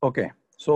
Okay,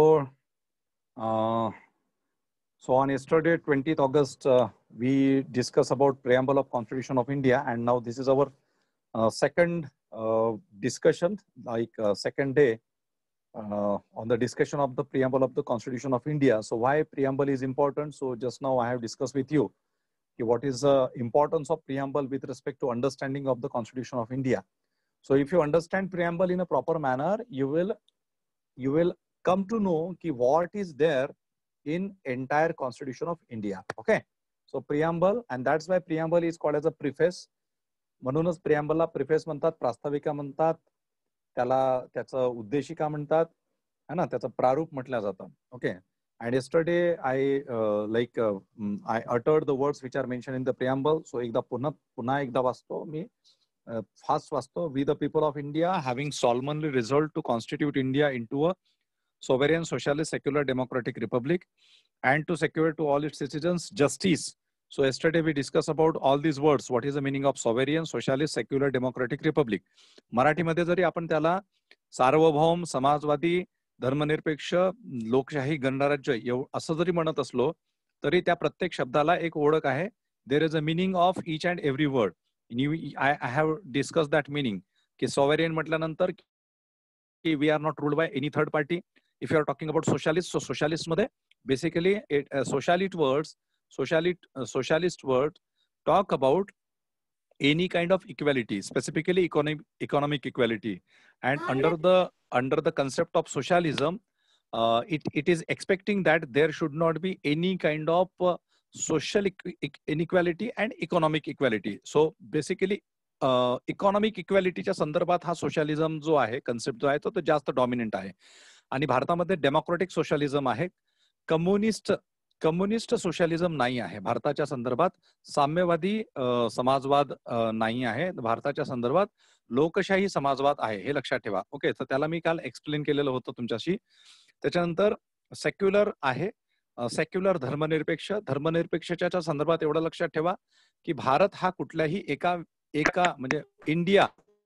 uh, so on yesterday, 20th August, we discussed about preamble of Constitution of India, and now this is our second discussion, like second day on the discussion of the preamble of the Constitution of India. So why preamble is important? So just now I have discussed with you what is the importance of preamble with respect to understanding of the Constitution of India. So if you understand preamble in a proper manner, you will come to know what is there in entire Constitution of India. Okay, so preamble, and that's why preamble is called as a preface. म्हणूनच preamble ला preface म्हणतात, प्रास्ताविका म्हणतात, त्याला त्याचं उद्देशिका म्हणतात, है ना, त्याचं प्रारूप म्हटलं जातं. Okay, and yesterday I I uttered the words which are mentioned in the preamble. So एकदा पुन्हा एकदा वाचतो मी, फास्ट वाचतो. We the people of India, having solemnly resolved to constitute India into a sovereign, socialist, secular, democratic republic, and to secure to all its citizens justice. So yesterday we discussed about all these words. What is the meaning of sovereign, socialist, secular, democratic republic? मराठीमध्ये जरी आपण त्याला सार्वभौम, समाजवादी, धर्मनिरपेक्ष, लोकशाही, गणराज्य असं जरी म्हणत असलो तरी त्या प्रत्येक शब्दाला एक ओळख आहे. There is a meaning of each and every word. I have discussed that meaning. की sovereign म्हटल्यानंतर की we are not ruled by any third party. If you are talking about socialist, so socialist मध्ये basically socialist words talk about any kind of equality, specifically economic equality, and under the concept of socialism, it is expecting that there should not be any kind of social inequality and economic equality. So basically economic इक्वॅलिटीच्या संदर्भात हा socialism जो आहे, concept जो आहे तो जास्त dominant आहे. आणि भारतामध्ये डेमोक्रेटिक सोशलिझम आहे, कम्युनिस्ट सोशलिझम नाही आहे. भारताच्या संदर्भात साम्यवादी समाजवाद नाही आहे. भारताच्या संदर्भात लोकशाही समाजवाद आहे, हे लक्षात ठेवा. ओके, तर त्याला मी काल एक्सप्लेन केलेलं होतं तुमच्याशी. त्याच्यानंतर सेक्युलर आहे, सेक्युलर धर्मनिरपेक्षच्या संदर्भात एवढं लक्षात ठेवा की भारत हा कुठल्याही एका म्हणजे India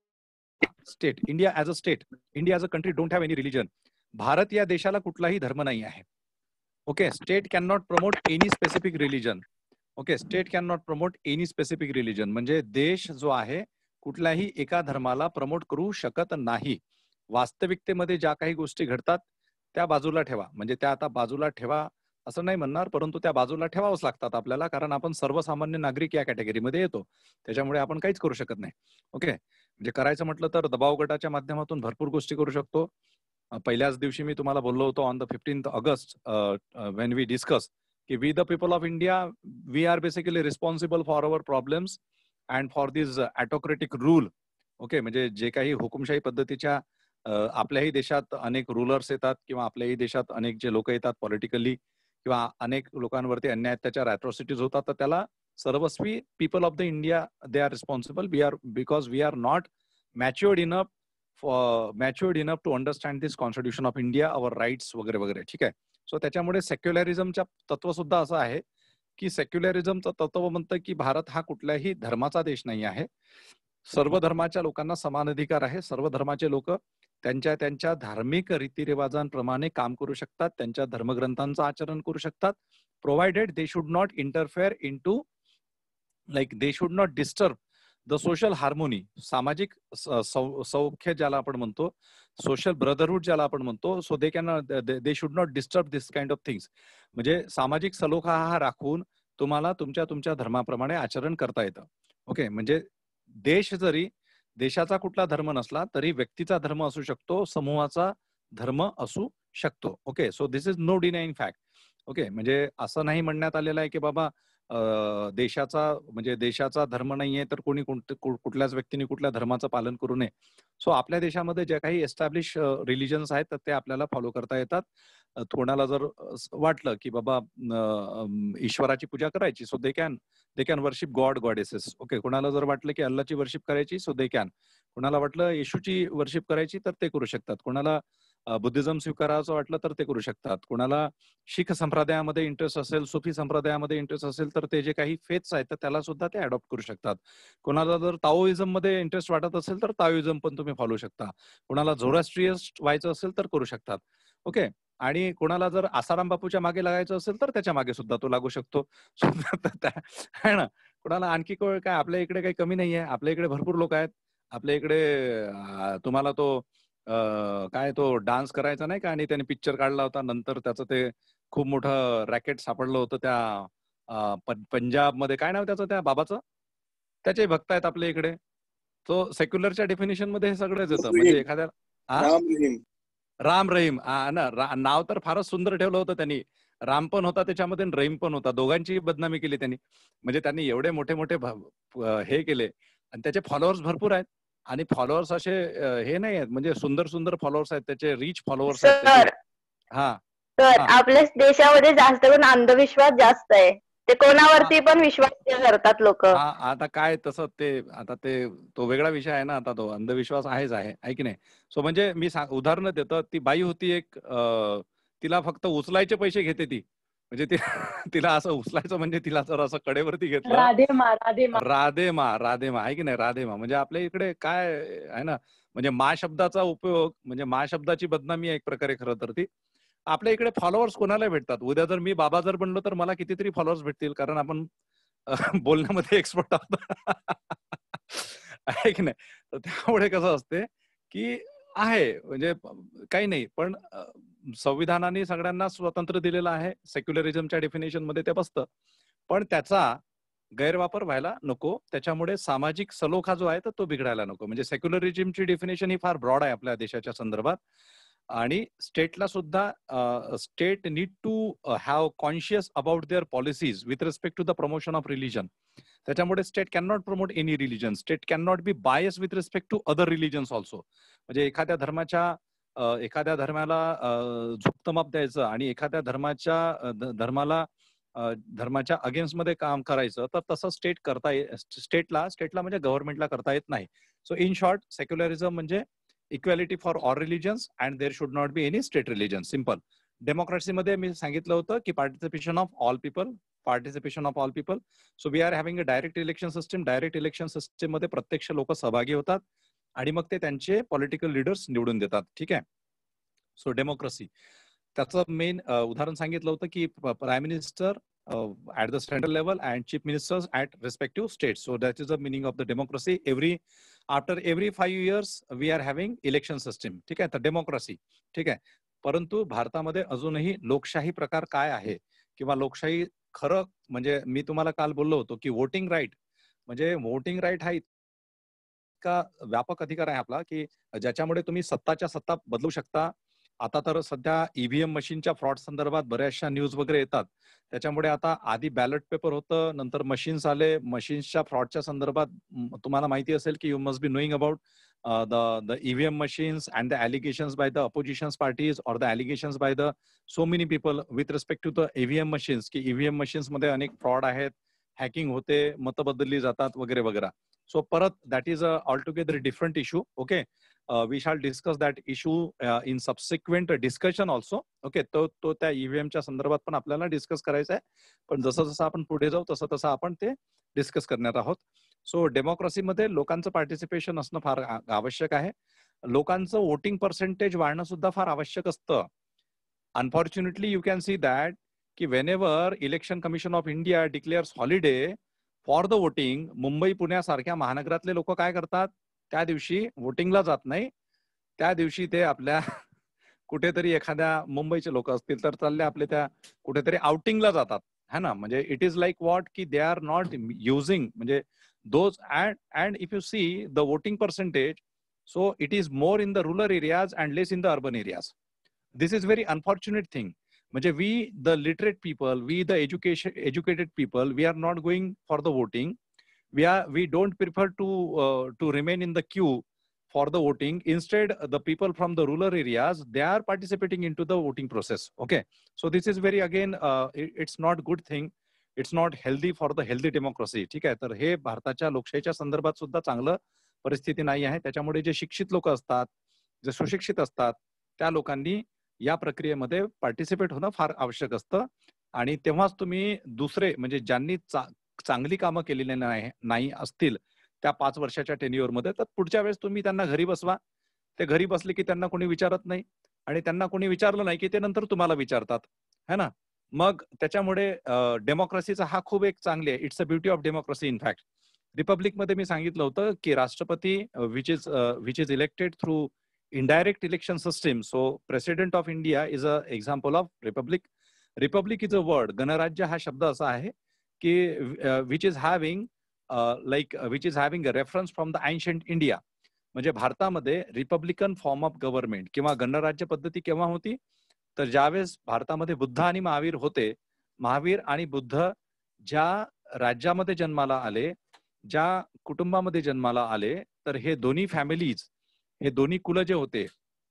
as a state, India as a country don't have any religion. Bharat या देशाला कुठलाही धर्म नाही आहे. Okay, state can not promote any specific religion. Okay, state can not promote any specific religion म्हणजे देश जो आहे कुठल्याही एका धर्माला प्रमोट करू शकत नाही. वास्तविकतेमध्ये ज्या काही गोष्टी घडतात त्या बाजूला ठेवा, म्हणजे त्या आता बाजूला ठेवा असं नाही म्हणणार, परंतु त्या बाजूला ठेवावंच लागतात आपल्याला, कारण आपण सर्वसामान्य नागरिक या कॅटेगरीमध्ये येतो, त्याच्यामुळे आपण काहीच करू शकत नाही. ओके, म्हणजे करायचं म्हटलं तर दबाव गटाच्या माध्यमातून भरपूर गोष्टी करू शकतो. पहिल्याच दिवशी मी तुम्हाला बोललो होतो on the 15th August when we discuss की we the people of India, we are basically responsible for our problems and for this autocratic rule. Okay, म्हणजे जे काही हुकुमशाही पद्धतीच्या आपल्याही देशात अनेक रूलर्स येतात किंवा आपल्याही देशात अनेक जे लोक येतात पॉलिटिकली, किंवा अनेक लोकांवरती अन्याय अत्याचार ॲट्रॉसिटीज होतात, तर त्याला सर्वस्वी people of the India they are responsible. Because we are not matured enough to understand this constitution of India, our rights वगैरे वगैरे. ठीक आहे. सो त्याच्यामुळे सेक्युलरिझमच्या तत्व सुद्धा असं आहे की सेक्युलरिझमचं तत्व म्हणतं की भारत हा कुठल्याही धर्माचा देश नाही आहे. सर्व धर्माच्या लोकांना समान अधिकार आहे. सर्व धर्माचे लोक त्यांच्या धार्मिक रीतिरिवाजांप्रमाणे काम करू शकतात, त्यांच्या धर्मग्रंथांचं आचरण करू शकतात, provided they should not interfere into they should not disturb the social harmony, सामाजिक सौख्य ज्याला आपण म्हणतो, सोशल ब्रदरहूड ज्याला आपण म्हणतो. So they should not disturb this kind of things. म्हणजे सामाजिक सलोखा हा राखून तुम्हाला तुमच्या धर्माप्रमाणे आचरण करता येतं. ओके, म्हणजे देशाचा कुठला धर्म नसला तरी व्यक्तीचा धर्म असू शकतो, समूहाचा धर्म असू शकतो. Okay, so this is no denying fact. Okay, म्हणजे असं नाही म्हणण्यात आलेलं आहे की बाबा देशाचा धर्म नाहीये तर कोणी कुठल्याच व्यक्तीने कुठल्या धर्माचं पालन करू नये. सो आपल्या देशामध्ये जे काही एस्टॅब्लिश रिलिजन्स आहेत तर ते आपल्याला फॉलो करता येतात. कोणाला जर वाटलं की बाबा ईश्वराची पूजा करायची, so they can worship goddesses. Okay, कोणाला जर वाटलं की अल्लाची वर्शिप करायची, सो दे कॅन. कोणाला वाटलं येशूची वर्शिप करायची तर ते करू शकतात. कोणाला बुद्धिझम स्वीकारायचं वाटलं तर ते करू शकतात. कोणाला शीख संप्रदायामध्ये इंटरेस्ट असेल, सुफी संप्रदायामध्ये इंटरेस्ट असेल, तर ते जे काही फेथ्स आहेत तर त्याला सुद्धा ते अडॉप्ट करू शकतात. कोणाला जर ताओइझम मध्ये इंटरेस्ट वाटत असेल तर ताओइझम पण तुम्ही फॉलो शकता. कोणाला झोरास्ट्रियस्ट व्हायचं असेल तर करू शकतात. ओके. आणि कोणाला जर आसाराम बापूच्या मागे लागायचं असेल तर त्याच्या मागे सुद्धा तो लागू शकतो. आहे ना. कोणाला आणखी काय आपल्या इकडे काही कमी नाहीये. आपल्या इकडे भरपूर लोक आहेत. आपल्या इकडे तुम्हाला तो काय तो डान्स करायचा नाही का आणि त्याने पिक्चर काढला होता. नंतर त्याचं ते खूप मोठं रॅकेट सापडलं होतं त्या पंजाबमध्ये. काय नाव त्याचं त्या बाबाचं? त्याचे भक्त आहेत आपल्या इकडे. तो सेक्युलरच्या डेफिनेशन मध्ये हे सगळंच येतं. म्हणजे एखाद्या राम रहीम ना नाव तर फारच सुंदर ठेवलं होतं त्यांनी. राम पण होता त्याच्यामध्ये आणि रहीम पण होता. दोघांची बदनामी केली त्यांनी. म्हणजे त्यांनी एवढे मोठे मोठे हे केले आणि त्याचे फॉलोअर्स भरपूर आहेत. आणि फॉलोअर्स असे हे नाही आहेत म्हणजे सुंदर सुंदर फॉलोअर्स आहेत त्याचे, रिच फॉलोअर्स आहेत त्याचे. हा तर आपल्या देशामध्ये जास्त करून अंधविश्वास जास्त आहे. ते कोणावरती पण विश्वास करतात लोक. आता काय तसं ते आता तो वेगळा विषय आहे ना. आता तो अंधविश्वास आहे की नाही. सो म्हणजे मी उदाहरण देतो. ती बाई होती एक, तिला फक्त उचलायचे पैसे घेते ती. म्हणजे तिला असं उचलायचं म्हणजे तिला जर असं कडेवरती घेतलं. राधेमा आहे की नाही. राधेमा म्हणजे आपल्या इकडे काय आहे ना, म्हणजे मा शब्दाचा उपयोग म्हणजे मा शब्दाची बदनामी आहे एक प्रकारे खरं तर ती. आपल्या इकडे फॉलोअर्स कोणाला भेटतात. उद्या जर मी बाबा जर बनलो तर मला कितीतरी फॉलोअर्स भेटतील, कारण आपण बोलण्यामध्ये एक्सपर्ट आहोत. आहे की नाही. तर त्यामुळे कसं असते की आहे म्हणजे काही नाही, पण संविधानाने सगळ्यांना स्वातंत्र्य दिलेलं आहे. सेक्युलरिझमच्या डेफिनेशन मध्ये ते बसतं. पण त्याचा गैरवापर व्हायला नको. त्याच्यामुळे सामाजिक सलोखा जो आहे तो बिघडायला नको. म्हणजे सेक्युलरिझमची डेफिनेशन ही फार ब्रॉड आहे आपल्या देशाच्या संदर्भात. आणि स्टेटला सुद्धा state need to have conscious about their policies with respect to the promotion of religion. त्याच्यामुळे state can not promote any religion. State can not be bias with respect to other religions also. म्हणजे एखाद्या धर्माला झुकतं माप द्यायचं आणि एखाद्या धर्माच्या अगेन्स्ट मध्ये काम करायचं, तर तसं स्टेटला म्हणजे गव्हर्नमेंटला करता येत नाही. सो इन शॉर्ट, सेक्युलरिझम म्हणजे equality for all religions and there should not be any state religion. Simple. डेमोक्रेसीमध्ये मी सांगितलं होतं की participation of all people. So we are having a direct election system. Direct election system मध्ये प्रत्यक्ष लोक सहभागी होतात आणि मग ते त्यांचे पॉलिटिकल लीडर्स निवडून देतात. ठीक आहे. सो डेमोक्रेसी त्याचं मेन उदाहरण सांगितलं होतं की prime minister at the central level and chief ministers at respective states. So that is the meaning of the democracy. After every 5 years we are having election system. ठीक आहे. तर democracy. ठीक आहे. परंतु भारतामध्ये अजूनही लोकशाही प्रकार काय आहे किंवा लोकशाही खरं म्हणजे मी तुम्हाला काल बोललो होतो की वोटिंग राईट म्हणजे वोटिंग राईट हा इतका व्यापक अधिकार आहे आपला की ज्याच्यामुळे तुम्ही सत्ताच्या सत्ता बदलू शकता. आता तर सध्या ईव्हीएम मशीनच्या फ्रॉड संदर्भात बऱ्याचशा न्यूज वगैरे येतात. त्याच्यामुळे आता आधी बॅलेट पेपर होतं, नंतर मशीन्स आले. मशीन्सच्या फ्रॉडच्या संदर्भात तुम्हाला माहिती असेल की you must be knowing about the EVM machines and the allegations by the opposition parties or the allegations by the so many people with respect to the EVM machines की EVM machines मध्ये अनेक fraud आहेत, hacking होते, मतं बदलली जातात वगैरे वगैरे. सो परत that is a altogether different issue. Okay. We shall discuss that issue in subsequent discussion also. Okay. तो त्या ईव्हीएमच्या संदर्भात पण आपल्याला डिस्कस करायचा आहे. पण जसं जसं आपण पुढे जाऊ तसं तसं आपण ते डिस्कस करणार आहोत. सो डेमोक्रेसीमध्ये लोकांचं पार्टिसिपेशन असणं फार आवश्यक आहे. लोकांचं वोटिंग पर्सेंटेज वाढणं सुद्धा फार आवश्यक असतं. Unfortunately you can see that की whenever election commission of India declares holiday for the voting, Mumbai पुण्यासारख्या महानगरातले लोक काय करतात, त्या दिवशी वोटिंगला जात नाही. त्या दिवशी ते आपल्या कुठेतरी एखाद्या मुंबईचे लोक असतील तर चालले आपले त्या कुठेतरी आउटिंगला जातात. है ना. म्हणजे इट इज लाईक व्हॉट की दे आर नॉट युझिंग म्हणजे those and if you see the voting percentage, so it is more in the rural areas and less in the urban areas. This is very unfortunate thing. म्हणजे we the literate people, we the educated people, we are not going for the voting. We don't prefer to remain in the queue for the voting. Instead, the people from the rural areas, they are participating into the voting process. Okay. So this is very again it's not good thing. It's not healthy for the healthy democracy. ठीक आहे. तर हे भारताच्या लोकशाहीच्या संदर्भात सुद्धा चांगलं परिस्थिती नाही आहे. त्याच्यामुळे जे शिक्षित लोक असतात, जे सुशिक्षित असतात, त्या लोकांनी या प्रक्रियेमध्ये पार्टिसिपेट होणं फार आवश्यक असतं. आणि तेव्हाच तुम्ही दुसरे म्हणजे ज्यांनी चांगली कामं केलेली नाही असतील त्या 5 वर्षाच्या टेन्युअरमध्ये, तर पुढच्या वेळेस तुम्ही त्यांना घरी बसवा. ते घरी बसले की त्यांना कोणी विचारत नाही आणि त्यांना कोणी विचारलं नाही की ते नंतर तुम्हाला विचारतात, है ना. मग त्याच्यामुळे डेमोक्रेसीचा हा खूप एक चांगली आहे. It's a beauty of democracy in fact. रिपब्लिकमध्ये मी सांगितलं होतं की राष्ट्रपती which is elected through indirect election system. So president of India is a example of republic. Republic is a word. गणराज्य हा शब्द असा आहे की which is having which is having a reference from the ancient India. म्हणजे भारतामध्ये Republican form of government किंवा गणराज्य पद्धती केव्हा होती, तर ज्यावेळेस भारतामध्ये बुद्ध आणि महावीर होते. महावीर आणि बुद्ध ज्या राज्यामध्ये जन्माला आले, ज्या कुटुंबामध्ये जन्माला आले, तर हे दोन्ही फॅमिलीज, हे दोन्ही कुल जे होते,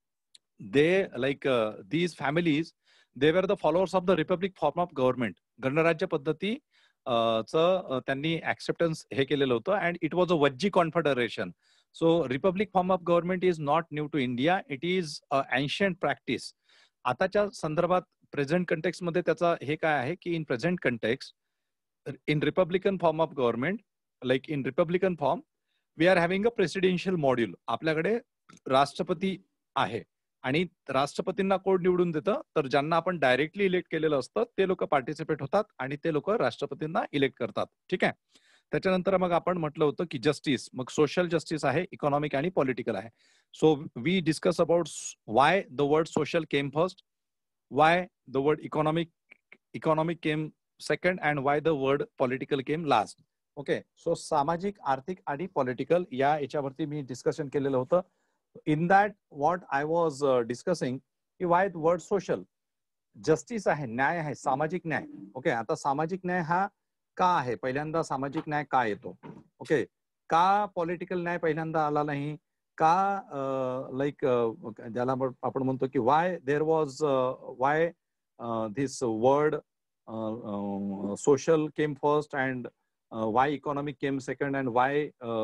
they these families they were the followers of the republic form of government. गणराज्य पद्धती त्यांनी ऍक्सेप्टन्स हे केलेलं होतं and it was a Vajji confederation. So republic form of government is not new to India, it is a ancient practice. आताच्या संदर्भात present context मध्ये त्याचा हे काय आहे की in present context in Republican form of government, like in Republican form, we are having a presidential module. आपल्याकडे राष्ट्रपती आहे आणि राष्ट्रपतींना कोण निवडून देतं, तर ज्यांना आपण डायरेक्टली इलेक्ट केलेलं असतं ते लोक पार्टिसिपेट होतात आणि ते लोक राष्ट्रपतींना इलेक्ट करतात. ठीक आहे. त्याच्यानंतर मग आपण म्हटलं होतं की जस्टिस, मग सोशल जस्टिस आहे, इकॉनॉमिक आणि पॉलिटिकल आहे. So we discuss about why the word social came first, why the word economic came second and why the word political came last. Okay. So सामाजिक, आर्थिक आणि पॉलिटिकल या याच्यावरती मी discussion केलेलं होतं. In that what I was discussing की why word social. Justice आहे, न्याय आहे, सामाजिक न्याय. ओके. आता सामाजिक न्याय हा का आहे, पहिल्यांदा सामाजिक न्याय का येतो, ओके, का पॉलिटिकल न्याय पहिल्यांदा आला नाही, का ज्याला आपण म्हणतो की why there was why this word social came first and why economic came second and why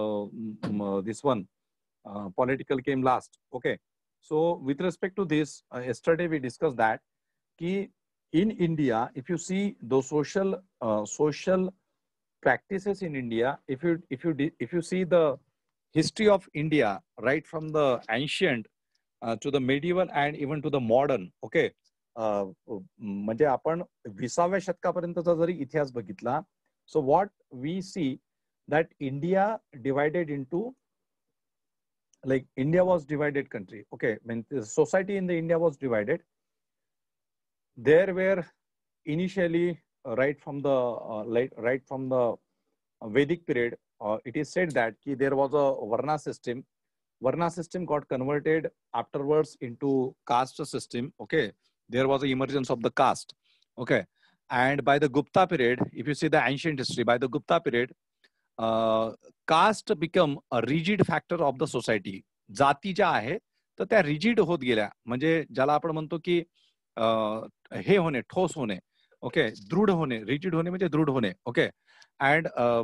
this one political came last. Okay. So with respect to this, yesterday we discussed that ki in India, if you see the social practices in India, if you see the history of India right from the ancient to the medieval and even to the modern, okay, म्हणजे आपण 20व्या शतकापर्यंतचा जरी इतिहास बघितला, so what we see that India divided into India was divided country. Okay. Society in the India was divided. There were initially right from the Vedic period, it is said that there was a Varna system. Varna system got converted afterwards into caste system. Okay. There was an emergence of the caste. Okay. And by the Gupta period, if you see the ancient history, by the Gupta period, caste become a rigid factor of the society. जाती ज्या आहे तर त्या rigid होत गेल्या, म्हणजे ज्याला आपण म्हणतो की हे होणे, ठोस होणे. ओके. दृढ होणे, रिजिड होणे म्हणजे दृढ होणे. Okay. And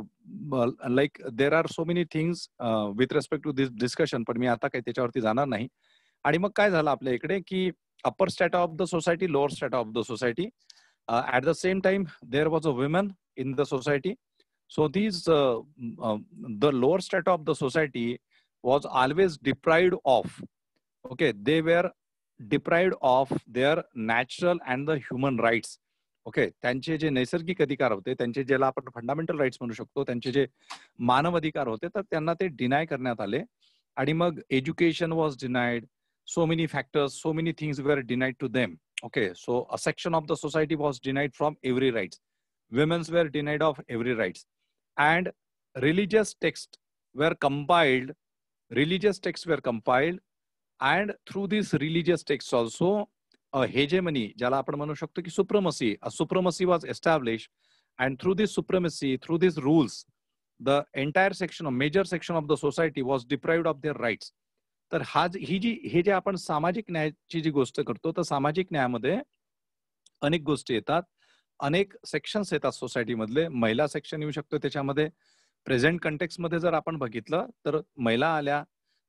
there are so many things with respect to this discussion, पण मी आता काही त्याच्यावरती जाणार नाही. आणि मग काय झालं आपल्या इकडे की upper strata of the society, lower strata of the society. At the same time, there was a women in the society. So these, the lower strata of the society was always deprived of, okay, they were deprived of their natural and the human rights. Okay. त्यांचे जे नैसर्गिक अधिकार होते, त्यांचे ज्याला आपण fundamental rights म्हणू शकतो, त्यांचे जे मानव अधिकार होते, तर त्यांना ते डिनाय करण्यात आले. आणि मग education was denied. So many factors, so many things were denied to them. Okay. So a section of the society was denied from every rights. Women's were denied of every rights. And religious texts were compiled. Religious texts were compiled. And through these religious texts also, a hegemony, ज्याला आपण म्हणू शकतो की supremacy, a supremacy was established. And through this supremacy, through these rules, the entire section, a major section of the society was deprived of their rights. तर हे जे आपण सामाजिक न्यायाची जी गोष्ट करतो, तर सामाजिक न्यायामध्ये अनेक गोष्टी येतात, अनेक सेक्शन्स येतात सोसायटी मधले. महिला सेक्शन येऊ शकतो त्याच्यामध्ये. प्रेझेंट कंटेक्स्ट मध्ये जर आपण बघितलं तर महिला आल्या,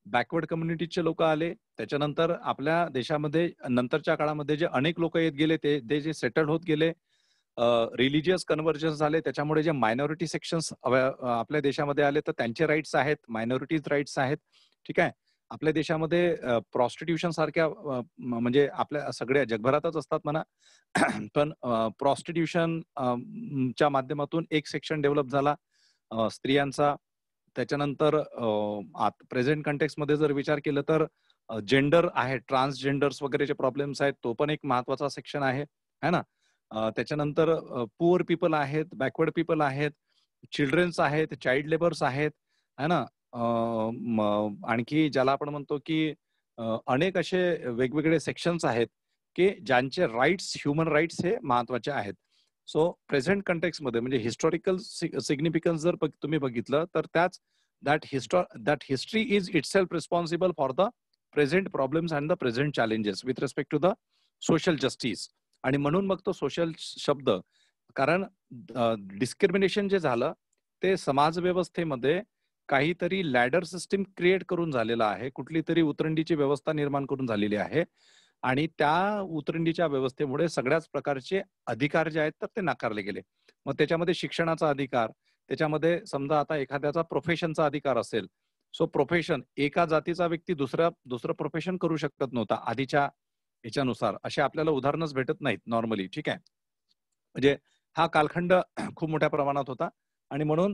बॅकवर्ड कम्युनिटीचे लोक आले. त्याच्यानंतर आपल्या देशामध्ये नंतरच्या काळामध्ये जे अनेक लोक येत गेले ते जे सेटल होत गेले, रिलिजियस कन्व्हर्जन झाले, त्याच्यामुळे जे मायनॉरिटी सेक्शन्स आपल्या देशामध्ये आले तर त्यांचे राईट्स आहेत, मायनॉरिटीज राईट्स आहेत. ठीक आहे. आपल्या देशामध्ये प्रॉस्टिट्यूशन सारख्या म्हणजे आपल्या सगळ्या जगभरातच असतात म्हणा, पण प्रॉस्टिट्यूशन च्या माध्यमातून एक सेक्शन डेव्हलप झाला स्त्रियांचा. त्याच्यानंतर प्रेझेंट कंटेक्स्ट मध्ये जर विचार केलं तर जेंडर आहे, ट्रान्सजेंडर्स वगैरेचे प्रॉब्लेम्स आहेत, तो पण एक महत्वाचा सेक्शन आहे ना. त्याच्यानंतर पुअर पीपल आहेत, बॅकवर्ड पीपल आहेत, चिल्ड्रन्स आहेत, चाइल्ड लेबर्स आहेत, है ना. आणखी ज्याला आपण म्हणतो की अनेक असे वेगवेगळे सेक्शन्स आहेत की ज्यांचे राईट्स, ह्युमन राईट्स हे महत्वाचे आहेत. सो प्रेझेंट कंटेक्स्ट मध्ये म्हणजे हिस्टॉरिकल सिग्निफिकन्स जर तुम्ही बघितलं तर that history is itself responsible for the present problems and the present challenges with respect to the social justice. आणि म्हणून मग तो सोशल शब्द, कारण डिस्क्रिमिनेशन जे झालं ते समाज व्यवस्थेमध्ये काहीतरी लॅडर सिस्टीम क्रिएट करून झालेलं आहे, कुठली तरी उतरंडीची व्यवस्था निर्माण करून झालेली आहे. आणि त्या उतरंडीच्या व्यवस्थेमुळे सगळ्याच प्रकारचे अधिकार जे आहेत तर ते नाकारले गेले. मग त्याच्यामध्ये शिक्षणाचा अधिकार, त्याच्यामध्ये समजा आता एखाद्याचा प्रोफेशनचा अधिकार असेल, सो प्रोफेशन, एका जातीचा व्यक्ती दुसरं प्रोफेशन करू शकत नव्हता आधीच्या ह्याच्यानुसार. असे आपल्याला उदाहरणच भेटत नाहीत नॉर्मली. ठीक आहे. म्हणजे हा कालखंड खूप मोठ्या प्रमाणात होता आणि म्हणून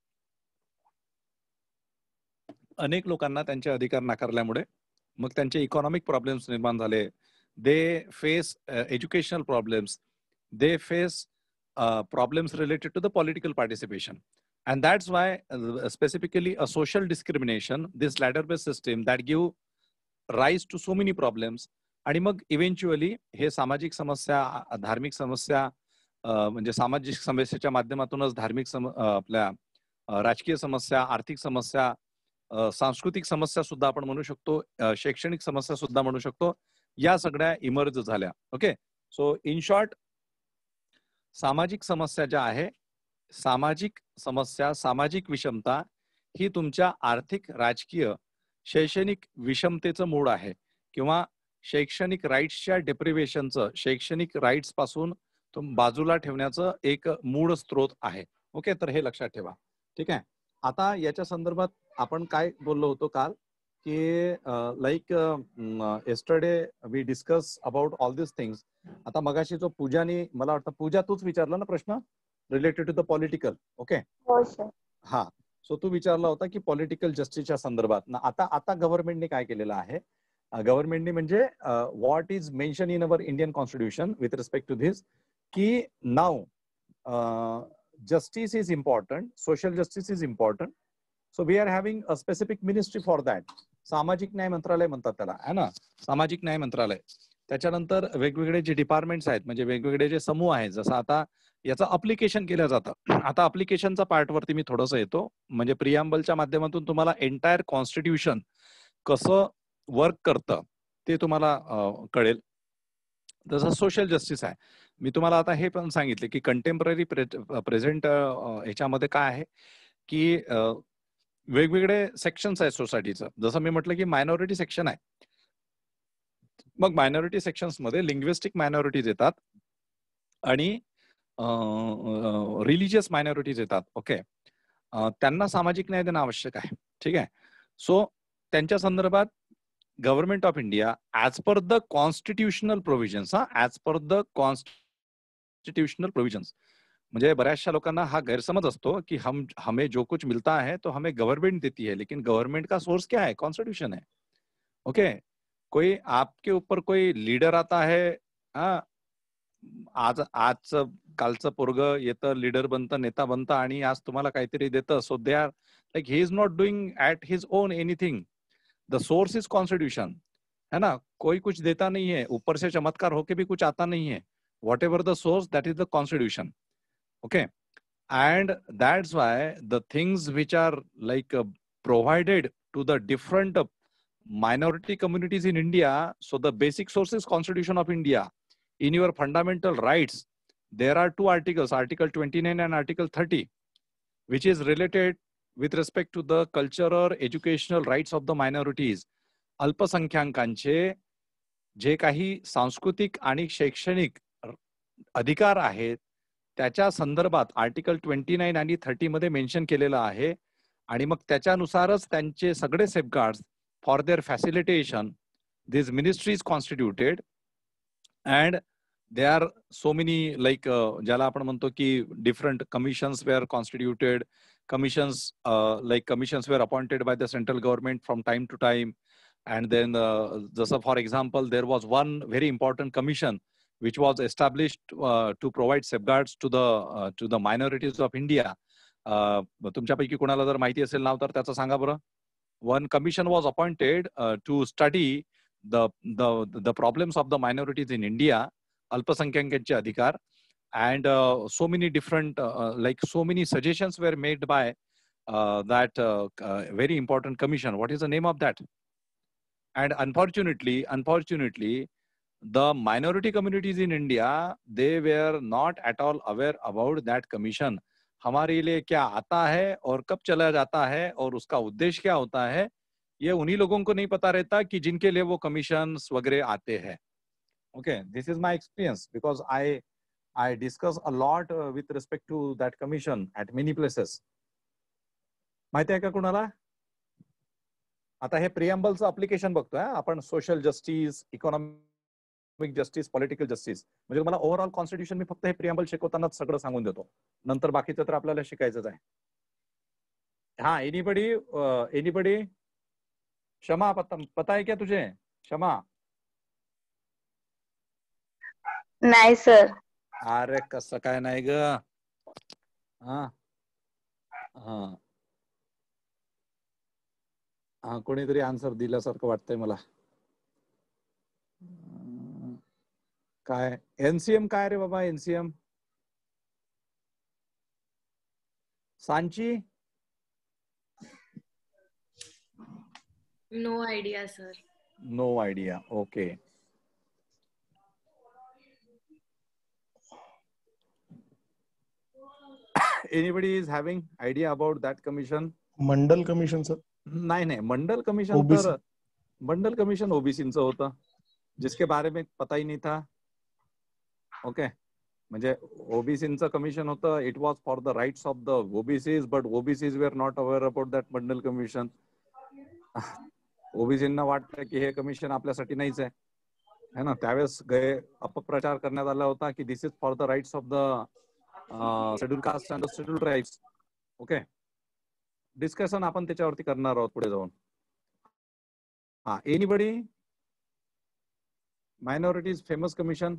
अनेक लोकांना त्यांचे अधिकार नाकारल्यामुळे मग त्यांचे इकॉनॉमिक प्रॉब्लेम्स निर्माण झाले. They face educational problems, they face problems related to the political participation. And that's why specifically a social discrimination, this ladder-based system that give rise to so many problems. आणि मग eventually हे सामाजिक समस्या, धार्मिक समस्या, म्हणजे सामाजिक समस्येच्या माध्यमातूनच धार्मिक आपल्या राजकीय समस्या, आर्थिक समस्या, सांस्कृतिक समस्या सुद्धा आपण म्हणू शकतो, शैक्षणिक समस्या सुद्धा म्हणू शकतो, या सगळ्या इमर्ज झाल्या. ओके. सो इन शॉर्ट, सामाजिक समस्या ज्या आहे, सामाजिक समस्या, सामाजिक विषमता ही तुमच्या आर्थिक, राजकीय, शैक्षणिक विषमतेचं मूळ आहे किंवा शैक्षणिक राईट्सच्या डेप्रिव्हेशनचं, शैक्षणिक राईट्स पासून बाजूला ठेवण्याचं एक मूळ स्त्रोत आहे. ओके. तर हे लक्षात ठेवा. ठीक आहे. आता याच्या संदर्भात आपण काय बोललो होतो काल की like yesterday we discuss about all this things. आता मगाशी जो पूजाने, मला वाटतं पूजा तूच विचारला ना प्रश्न related to the political. Okay. हो सर. हा. सो तू विचारला होता की पॉलिटिकल जस्टिसच्या संदर्भात ना आता गव्हर्नमेंटने काय केलेलं आहे, गव्हर्नमेंटने म्हणजे what is mention in our Indian constitution with respect to this, की नाव justice is important, social justice is important, so we are having a specific ministry for that. सामाजिक न्याय मंत्रालय म्हणतात त्याला, है ना, सामाजिक न्याय मंत्रालय. त्याच्यानंतर वेगवेगळे जे डिपार्टमेंट्स आहेत, म्हणजे वेगवेगळे जे समूह आहेत, जसं आता याचं अप्लिकेशन केलं जातं. आता अप्लिकेशनचा पार्टवरती मी थोडंसं येतो, म्हणजे प्रियांबलच्या माध्यमातून तुम्हाला एंटायर कॉन्स्टिट्यूशन कसं वर्क करतं ते तुम्हाला कळेल. जसं सोशल जस्टिस आहे, मी तुम्हाला आता हे पण सांगितले की कंटेम्पररी प्रेझेंट ह्याच्यामध्ये काय आहे की वेगवेगळे सेक्शन्स आहेत सोसायटीचं. जसं मी म्हटलं की मायनॉरिटी सेक्शन आहे, मग मायनॉरिटी सेक्शन्स मध्ये लिंग्विस्टिक मायनॉरिटीज येतात आणि रिलिजियस मायनॉरिटीज येतात. ओके. त्यांना सामाजिक न्याय देणं आवश्यक आहे. ठीक आहे. सो त्यांच्या संदर्भात government of India as per the constitutional provisions, as per the constitutional provisions, म्हणजे बऱ्याचशा लोकांना हा गैरसमज असतो की हमें जो कुछ मिलता है तो हमें गवर्नमेंट देती है, लेकिन गवर्नमेंट का सोर्स क्या है, कॉन्स्टिट्यूशन है. ओके. कोई आपके ऊपर कोई लीडर आता है, आज कालचं पोरग येतं, लीडर बनतं, नेता बनतं आणि आज तुम्हाला काहीतरी देतं. So they are like he is not doing at his own anything. The source is constitution, है ना. कोई कुछ देता नहीं है, ऊपर से चमत्कार होके भी कुछ आता नहीं है. Whatever the source, that is the constitution. Okay. And that's why the things which are like provided to the different minority communities in India, so the basic source is Constitution of India. In your fundamental rights, there are two articles, Article 29 and Article 30, which is related with respect to the cultural educational rights of the minorities, अल्पसंख्याकांचे जे काही सांस्कृतिक आणि शैक्षणिक अधिकार आहेत त्याच्या संदर्भात आर्टिकल 29 आणि 30 मध्ये मेन्शन केलेलं आहे. आणि मग त्याच्यानुसारच त्यांचे सगळे safeguards for their facilitation this ministry is constituted and they are so many like ज्याला आपण म्हणतो की different commissions were constituted, commissions like commissions were appointed by the central government from time to time. And then just for example, there was one very important commission which was established to provide safeguards to the minorities of India. तुमच्यापैकी कोणाला जर माहिती असेल नाव तर त्याचं सांगा बरं. One commission was appointed to study the problems of the minorities in India, अल्पसंख्याकांचे अधिकार, and so many different like so many suggestions were made by that very important commission. What is the name of that? And unfortunately, the minority communities in India, they were not at all aware about that commission. हमारे लिए क्या आता है और कब चला जाता है और उसका उद्देश्य क्या होता है, ये उन्हीं लोगों को नहीं पता रहता कि जिनके लिए वो कमिशन्स वगैरह आते हैं. Okay, this is my experience because I discuss a lot with respect to that commission at many places. माहिती आहे का कुणाला? आता हे प्रिएम्बलचं अप्लिकेशन बघतोय आपण, social justice, economic justice, political justice. म्हणजे मला ओव्हरऑल कॉन्स्टिट्यूशन मी फक्त हे प्रिएम्बल शिकवतानाच सगळं सांगून देतो, नंतर बाकीचं तर आपल्याला शिकायचंच आहे. हा, एनीबडी क्षमा पता है क्या तुझे? क्षमा नाही सर. अरे कसं काय नाही ग? हा हा हा, कोणीतरी आन्सर दिल्यासारखं वाटतंय मला. काय एनसीएम काय रे बाबा? एनसीएम सांची? No idea sir. No idea. Okay. Anybody is having idea about that commission? Mandal commission sir? नहीं, मंडल कमीशन तर मंडल कमीशन ओबीसीचं होतं, जिसके बारे में पता ही नहीं था. ओके, म्हणजे ओबीसीचं कमिशन होतं. It was for the rights of the OBCs, but OBCs were not aware about that Mandal commission. ओबीसींना वाटतं की हे कमिशन आपल्यासाठी नाहीच आहे, है ना. त्यावेळेस अपप्रचार करण्यात आला होता की this is for the rights of the schedule caste and schedule tribes. Okay, discussion आपण त्याच्यावरती करणार आहोत पुढे जाऊन. हा, एनीबडी? Minorities famous commission?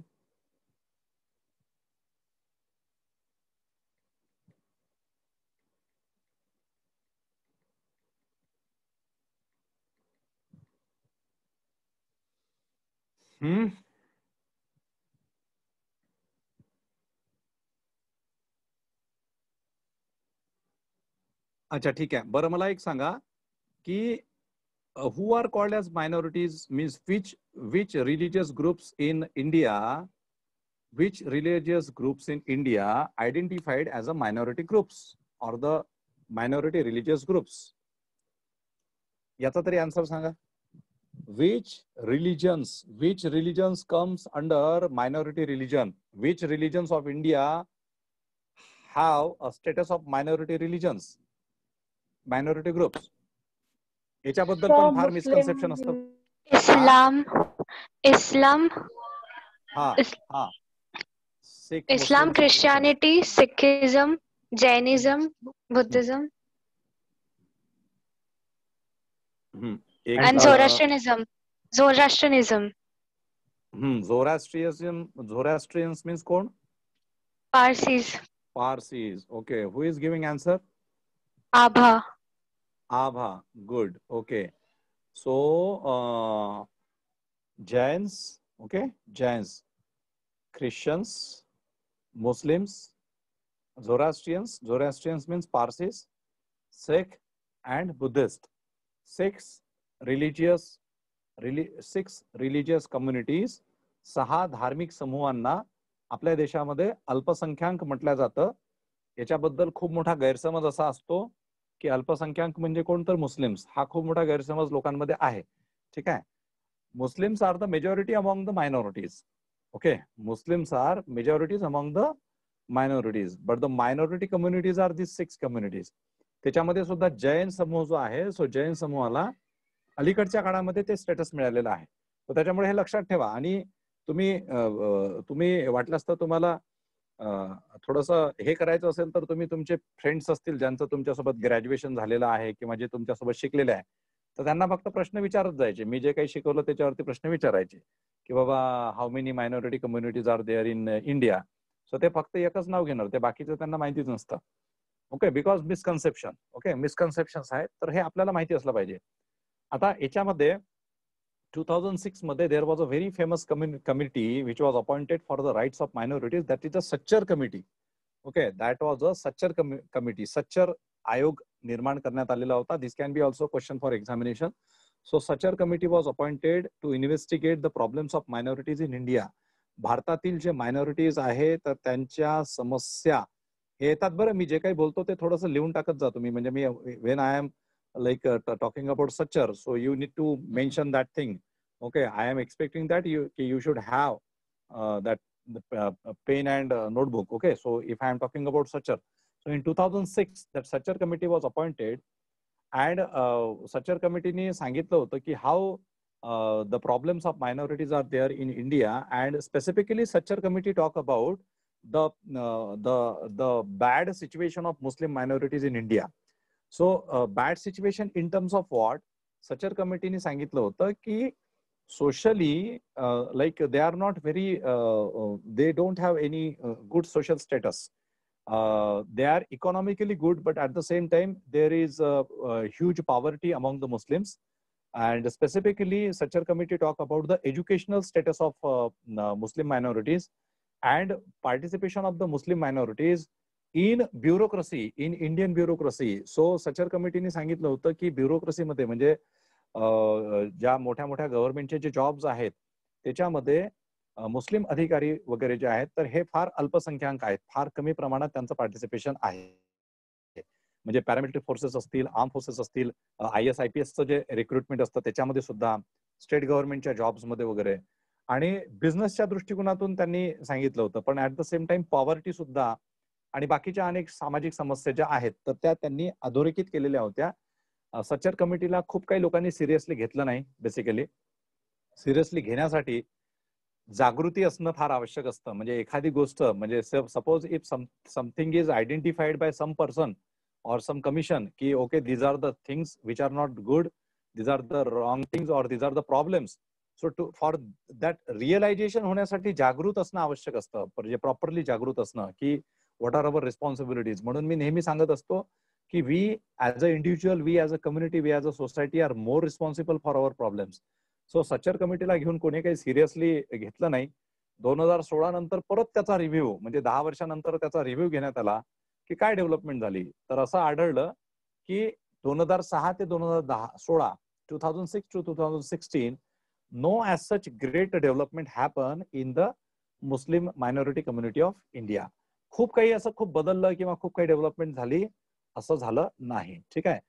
अच्छा, ठीक आहे. बरं, मला एक सांगा की who are called as minorities means which religious groups in India, which religious groups in India identified as a minority groups or the minority religious groups? याचा तरी आन्सर सांगा. which religions comes under minority religion? Which religions of India have a status of minority religions, minority groups? याच्याबद्दल पण फार misconception असतं. Islam, हा हा, Islam, Christianity, Sikhism, Jainism, Buddhism and Zoroastrianism. Zoroastrians means कोण? Parsis. Okay, who is giving answer? Abha. Good. Okay, so Jains. Okay, Jains, Christians, Muslims, Zoroastrians means Parsis, Sikh and Buddhist. Six religious communities, 6 धार्मिक समूहांना आपल्या देशामध्ये अल्पसंख्याक म्हटलं जातं. याच्याबद्दल खूप मोठा गैरसमज असा असतो की अल्पसंख्याक म्हणजे कोण, तर मुस्लिम्स. हा खूप मोठा गैरसमज लोकांमध्ये आहे. ठीक आहे. Muslims are the majority among the minorities. Okay, Muslims are majorities among the minorities, but the minority communities are these 6 communities. त्याच्यामध्ये सुद्धा जैन समूह जो आहे, सो जैन समूहाला अलीकडच्या काळामध्ये ते स्टेटस मिळालेलं आहे. तर त्याच्यामुळे हे लक्षात ठेवा. आणि तुम्ही वाटलंच तर तुम्हाला थोडंसं हे करायचं असेल तर तुम्ही तुमचे फ्रेंड्स असतील ज्यांचं तुमच्यासोबत ग्रॅज्युएशन झालेलं आहे किंवा जे तुमच्यासोबत शिकलेले आहे, तर त्यांना फक्त प्रश्न विचारत जायचे. मी जे काही शिकवलं त्याच्यावरती प्रश्न विचारायचे की बाबा how many minority communities are there in India. So ते फक्त एकच नाव घेणार, ते बाकीचं त्यांना माहितीच नसतं. Okay, because misconception. Okay, misconceptions आहेत, तर हे आपल्याला माहिती असलं पाहिजे. आता याच्यामध्ये 2006 मध्ये there was a very famous committee which was appointed for the rights of minorities, that is a Sachar committee. Okay, that was a Sachar committee. Sachar आयोग निर्माण करण्यात आलेला होता. This can be also question for examination. So Sachar committee was appointed to investigate the problems of minorities in India. भारतातील जे minorities आहे तर त्यांच्या समस्या हे येतात. बरं, मी जे काही बोलतो ते थोडंसं लिहून टाकत जातो मी, म्हणजे मी when I am like talking about Sachar, so you need to mention that thing. Okay, I am expecting that you should have that pen and notebook. Okay, so if I am talking about Sachar, so in 2006 that Sachar committee was appointed, and Sachar committee ने सांगितलं होतं की how the problems of minorities are there in India, and specifically Sachar committee talk about the bad situation of Muslim minorities in India. So bad situation in terms of what? Sachar committee ने सांगितलं होतं की socially like they are not very they don't have any good social status. They are economically good, but at the same time there is huge poverty among the Muslims. And specifically Sachar committee talk about the educational status of Muslim minorities and participation of the Muslim minorities in bureaucracy, in Indian bureaucracy. So Sachar कमिटीने सांगितलं होतं की ब्युरोक्रेसीमध्ये म्हणजे ज्या मोठ्या मोठ्या गव्हर्नमेंटचे जे जॉब्स आहेत त्याच्यामध्ये मुस्लिम अधिकारी वगैरे जे आहेत तर हे फार अल्पसंख्याक आहेत, फार कमी प्रमाणात त्यांचं पार्टिसिपेशन आहे. म्हणजे पॅरामिलिटरी फोर्सेस असतील, आर्म फोर्सेस असतील, IAS-IPSचं जे रिक्रुटमेंट असतं त्याच्यामध्ये सुद्धा, स्टेट गव्हर्नमेंटच्या जॉब्समध्ये वगैरे, आणि बिझनेसच्या दृष्टिकोनातून त्यांनी सांगितलं होतं. पण at the same time poverty सुद्धा आणि बाकीच्या अनेक सामाजिक समस्या ज्या आहेत तर त्या त्यांनी अधोरेखित केलेल्या होत्या. सच्चर कमिटीला खूप काही लोकांनी सिरियसली घेतलं नाही. बेसिकली सिरियसली घेण्यासाठी जागृती असणं फार आवश्यक असतं. म्हणजे एखादी गोष्ट, म्हणजे suppose if something is identified by some person or some commission ki okay these are the things which are not good, these are the wrong things or these are the problems. So for that realization होण्यासाठी जागृत असणं आवश्यक असतं, म्हणजे properly जागृत असणं की what are our responsibilities. म्हणून मी नेहमी सांगत असतो की we as a individual, we as a community, we as a society are more responsible for our problems. So Sachar कमिटीला घेऊन कोणी काही सिरियसली घेतलं नाही. 2016 नंतर परत त्याचा रिव्ह्यू, म्हणजे 10 वर्षानंतर त्याचा रिव्ह्यू घेण्यात आला की काय डेव्हलपमेंट झाली. तर असं आढळलं की 2006 ते 2016, 2006 to 2016, no as such great development happened in the Muslim minority community of India. खूप काही असं खूप बदललं किंवा खूप काही डेव्हलपमेंट झाली असं झालं नाही. ठीक आहे.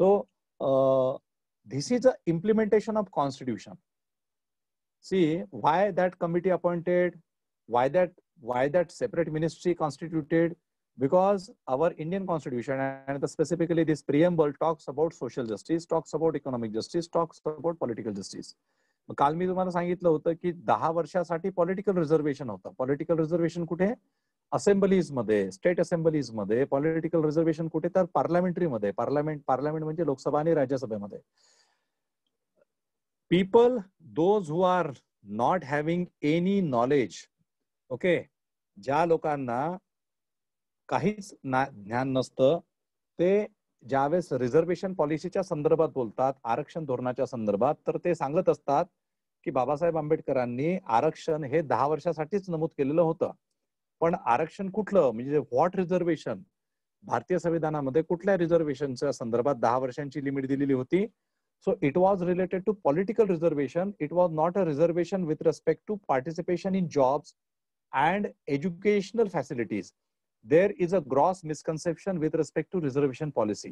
So this is the implementation of constitution. See why that committee appointed, why that separate ministry constituted, because our Indian constitution and specifically this preamble talks about social justice, talks about economic justice, talks about political justice. काल मी तुम्हाला सांगितलं होतं की 10 वर्षासाठी political reservation होतं. Political reservation कुठे? Assemblies मध्ये, state assemblies मध्ये. पॉलिटिकल रिझर्वेशन कुठे? तर पार्लमेंटरी मध्ये. पार्लमेंट म्हणजे लोकसभा आणि राज्यसभेमध्ये. People, those who are not having any knowledge, okay, ज्या लोकांना काहीच ज्ञान नसतं ते ज्यावेळेस रिझर्वेशन पॉलिसीच्या संदर्भात बोलतात, आरक्षण धोरणाच्या संदर्भात, तर ते सांगत असतात की बाबासाहेब आंबेडकरांनी आरक्षण हे 10 वर्षासाठीच नमूद केलेलं होतं. पण आरक्षण कुठलं, म्हणजे व्हॉट रिझर्वेशन, भारतीय संविधानामध्ये कुठल्या रिझर्वेशनच्या संदर्भात 10 वर्षांची लिमिट दिलेली होती. So it was related to political reservation. It was not a reservation with respect to participation in jobs and educational facilities. There is a gross misconception with respect to reservation policy.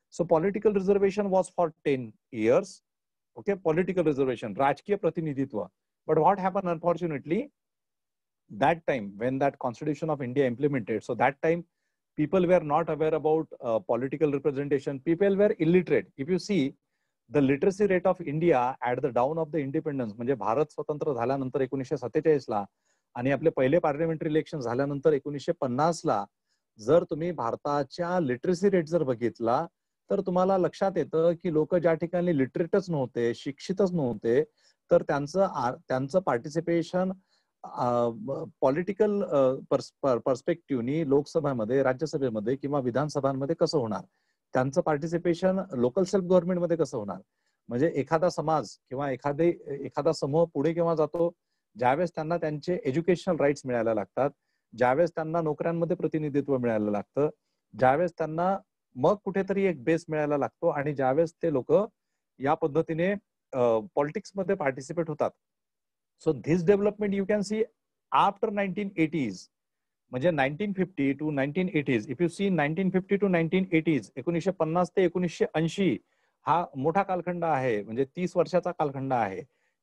So political reservation was for 10 years. Okay, political reservation, Rajkiya Pratinidhitva. But what happened, unfortunately, that time when that Constitution of India implemented, so that time people were not aware about political representation. People were illiterate. If you see the literacy rate of India at the down of the independence, म्हणजे भारत स्वतंत्र झाल्यानंतर 1947 ला आणि आपले पहिले parliamentary election झाल्यानंतर 1950 ला जर तुम्ही भारताच्या लिटरसी रेट जर बघितला तर तुम्हाला लक्षात येतं की लोक ज्या ठिकाणी लिटरेटच नव्हते, शिक्षितच नव्हते, तर त्यांचं पार्टिसिपेशन पॉलिटिकल पर्स्पेक्टिव्हनी लोकसभामध्ये, राज्यसभेमध्ये किंवा विधानसभांमध्ये कसं होणार, त्यांचं पार्टिसिपेशन लोकल सेल्फ गव्हर्नमेंटमध्ये कसं होणार. म्हणजे एखादा समाज किंवा एखादा समूह पुढे केव्हा जातो, ज्यावेळेस त्यांना त्यांचे एज्युकेशनल राईट्स मिळायला लागतात, ज्यावेळेस त्यांना नोकऱ्यांमध्ये प्रतिनिधित्व मिळायला लागतं, ज्यावेळेस त्यांना मग कुठेतरी एक बेस मिळायला लागतो आणि ज्यावेळेस ते लोक या पद्धतीने पॉलिटिक्स मध्ये पार्टिसिपेट होतात. So this development you can see after 1980s, म्हणजे 1950 to 1980s. If you see 1950 to 1980s, 1950 ते 1980 हा मोठा कालखंड आहे, म्हणजे 30 वर्षाचा कालखंड आहे.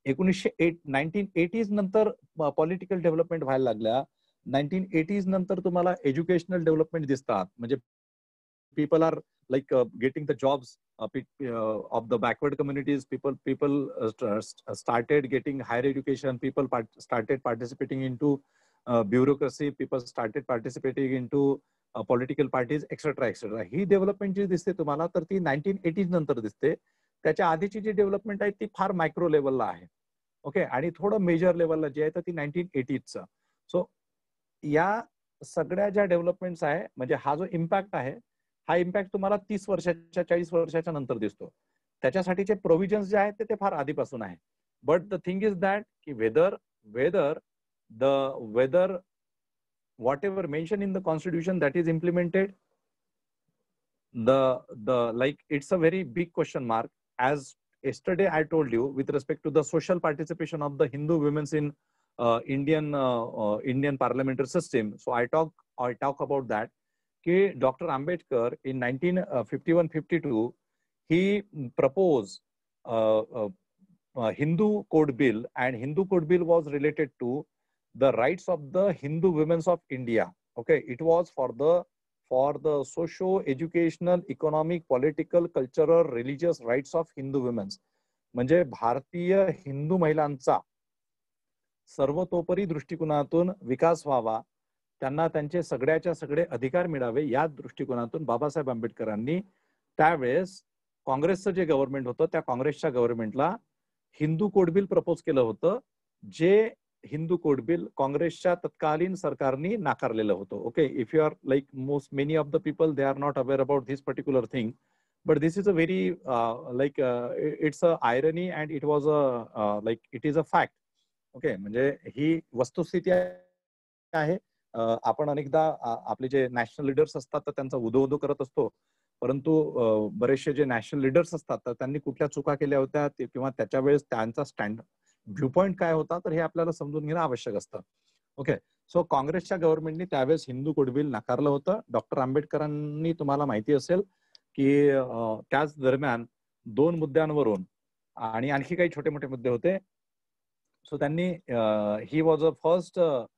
1980s नंतर पॉलिटिकल डेव्हलपमेंट व्हायला लागल्या. 1980s नंतर तुम्हाला एज्युकेशनल डेव्हलपमेंट दिसतात, म्हणजे people are like getting the jobs of the backward communities. People started getting higher education. People started participating into bureaucracy. People started participating into political parties, etc. etc. ही development जी दिसते तुम्हाला तर ती 1980s नंतर दिसते. त्याच्या आधीची जी डेव्हलपमेंट आहे ती फार मायक्रो लेवलला आहे. ओके, आणि थोडं मेजर लेवलला जी आहे तर ती 1980s. सो या सगळ्या ज्या डेव्हलपमेंट्स आहे, म्हणजे हा जो इम्पॅक्ट आहे, हा इम्पॅक्ट तुम्हाला 30 वर्षाच्या 40 वर्षाच्या नंतर दिसतो. त्याच्यासाठीचे प्रोव्हिजन्स जे आहेत ते फार आधीपासून आहे. But the thing is that की whether whatever mention in the constitution that is implemented, the like it's a very big question mark. As yesterday I told you with respect to the social participation of the Hindu women in Indian parliamentary system, so I talk about that. Dr. Ambedkar in 1951-52 he proposed Hindu Code Bill, and Hindu Code Bill was related to the rights of the Hindu women of India. Okay, it was for the socio-educational, economic, political, cultural, religious rights of Hindu women. म्हणजे भारतीय हिंदू महिलांचा सर्वतोपरी दृष्टिकोनातून विकास व्हावा, त्यांना त्यांचे सगळ्याच्या सगळे अधिकार मिळावे, या दृष्टिकोनातून बाबासाहेब आंबेडकरांनी त्यावेळेस काँग्रेसचं जे गव्हर्नमेंट होतं त्या काँग्रेसच्या गव्हर्नमेंटला हिंदू कोड बिल प्रपोज केलं होतं, जे हिंदू कोड बिल काँग्रेसच्या तत्कालीन सरकारने नाकारलेलं होतं. Okay, if you are like many of the people they are not aware about this particular thing, but this is a very like it's a irony and it was a like it is a fact. Okay, म्हणजे ही वस्तुस्थिती आहे. आपण अनेकदा आपले जे national leaders असतात तर त्यांचा उदो करत असतो, परंतु बरेचसे जे नॅशनल लीडर्स असतात तर त्यांनी कुठल्या चुका केल्या होत्या किंवा त्याच्या वेळेस त्यांचा स्टँड व्ह्यू पॉइंट काय होता तर हे आपल्याला समजून घेणं आवश्यक असतं. ओके, सो काँग्रेसच्या गव्हर्नमेंटनी त्यावेळेस हिंदू कोड बिल नाकारलं होतं. डॉक्टर आंबेडकरांनी तुम्हाला माहिती असेल की त्याच दरम्यान 2 मुद्द्यांवरून आणि आणखी काही छोटे मोठे मुद्दे होते. सो त्यांनी he was a first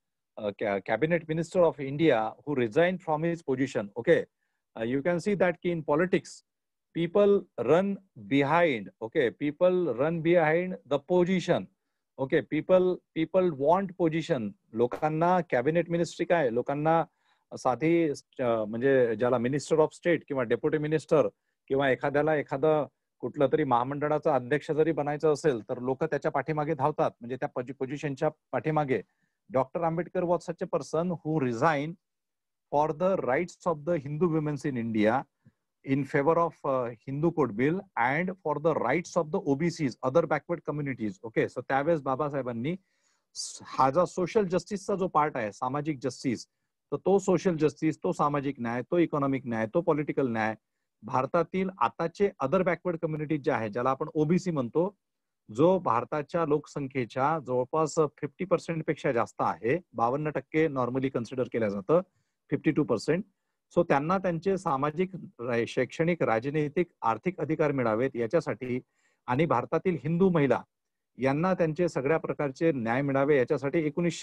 cabinet minister of India who resigned from his position. Okay, you can see that in politics people run behind. Okay, people run behind the position. Okay, people want position. लोकांना cabinet ministry काय, लोकांना साधी म्हणजे ज्याला minister of state किंवा deputy minister किंवा एखाद्याला एखादं कुठलं तरी महामंडळाचा अध्यक्ष जरी बनायचं असेल तर लोक त्याच्या पाठीमागे धावतात, म्हणजे त्या पोझिशनच्या पाठीमागे. Dr. Ambedkar was such a person who resigned for the rights of the Hindu women in India in favor of Hindu Code Bill and for the rights of the OBCs, other backward communities. Okay, so त्यावेळेस बाबासाहेबांनी हा जो social जस्टिसचा जो part आहे, सामाजिक justice, तर तो social justice, तो सामाजिक न्याय, तो इकॉनॉमिक न्याय, तो पॉलिटिकल न्याय भारतातील आताचे अदर बॅकवर्ड कम्युनिटीज जे आहे, ज्याला आपण ओबीसी म्हणतो, जो भारताच्या लोकसंख्येच्या जवळपास 50% पेक्षा जास्त आहे, 52% नॉर्मली कन्सिडर केलं जातं, 52%. सो त्यांना त्यांचे सामाजिक, शैक्षणिक, राजनैतिक, आर्थिक अधिकार मिळावेत याच्यासाठी, आणि भारतातील हिंदू महिला यांना त्यांचे सगळ्या प्रकारचे न्याय मिळावे याच्यासाठी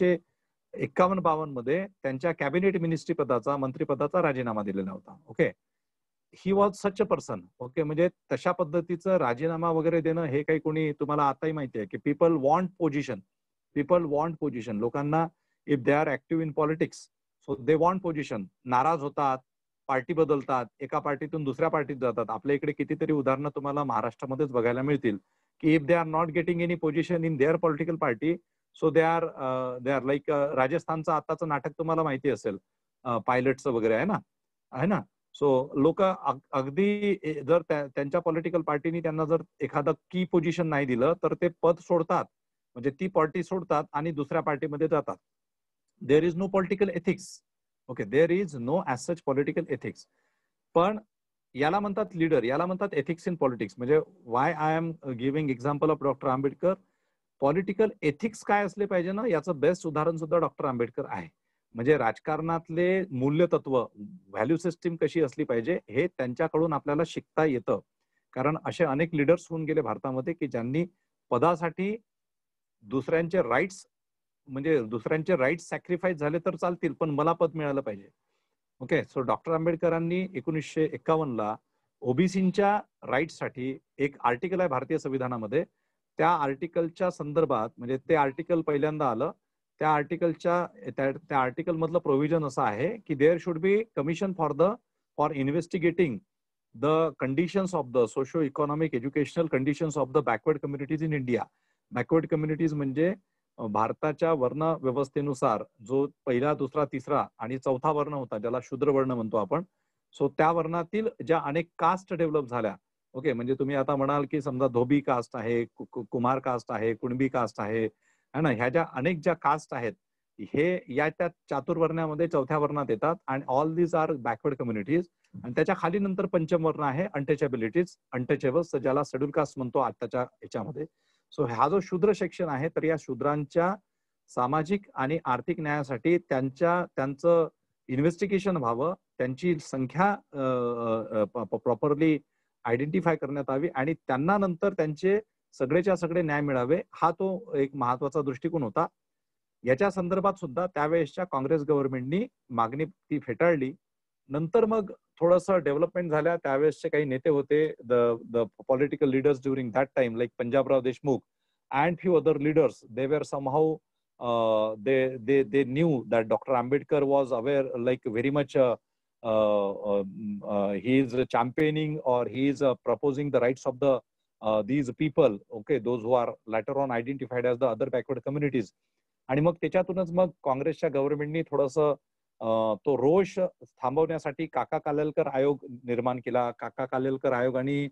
1951-52 मध्ये त्यांच्या कॅबिनेट मिनिस्ट्री पदाचा, मंत्रिपदाचा राजीनामा दिलेला होता. Okay, he was such a person. Okay, म्हणजे तशा पद्धतीचं राजीनामा वगैरे देणं हे काही कोणी, तुम्हाला आताही माहिती आहे की people want position, people want position. लोकांना if they are active in politics, so they want position. नाराज होतात, पार्टी बदलतात, एका पार्टीतून दुसऱ्या पार्टीत जातात. आपल्या इकडे कितीतरी उदाहरणं तुम्हाला महाराष्ट्रामध्येच बघायला मिळतील की if they are not getting any position in their political party, so they are like, राजस्थानचं आताचं नाटक तुम्हाला माहिती असेल, पायलटचं वगैरे आहे ना. सो लोक अगदी जर त्यांच्या पॉलिटिकल पार्टीनी त्यांना जर एखादं की पोझिशन नाही दिलं तर ते पद सोडतात, म्हणजे ती पार्टी सोडतात आणि दुसऱ्या पार्टीमध्ये जातात. There is no political ethics. Okay, there is no as such political ethics. पण याला म्हणतात लीडर, याला म्हणतात एथिक्स इन पॉलिटिक्स. म्हणजे why I am giving example of doctor Ambedkar. Political ethics काय असले पाहिजे ना, याचं बेस्ट उदाहरण सुद्धा डॉक्टर आंबेडकर आहे. म्हणजे राजकारणातले मूल्यतत्व, व्हॅल्यू सिस्टीम कशी असली पाहिजे हे त्यांच्याकडून आपल्याला शिकता येतं. कारण असे अनेक लीडर्स होऊन गेले भारतामध्ये की ज्यांनी पदासाठी दुसऱ्यांचे राईट्स, म्हणजे दुसऱ्यांचे राईट्स सॅक्रिफाईस झाले तर चालतील, पण मला पद मिळालं पाहिजे. ओके, सो डॉक्टर आंबेडकरांनी 1951ला ओबीसीच्या राईट्ससाठी एक आर्टिकल आहे भारतीय संविधानामध्ये, त्या आर्टिकलच्या संदर्भात, म्हणजे ते आर्टिकल पहिल्यांदा आलं, त्या आर्टिकल मधलं प्रोव्हिजन असं आहे की there should be commission for investigating the conditions of the socio economic educational conditions of the backward communities in India. Backward communities म्हणजे भारताच्या वर्ण व्यवस्थेनुसार जो पहिला, दुसरा, तिसरा आणि चौथा वर्ण होता, ज्याला शूद्र वर्ण म्हणतो आपण. सो त्या वर्णातील ज्या अनेक कास्ट डेव्हलप झाल्या. ओके, म्हणजे तुम्ही आता म्हणाल की समजा धोबी कास्ट आहे, कुमार कास्ट आहे, कुणबी कास्ट आहे ना, ह्या ज्या अनेक ज्या कास्ट आहेत हे या त्या चातुर्वर्ण्यामध्ये चौथ्या वर्णात येतात. आणि all these are backward communities. आणि त्याच्या खाली नंतर पंचम वर्ण आहे, अनटचेबिलिटीज, अनटचेबल्स, ज्याला शेड्यूल कास्ट म्हणतो आताच्या ह्याच्यामध्ये. सो हा जो शूद्र सेक्शन आहे, तर या शूद्रांच्या सामाजिक आणि आर्थिक न्यायासाठी त्यांचं इन्व्हेस्टिगेशन व्हावं, त्यांची संख्या प्रॉपरली आयडेंटिफाय करण्यात यावी आणि त्यांना नंतर त्यांचे सगळेच्या सगळे न्याय मिळावे, हा तो एक महत्वाचा दृष्टिकोन होता. याच्या संदर्भात सुद्धा त्यावेळेसच्या काँग्रेस गव्हर्नमेंटनी मागणी ती फेटाळली. नंतर मग थोडंसं डेव्हलपमेंट झाल्या. त्यावेळेसचे काही नेते होते, the political leaders during that time, like Punjabrao Deshmukh and few other leaders, they were somehow they knew that Dr. Ambedkar was aware, like very much he is championing or he is proposing the rights of the these people, okay, those who are later on identified as the other backward communities. आणि मग त्याच्यातूनच मग काँग्रेसच्या गव्हर्नमेंटनी थोडंसं तो रोष थांबवण्यासाठी काका कालेलकर आयोग निर्माण केला. काका कालेलकर आयोगाने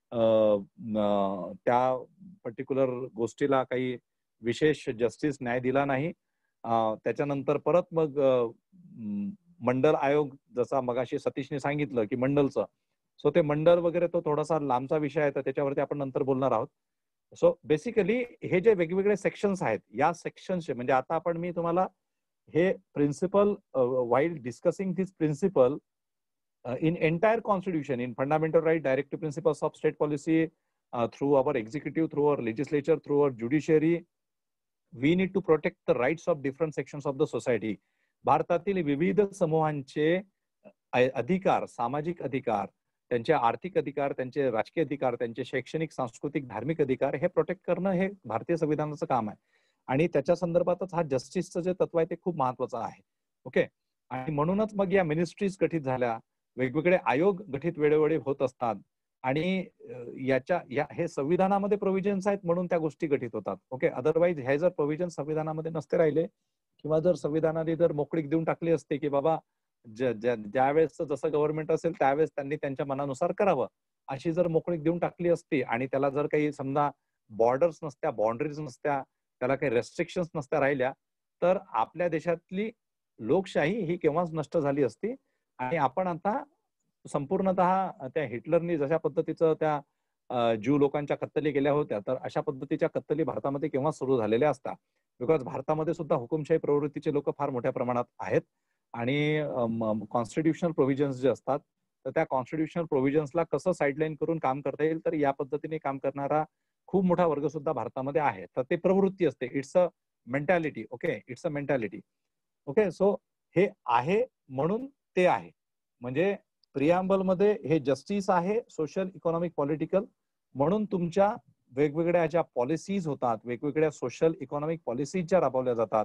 त्या पर्टिक्युलर गोष्टीला काही विशेष जस्टिस न्याय दिला नाही. त्याच्यानंतर परत मग मंडल आयोग, जसा मगाशी सतीशने सांगितलं की मंडलचं, सो ते मंडल वगैरे तो थोडासा लांबचा विषय आहे, तर त्याच्यावरती आपण नंतर बोलणार आहोत. सो बेसिकली हे जे वेगवेगळे सेक्शन्स आहेत, या सेक्शन्सचे म्हणजे आता मी तुम्हाला हे principle, while discussing this principle in entire constitution, in fundamental right, directive principles of state policy, through our executive, through our legislature, through our judiciary, we need to protect the rights of different sections of the society. भारतातील विविध समूहांचे अधिकार, सामाजिक अधिकार, त्यांचे आर्थिक अधिकार, त्यांचे राजकीय अधिकार, त्यांचे शैक्षणिक, सांस्कृतिक, धार्मिक अधिकार हे प्रोटेक्ट करणं हे भारतीय संविधानाचं काम आहे. आणि त्याच्या संदर्भातच हा जस्टिसचं जे तत्व आहे ते खूप महत्वाचं आहे. ओके, आणि म्हणूनच मग या मिनिस्ट्रीज गठीत झाल्या, वेगवेगळे आयोग गठीत वेळोवेळी होत असतात आणि हे संविधानामध्ये प्रोव्हिजन्स आहेत म्हणून त्या गोष्टी गठीत होतात. ओके, अदरवाईज हे जर प्रोव्हिजन संविधानामध्ये नसते राहिले किंवा जर संविधानाने जर मोकळीक देऊन टाकली असते की बाबा ज्यावेळेस जसं गव्हर्नमेंट असेल त्यावेळेस त्यांनी त्यांच्या मनानुसार करावं, अशी जर मोकळीक देऊन टाकली असती आणि त्याला जर काही समजा बॉर्डर्स नसत्या, बाउंड्रीज नसत्या, त्याला काही रेस्ट्रिक्शन्स नसत्या राहिल्या, तर आपल्या देशातली लोकशाही ही केव्हाच नष्ट झाली असती. आणि आपण आता संपूर्णतः त्या हिटलरनी जशा पद्धतीचं त्या ज्यू लोकांच्या कत्तली केल्या होत्या, तर अशा पद्धतीच्या कत्तली भारतामध्ये केव्हा सुरू झालेल्या असतात. बिकॉज भारतामध्ये सुद्धा हुकुमशाही प्रवृत्तीचे लोक फार मोठ्या प्रमाणात आहेत आणि कॉन्स्टिट्युशनल प्रोव्हिजन्स जे असतात तर त्या कॉन्स्टिट्युशनल प्रोव्हिजन्सला कसं साईडलाईन करून काम करता येईल तर या पद्धतीने काम करणारा खूप मोठा वर्ग सुद्धा भारतामध्ये आहे. तर ते प्रवृत्ती असते. It's a mentality. Okay, it's a mentality. Okay, so हे आहे म्हणून ते आहे. म्हणजे प्रियांबल मध्ये हे जस्टिस आहे, सोशल, इकॉनॉमिक, पॉलिटिकल, म्हणून तुमच्या वेगवेगळ्या ज्या पॉलिसीज होतात, वेगवेगळ्या सोशल इकॉनॉमिक पॉलिसीज ज्या राबवल्या जातात,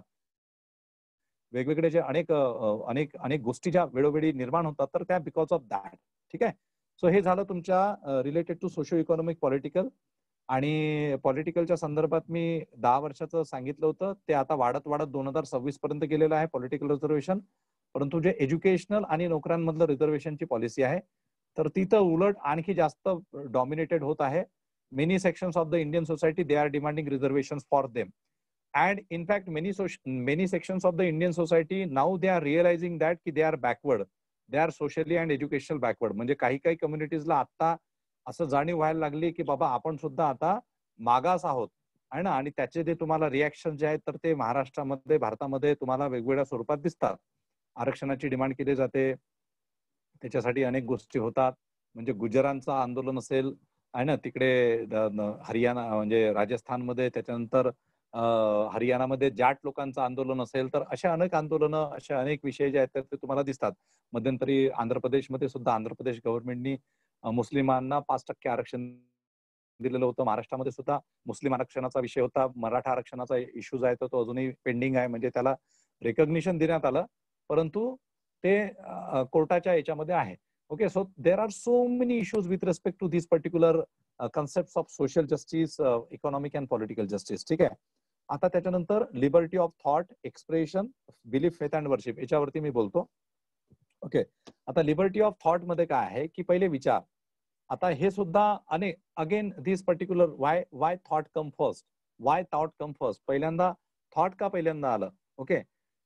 वेगवेगळे जे अनेक अनेक अनेक गोष्टी ज्या वेळोवेळी निर्माण होतात तर त्या बिकॉज ऑफ दॅट. ठीक आहे. सो हे झालं तुमच्या related to socio economic political. आणि पॉलिटिकलच्या संदर्भात मी 10 वर्षाचं सांगितलं होतं, ते आता वाढत वाढत 2026 पर्यंत गेलेलं आहे पॉलिटिकल रिझर्वेशन. परंतु जे एज्युकेशनल आणि नोकऱ्यांमधलं रिझर्वेशनची पॉलिसी आहे तर ती तर उलट आणखी जास्त डॉमिनेटेड होत आहे. Many sections of the Indian society they are demanding reservation for them. And in fact, many sections of the Indian society now they are realizing that they are backward. They are socially and educational backward. म्हणजे काही काही कम्युनिटीजला आता असं जाणीव व्हायला लागली की बाबा आपण सुद्धा आता मागास आहोत आहे ना. आणि त्याचे जे तुम्हाला रिॲक्शन जे आहेत तर ते महाराष्ट्रामध्ये, भारतामध्ये तुम्हाला वेगवेगळ्या स्वरूपात दिसतात. आरक्षणाची डिमांड केली जाते, त्याच्यासाठी अनेक गोष्टी होतात. म्हणजे गुजरांचं आंदोलन असेल आहे ना तिकडे, हरियाणा म्हणजे राजस्थानमध्ये, त्याच्यानंतर हरियाणामध्ये जाट लोकांचं आंदोलन असेल, तर अशा अनेक आंदोलनं, असे अनेक विषय जे आहेत ते तुम्हाला दिसतात. मध्यंतरी आंध्र प्रदेशमध्ये सुद्धा आंध्र प्रदेश गव्हर्नमेंटनी मुस्लिमांना 5% आरक्षण दिलेलं होतं. महाराष्ट्रामध्ये सुद्धा मुस्लिम आरक्षणाचा विषय होता. मराठा आरक्षणाचा इश्यूज आहे तो अजूनही पेंडिंग आहे. म्हणजे त्याला रेकग्निशन देण्यात आलं, परंतु ते कोर्टाच्या याच्यामध्ये आहे. Okay, so there are so many issues with respect to this particular concept of social justice, economic and political justice. ठीक आहे. आता त्याच्यानंतर liberty of thought, expression, belief, faith and worship याच्यावरती मी बोलतो. ओके, आता लिबर्टी ऑफ थॉट मध्ये काय आहे की पहिले विचार. आता हे सुद्धा अनेक again this particular why thought come first, why thought come first. पहिल्यांदा थॉट का पहिल्यांदा आलं. ओके,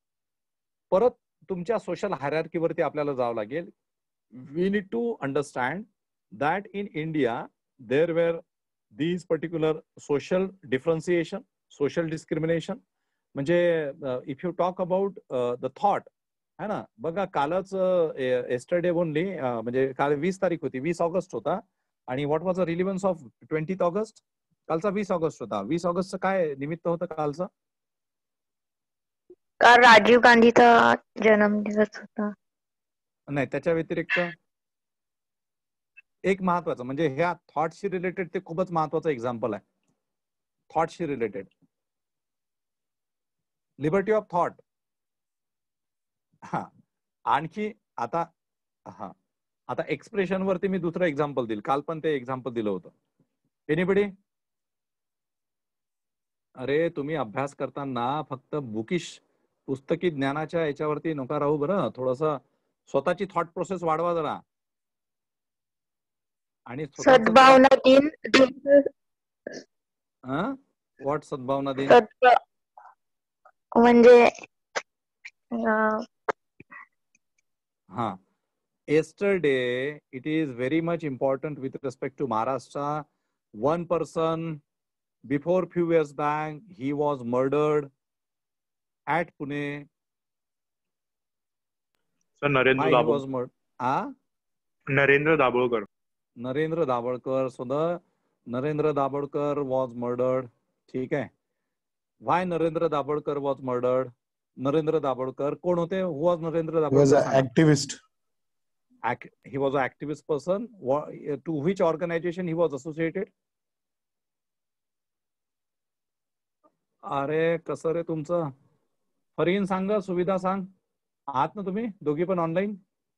परत तुमच्या सोशल हायरार्कीवरती आपल्याला जावं लागेल. We need to understand that in India there were these particular social differentiation, social discrimination. म्हणजे if you talk about the thought है ना, बघा कालच येस्टरडे ओनली, म्हणजे काल 20 तारीख होती, 20 ऑगस्ट होता. आणि what was the relevance of 20 August? कालचा 20 ऑगस्ट होता. 20 ऑगस्टचं काय निमित्त होतं कालचं? काल राजीव गांधीचा जन्मदिवस होता. नाही, त्याच्या व्यतिरिक्त एक महत्वाचं म्हणजे ह्या थॉटशी रिलेटेड ते खूपच महत्वाचं एक्झाम्पल आहे. थॉटशी रिलेटेड लिबर्टी ऑफ थॉट. हा, आणखी आता आता एक्सप्रेशन वरती मी दुसरं एक्झाम्पल देईल. काल पण ते एक्झाम्पल दिलं होतं. एनीबडी? अरे तुम्ही अभ्यास करताना फक्त बुकिश पुस्तकी ज्ञानाच्या याच्यावरती नका राहू बरं. थोडस स्वतःची थॉट प्रोसेस वाढवा जरा. आणि सद्भावना दिन व्हॉट सद्भावना दिन म्हणजे हा, yesterday it is very much important with respect to Maharashtra. One person before few years back he was murdered at Pune. Sir, Narendra Dabholkar. Narendra Dabholkar. Narendra Dabholkar. So the Narendra Dabholkar was murdered. ठीक है. Why Narendra Dabholkar was murdered? Narendra Dabholkar कोण होते? Who was Narendra Dabholkar? He was an activist. He was an activist person. To which organization he was associated? अरे कसं रे तुमचं? फरहीन सांग, सुविधा सांग. आहात ना तुम्ही दोघी पण ऑनलाईन?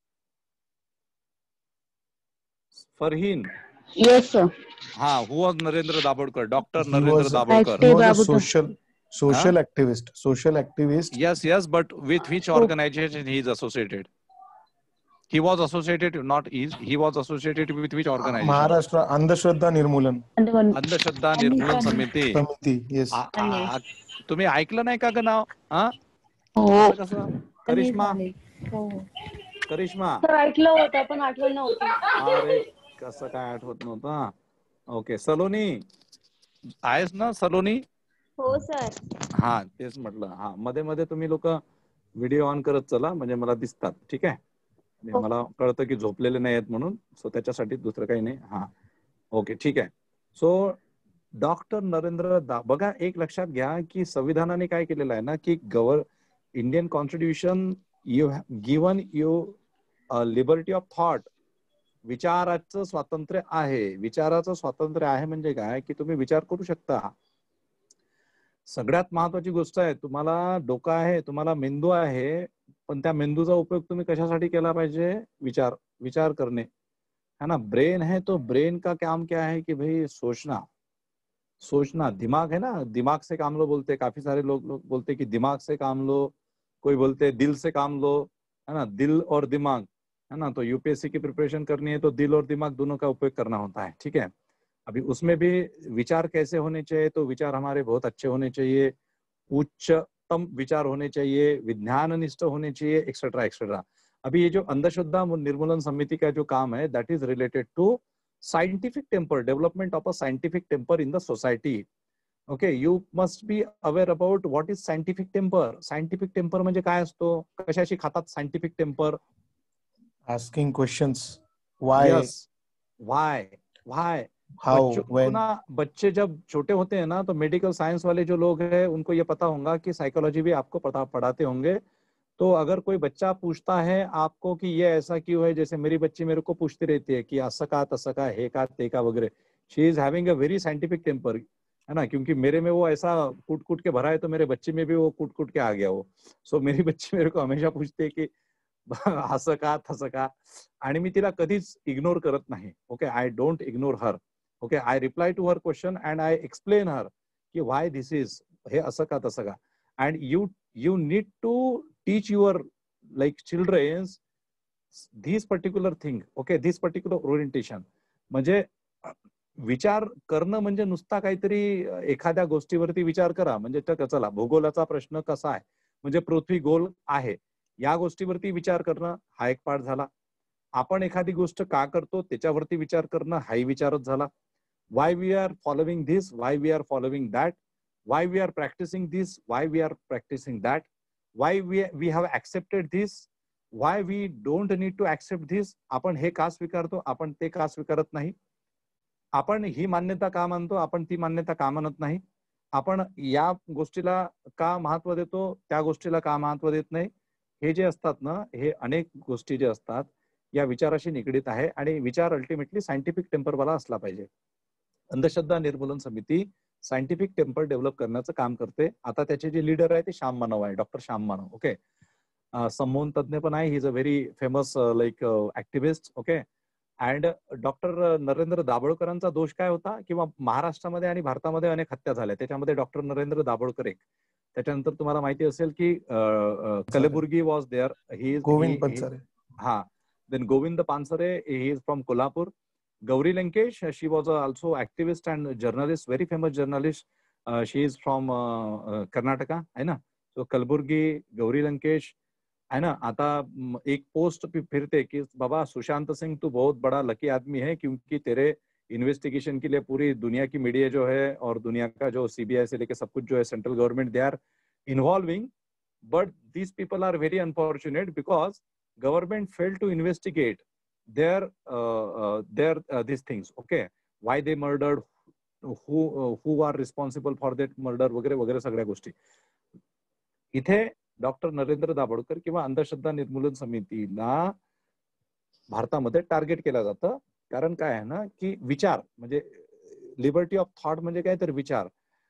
फरहीन. Yes sir. हा, who was Narendra Dabholkar? Dr. Narendra Dabholkar. He was a social activist. Social activist. Yes, but with which organization he is associated? He was associated, not is. He was associated with which organization? Maharashtra Andhashraddha Nirmulan. अंधश्रद्धा निर्मूलन समिती. Yes. तुम्ही ऐकलं नाही का ग नाव? Karishma. Karishma. Sir ऐकलं होतं पण आठवण नव्हतं. अरे कसं काय आठवत नव्हतं? ओके, सलोनी आहेस ना? सलोनी. हो सर. हा, तेच म्हटलं. हा, मध्ये मध्ये तुम्ही लोक व्हिडिओ ऑन करत चला, म्हणजे मला दिसतात. ठीक आहे, मला कळतं की झोपलेले नाही आहेत म्हणून. सो त्याच्यासाठी दुसरं काही नाही. हा, ओके, ठीक आहे. सो डॉक्टर नरेंद्र बघा, एक लक्षात घ्या की संविधानाने काय केलेलं आहे ना, की Indian constitution you given you liberty of thought, विचाराचं स्वातंत्र्य आहे. विचाराचं स्वातंत्र्य आहे म्हणजे काय, की तुम्ही विचार करू शकता. सगळ्यात महत्वाची गोष्ट आहे, तुम्हाला डोकं आहे, तुम्हाला मेंदू आहे, पण त्या मेंदूचा उपयोग तुम्ही कशासाठी केला पाहिजे? विचार करणे, है ना. ब्रेन है तो ब्रेन का काम क्या है कि भाई सोचना. दिमाग है ना, दिमाग से काम लो बोलते, काफी सारे लोग बोलते कि दिमाग से काम लो, कोई बोलते दिल से काम लो, है ना. दिल और दिमाग, है ना. तो यूपीएससी की प्रिपरेशन करनी है तो दिल और दिमाग दोनों का उपयोग करना होता है. ठीक है, अभी उसमें भी विचार कैसे होने चाहिए, तो विचार हमारे बहुत अच्छे होने चाहिए, उच्चतम विचार होने चाहिए, विज्ञाननिष्ठ होने चाहिए, एक्सेट्रा एक्सेट्रा. अभी ये जो अंधश्रद्धा निर्मूलन समिति का जो काम है, that is related to scientific temper, development of a scientific temper in the society. Okay, you must be aware about what is scientific temper. Scientific temper म्हणजे काय असतो, कशाशी खातात scientific temper? Asking questions. Why? Yes. Why? How? When? बच्चे जब छोटे होते हैं ना, तो मेडिकल साइंस वाले जो लोग हैं उनको ये पता होगा कि साइकोलॉजी भी आपको पढ़ाते होंगे. तो अगर कोई बच्चा पूछता है आपको कि ये ऐसा क्यों है, जैसे मेरी बच्ची मेरे को पूछती रहती है कि असं का तसं का, हे का ते का वगैरह. She is having a very scientific temper, है ना, क्योंकि मेरे में वो ऐसा कूट के भरा है, तो मेरे बच्चे में भी वो कूट के आ गया वो. सो मेरी बच्ची मेरे को हमेशा पूछते है की असं का तसं का, आणि मी तिला कधीच इग्नोर करत नाही. Okay, I don't ignore her. Okay, I reply to her question and I explain her की वाय दिस इज, हे असं का तसं का. And you need to teach your like childrens this particular thing. Okay, this particular orientation. म्हणजे विचार करणं म्हणजे नुसता काहीतरी एखाद्या गोष्टीवरती विचार करा म्हणजे चला भूगोलाचा प्रश्न कसा आहे, म्हणजे पृथ्वी गोल आहे, या गोष्टीवरती विचार करणं हा एक पार्ट झाला. आपण एखादी गोष्ट का करतो त्याच्यावरती विचार करणं हाही विचारच झाला. Why we are following this, why we are following that, why we are practising this, why we are practising that, why we have accepted this, why we don't need to accept this. आपण हे का स्वीकारतो, आपण ते का स्वीकारत नाही, आपण ही मान्यता का मानतो, आपण ती मान्यता का मानत नाही, आपण या गोष्टीला का महत्व देतो, त्या गोष्टीला का महत्व देत नाही. हे जे असतात ना, हे अनेक गोष्टी जे असतात या विचाराशी निगडीत आहे, आणि विचार अल्टिमेटली सायंटिफिक टेम्परवाला असला पाहिजे. अंधश्रद्धा निर्मूलन समिती सायंटिफिक टेम्पर डेव्हलप करण्याचं काम करते. आता त्याचे जे लीडर आहे ते श्याम मानव आहे, डॉक्टर श्याम मानव. ओके, संमोहन तज्ञ पण आहे, he is a very famous like activist. Okay, and doctor Narendra दाभोळकरांचा दोष काय होता, किंवा महाराष्ट्रामध्ये आणि भारतामध्ये अनेक हत्या झाल्या, त्याच्यामध्ये डॉक्टर नरेंद्र दाभोळकर एक. त्याच्यानंतर तुम्हाला माहिती असेल की Kalburgi was there, he is Govind Pansare. हा, then Govind Pansare, he is from Kolhapur. Gauri Lankesh, she was also activist and journalist, very famous journalist. She is from Karnataka, है ना. सो कलबुर्गी, गौरी लंकेश, है ना. आता एक पोस्ट फिरते कि बाबा सुशांत सिंह तू बहुत बड़ा लकी आदमी है, क्योंकि तेरे इन्वेस्टिगेशन के लिए पूरी दुनिया की मीडिया जो है और दुनिया का जो सीबीआई से लेके सब कुछ जो है central government they are involving, but these people are very unfortunate because government fail to investigate their these things. Okay, why they murdered, who are responsible for that murder वगैरे वगैरे सगळ्या गोष्टी. इथे डॉक्टर नरेंद्र दाभोळकर किंवा अंधश्रद्धा निर्मूलन समितीला भारतामध्ये टार्गेट केलं जातं. कारण काय आहे ना, की विचार म्हणजे लिबर्टी ऑफ थॉट म्हणजे काय तर विचार.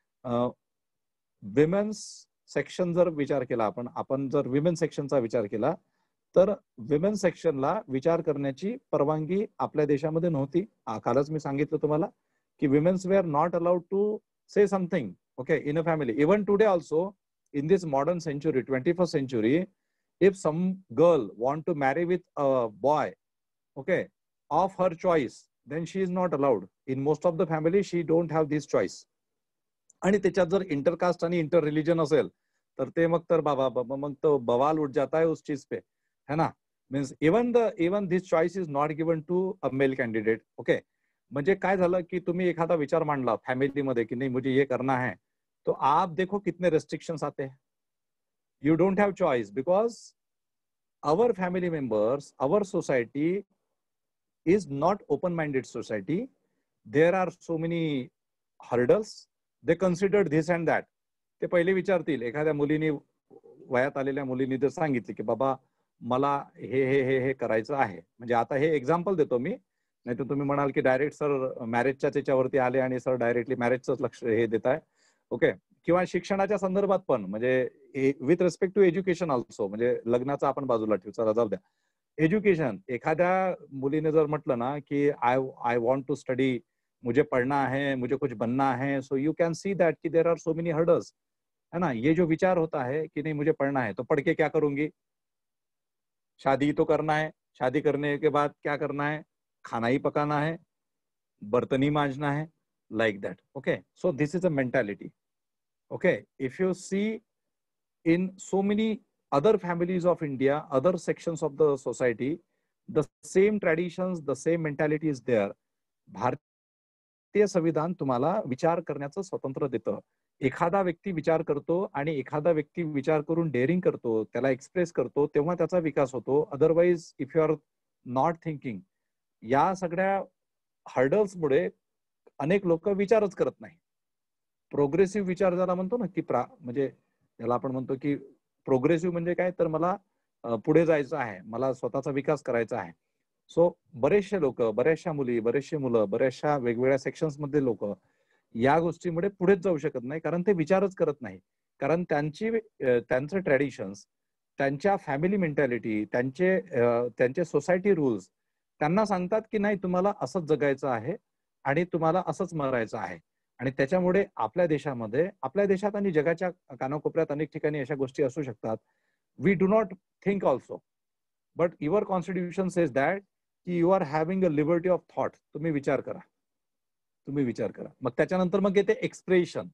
विमेन्स सेक्शन जर विचार केला आपण जर विमेन सेक्शनचा विचार केला तर विमेन सेक्शनला विचार करण्याची परवानगी आपल्या देशामध्ये नव्हती. कालच मी सांगितलं तुम्हाला की womens were not allowed to say something. Okay, in a family. Even today also in this modern century, 21st century, if some girl want to marry with a boy, okay, of her choice, then she is not allowed. In most of the family, she don't have this choice. आणि त्याच्यात जर intercaste आणि inter religion असेल तर ते मग तर बाबा मग तो बवाल उठ जाता है उस चीज पे, है ना. Means even this choice is not given to a male candidate. Okay, म्हणजे काय झालं की तुम्ही एखादा विचार मांडला फॅमिलीमध्ये की नाही मुझे ये करना है, तो आप देखो कितने रेस्ट्रिक्शंस आते हैं. You don't have choice because our family members, our society is not open-minded society. There are so many hurdles. They considered this and that. ते पहिले विचारतील, एखाद्या मुलीने वयात आलेल्या मुलीने जर सांगितले की बाबा मला हे हे हे हे करायचं आहे, म्हणजे आता हे एक्झाम्पल देतो मी, नाही तर तुम्ही म्हणाल की डायरेक्ट सर मॅरेजच्या त्याच्यावरती आले आणि सर डायरेक्टली मॅरेजच लक्ष हे देत आहे. ओके, किंवा शिक्षणाच्या संदर्भात पण, म्हणजे with respect to education also, म्हणजे लग्नाचं आपण बाजूला ठेवू, चला जाऊ द्या. एज्युकेशन, एखाद्या मुलीने जर म्हटलं ना की आई वॉन्ट टू स्टडी, मुझे पढ़ना है, मुझे कुछ बनना है, so you can see that कि there are so many hurdles, है ना. ये जो विचार होता है कि नहीं मुझे पढ़ना है, तो पढ़ के क्या करूंगी, शादी तो करना है, शादी करने के बाद क्या करना है, खाना ही पकाना है, बर्तन ही मांजना है, like that. Okay, so this is a mentality. Okay, if you see in so many other families of India, other sections of the society, the same traditions, the same mentality is there. भारतीय संविधान तुम्हाला विचार करण्याचं स्वतंत्र देतं. एखादा व्यक्ती विचार करतो आणि एखादा व्यक्ती विचार करून डेअरिंग करतो, त्याला एक्सप्रेस करतो, तेव्हा त्याचा विकास होतो. Otherwise if you are not thinking, या सगळ्या हर्डल्समुळे अनेक लोक विचारच करत नाही. प्रोग्रेसिव्ह विचार ज्याला म्हणतो ना की म्हणजे त्याला आपण म्हणतो की प्रोग्रेसिव्ह म्हणजे काय, तर मला पुढे जायचं आहे, मला स्वतःचा विकास करायचा आहे. सो बरेचसे लोक, बऱ्याचशा मुली, बरेचसे मुलं, बऱ्याचशा वेगवेगळ्या सेक्शन्स मधले लोक या गोष्टीमुळे पुढेच जाऊ शकत नाही, कारण ते विचारच करत नाही. कारण त्यांचं ट्रॅडिशन्स, त्यांच्या फॅमिली मेंटॅलिटी, त्यांचे सोसायटी रूल्स त्यांना सांगतात की नाही तुम्हाला असंच जगायचं आहे आणि तुम्हाला असंच मरायचं आहे. आणि त्याच्यामुळे आपल्या देशात आणि जगाच्या कानाकोपऱ्यात अनेक ठिकाणी अशा गोष्टी असू शकतात. We do not think also, but your constitution says that की you are having a liberty of thought. तुम्ही विचार करा, तुम्ही विचार करा. मग त्याच्यानंतर मग येते एक्सप्रेशन.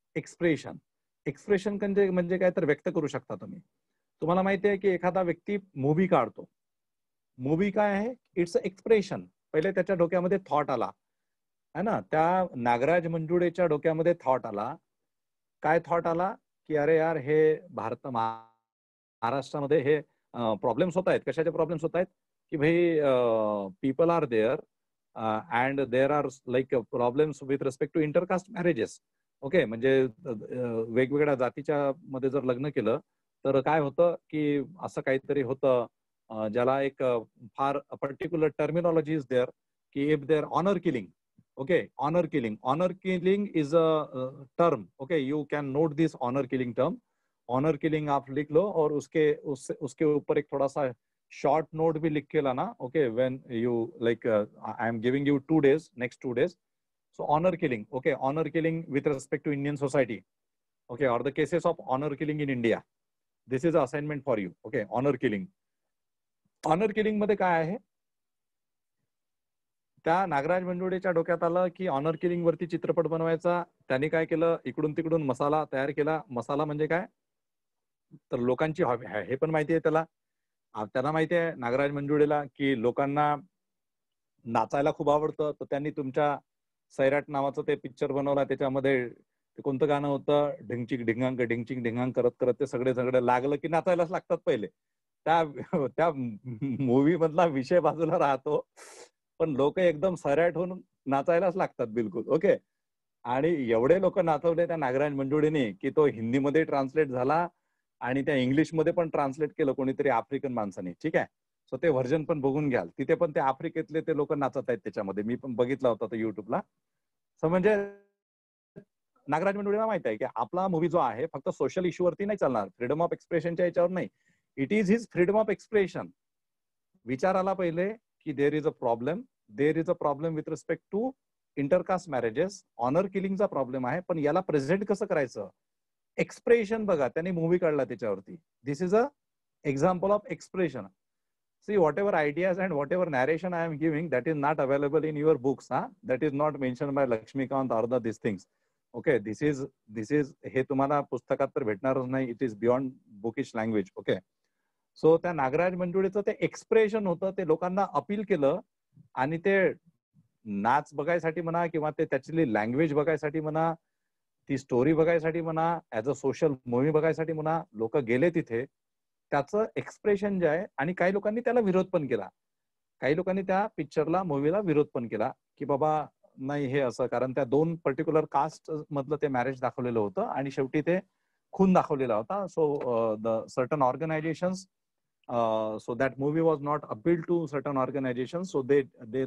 एक्सप्रेशन म्हणजे काय, तर व्यक्त करू शकता तुम्ही. तुम्हाला माहिती आहे की एखादा व्यक्ती मूव्ही काढतो, मूव्ही काय आहे, इट्स एक्सप्रेशन. पहिले त्याच्या डोक्यामध्ये थॉट आला, है ना. त्या नागराज मंजुळेच्या डोक्यामध्ये थॉट आला. काय थॉट आला की अरे यार, हे महाराष्ट्रामध्ये हे प्रॉब्लेम्स होत आहेत. कशाचे प्रॉब्लेम्स होत आहेत की भाई people are there and there are like problems with respect to intercaste marriages. Okay, म्हणजे वेगवेगळ्या जातीच्या मध्ये जर लग्न केलं तर काय होतं की असं काहीतरी होतं, ज्याला एक फार पर्टिक्युलर टर्मिनॉलॉजी इज देअर की if there honour killing. Okay, honor killing is a term. Okay, you can note this honor killing term. Honor killing आप लिख लो और उसके ऊपर एक थोड़ा सा short note भी लिख के लाना. Okay, when you like I am giving you 2 days, next 2 days. So honor killing. Okay, honor killing with respect to Indian society. Okay, or the cases of honor killing in India. This is an assignment for you. Okay, honor killing. Honor killing मध्ये काय आहे, त्या नागराज मंजुळेच्या डोक्यात आलं की honour killing वरती चित्रपट बनवायचा. त्यांनी काय केलं, इकडून तिकडून मसाला तयार केला. मसाला म्हणजे काय, तर लोकांची हे पण माहिती आहे त्याला माहिती आहे नागराज मंजुळेला की लोकांना नाचायला खूप आवडतं. तर त्यांनी तुमच्या सैराट नावाचं ते पिक्चर बनवला. त्याच्यामध्ये ते कोणतं गाणं होतं, ढिंचिक ढिंगांग ढिंचिक ढिंगांग करत करत ते सगळे लागलं की नाचायलाच लागतात पहिले. त्या मूव्ही मधला विषय बाजूला राहतो, पण लोक एकदम सैराट होऊन नाचायलाच लागतात बिलकुल. ओके, आणि एवढे लोक नाचवले त्या नागराज मंजुळेने की तो हिंदीमध्ये ट्रान्सलेट झाला आणि त्या इंग्लिशमध्ये पण ट्रान्सलेट केलं कोणीतरी आफ्रिकन माणसाने. ठीक आहे, सो ते व्हर्जन पण बघून घ्याल. तिथे पण ते आफ्रिकेतले ते लोक नाचत आहेत त्याच्यामध्ये. मी पण बघितला होता तो युट्यूबला. सो म्हणजे नागराज मंजुळेला माहित आहे की आपला मूव्ही जो आहे फक्त सोशल इश्यू वरती नाही चालणार, फ्रीडम ऑफ एक्सप्रेशनच्या याच्यावर नाही. It is his freedom of expression. विचार आला पहिले की there is a problem with respect to intercaste marriages. Honour किलिंगचा प्रॉब्लेम आहे, पण याला प्रेझेंट कसं करायचं, एक्सप्रेशन बघा. त्यांनी मूव्ही काढला त्याच्यावरती. This is a example of expression. See, whatever ideas and whatever narration I am giving, that is not available in your books. That is not mentioned by Lakshmikant or these things. Okay, this is हे तुम्हाला पुस्तकात तर भेटणारच नाही. It is beyond bookish language. Okay, so त्या नागराज मंजुळेचं ते expression होतं, ते लोकांना अपील केलं. आणि ते नाच बघायसाठी म्हणा किंवा ते त्याची लँग्वेज बघायसाठी म्हणा, ती स्टोरी बघायसाठी म्हणा, ऍज अ सोशल मूव्ही बघायसाठी म्हणा, लोक गेले तिथे. त्याचं एक्सप्रेशन जे आहे, आणि काही लोकांनी त्याला विरोध पण केला. काही लोकांनी त्या पिक्चरला, मूव्हीला विरोध पण केला की बाबा नाही हे असं, कारण त्या 2 पर्टिक्युलर कास्ट मधलं ते मॅरेज दाखवलेलं होतं आणि शेवटी ते खून दाखवलेला होता. So the certain organisations, so that movie was not appealed to certain organizations, so they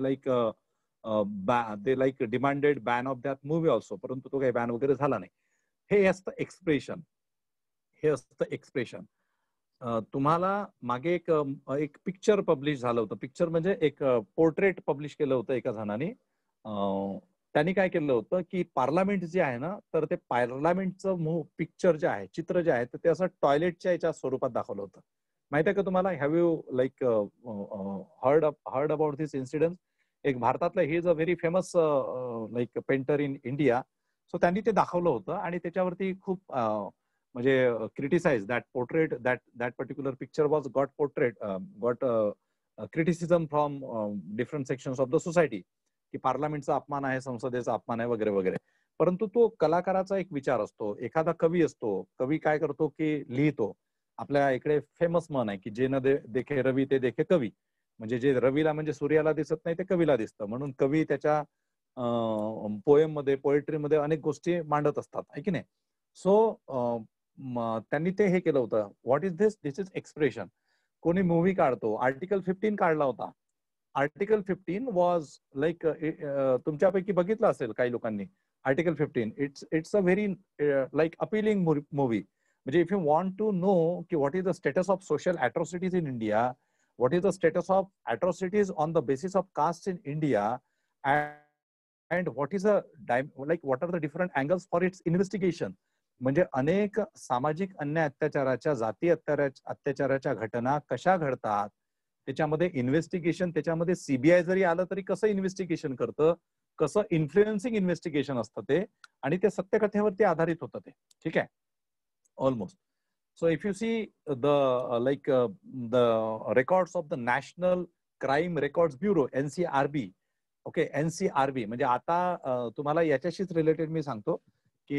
demanded ban of that movie also, परंतु तो काही बॅन वगैरे झाला नाही. हे असतं एक्सप्रेशन. हे असतं एक्सप्रेशन. तुम्हाला मागे एक पिक्चर पब्लिश झालं होतं. पिक्चर म्हणजे एक पोर्ट्रेट पब्लिश केलं होतं एका जणाने. त्यांनी काय केलं होतं की पार्लमेंट जे आहे ना, तर ते पार्लमेंटचं पिक्चर जे आहे, चित्र जे आहे, तर ते असं टॉयलेटच्या याच्या स्वरूपात दाखवलं होतं. माहिती आहे का तुम्हाला? Have you like heard about this incident? एक भारतातलं, he is a very famous like painter in India. So त्यांनी ते दाखवलं होतं आणि त्याच्यावरती खूप म्हणजे criticise that portrait, that particular picture was got criticism from different sections of the society, की पार्लमेंटचा अपमान आहे, संसदेचा अपमान आहे वगैरे वगैरे. परंतु तो कलाकाराचा एक विचार असतो. एखादा कवी असतो, कवी काय करतो की लिहितो. आपल्या इकडे फेमस म्हण आहे की जे न देखे रवी ते देखे कवी. म्हणजे जे रवीला म्हणजे सूर्याला दिसत नाही ते कवीला दिसतं. म्हणून कवी त्याच्या पोएम मध्ये, पोएट्रीमध्ये अनेक गोष्टी मांडत असतात, आहे की नाही? सो त्यांनी ते हे केलं होतं. What is this? This is expression. कोणी मूव्ही काढतो, आर्टिकल 15 काढला होता. आर्टिकल 15 वॉज लाईक, तुमच्यापैकी बघितलं असेल काही लोकांनी article 15. It's a very like appealing movie. म्हणजे if you want to know की what is the status of social atrocities in India, what is the status of atrocities on the basis of caste in India, and what is what are the different angles for its investigation. म्हणजे अनेक सामाजिक अन्याय अत्याचाराच्या, जाती अत्याचाराच्या घटना कशा घडतात, त्याच्यामध्ये इन्व्हेस्टिगेशन, त्याच्यामध्ये सीबीआय जरी आलं तरी कसं इन्व्हेस्टिगेशन करतं, कसं इन्फ्लुएन्सिंग इन्व्हेस्टिगेशन असतं ते, आणि ते सत्यकथेवरती आधारित होतं ते. ठीक आहे, almost. So if you see the records of the National Crime Records Bureau, NCRB, okay, NCRB म्हणजे आता तुम्हाला याच्याशीच रिलेटेड मी सांगतो की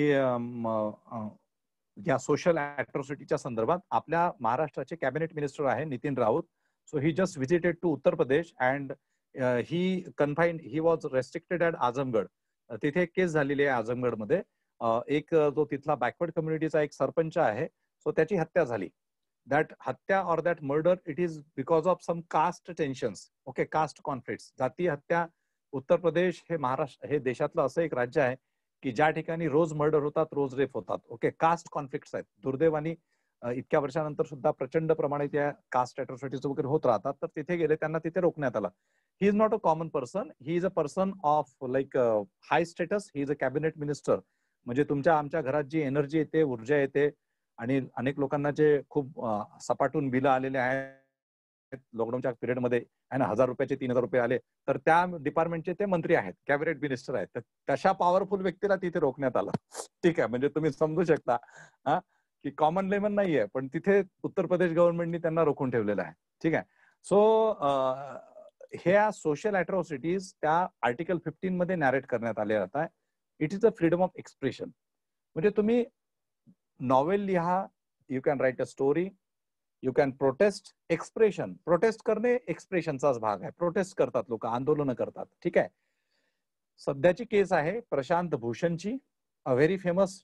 या सोशल अॅट्रॉसिटीच्या संदर्भात आपल्या महाराष्ट्राचे कॅबिनेट मिनिस्टर आहे Nitin Raut. So he just visited to Uttar Pradesh and he was restricted at Azamgarh. तिथे एक केस झालेली आहे आझमगडमध्ये. एक जो तिथला बॅकवर्ड कम्युनिटीचा एक सरपंच आहे, सो त्याची हत्या झाली. दॅट हत्या or that murder, it is because of some caste tensions. Okay, caste conflicts, जाती हत्या. उत्तर प्रदेश हे महाराष्ट्र हे देशातलं असं एक राज्य आहे की ज्या ठिकाणी रोज मर्डर होतात, रोज रेप होतात. ओके, कास्ट कॉन्फ्लिक्ट्स आहेत. दुर्दैवाने इतक्या वर्षानंतर सुद्धा प्रचंड प्रमाणात या कास्ट अॅट्रॉसिटीज वगैरे होत राहतात. तर तिथे गेले, त्यांना तिथे रोखण्यात आलं. He is not a common person, he is a person of like high status. He is a cabinet minister. म्हणजे तुमच्या आमच्या घरात जी एनर्जी येते, ऊर्जा येते, आणि अनेक लोकांना जे खूप सपाटून बिलं आलेले आहेत लॉकडाऊनच्या पिरियडमध्ये आहे ना, 1000 रुपयाचे 3000 रुपये आले, तर त्या डिपार्टमेंटचे ते मंत्री आहेत, कॅबिनेट मिनिस्टर आहेत. तर तशा पॉवरफुल व्यक्तीला तिथे रोखण्यात आलं. ठीक आहे, म्हणजे तुम्ही समजू शकता की कॉमन लेमन नाहीये, पण तिथे उत्तर प्रदेश गव्हर्नमेंटनी त्यांना रोखून ठेवलेलं आहे. ठीक आहे. सो ह्या सोशल अॅट्रॉसिटीज त्या आर्टिकल 15 मध्ये नॅरेट करण्यात आले जातात. It is a freedom of expression. म्हणजे तुम्ही नॉवेल लिहा, you can write a story, you can protest. Expression, protest करणे एक्सप्रेशनचाच भाग आहे. प्रोटेस्ट करतात लोक, आंदोलन करतात. ठीक आहे. सध्याची केस आहे प्रशांत भूषणची. A very famous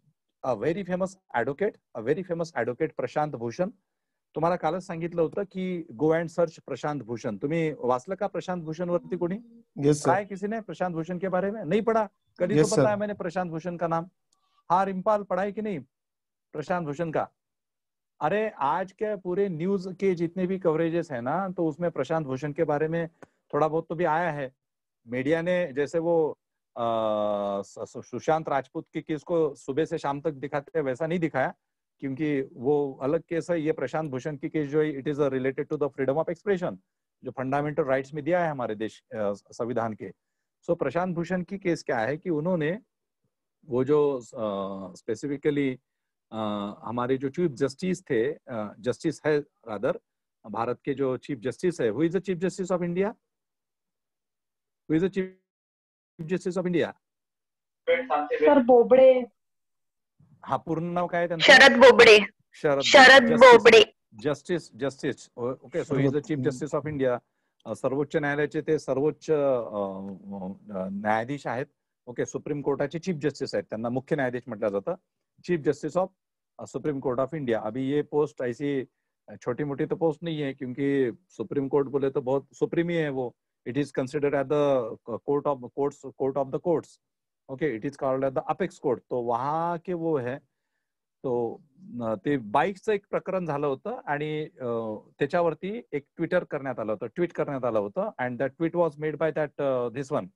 advocate Prashant Bhushan. तुम्हाला कालच सांगितलं होतं की go and search Prashant Bhushan. तुम्ही वाचलं का प्रशांत भूषण वरती? कोणी काय किसी ने प्रशांत भूषण के बारे में नहीं पढ़ा? कभी तो बताया मैंने प्रशांत भूषण का नाम. हाँ रिम्पाल, पढ़ा है कि नहीं प्रशांत भूषण का? अरे आज के पूरे न्यूज के जितने भी कवरेजेस है ना, तो उसमें प्रशांत भूषण के बारे में थोड़ा बहुत तो भी आया है. मीडिया ने जैसे वो सुशांत राजपूत की केस को सुबह से शाम तक दिखाते हैं, वैसा नहीं दिखाया, क्योंकि वो अलग केस है. ये प्रशांत भूषण की केस जो है, it is related to the freedom of expression, जो फंडामेंटल राइट्स में दिया है हमारे देश संविधान के. सो प्रशांत भूषण की केस क्या है कि उन्होंने वो जो स्पेसिफिकली हमारे जो चीफ जस्टिस थे, जस्टिस है रादर, भारत के जो चीफ जस्टिस है, who is the chief justice of India? Who is the chief justice of India? Sir Bobde. हा पूर्ण नाव काय आहे त्यांचं? Sharad Bobde. Sharad Bobde. Justice. Okay, so he is the chief justice of India. सर्वोच्च न्यायालयाचे ते सर्वोच्च न्यायाधीश आहेत. ओके, सुप्रीम कोर्टाचे चीफ जस्टिस आहेत, त्यांना मुख्य न्यायाधीश म्हटलं जातं. Chief justice of supreme court of India. अभी ये पोस्ट ऐसी छोटी मोटी तो पोस्ट नहीं है, क्योंकि सुप्रीम कोर्ट बोले तो बहुत सुप्रीम ही है वो. It is considered at the court of the courts. Okay, it is called at the apex court. तो वहां के वो है. तो ते बाईकचं एक प्रकरण झालं होतं आणि त्याच्यावरती एक ट्विट करण्यात आलं होतं. And that tweet was made by that this one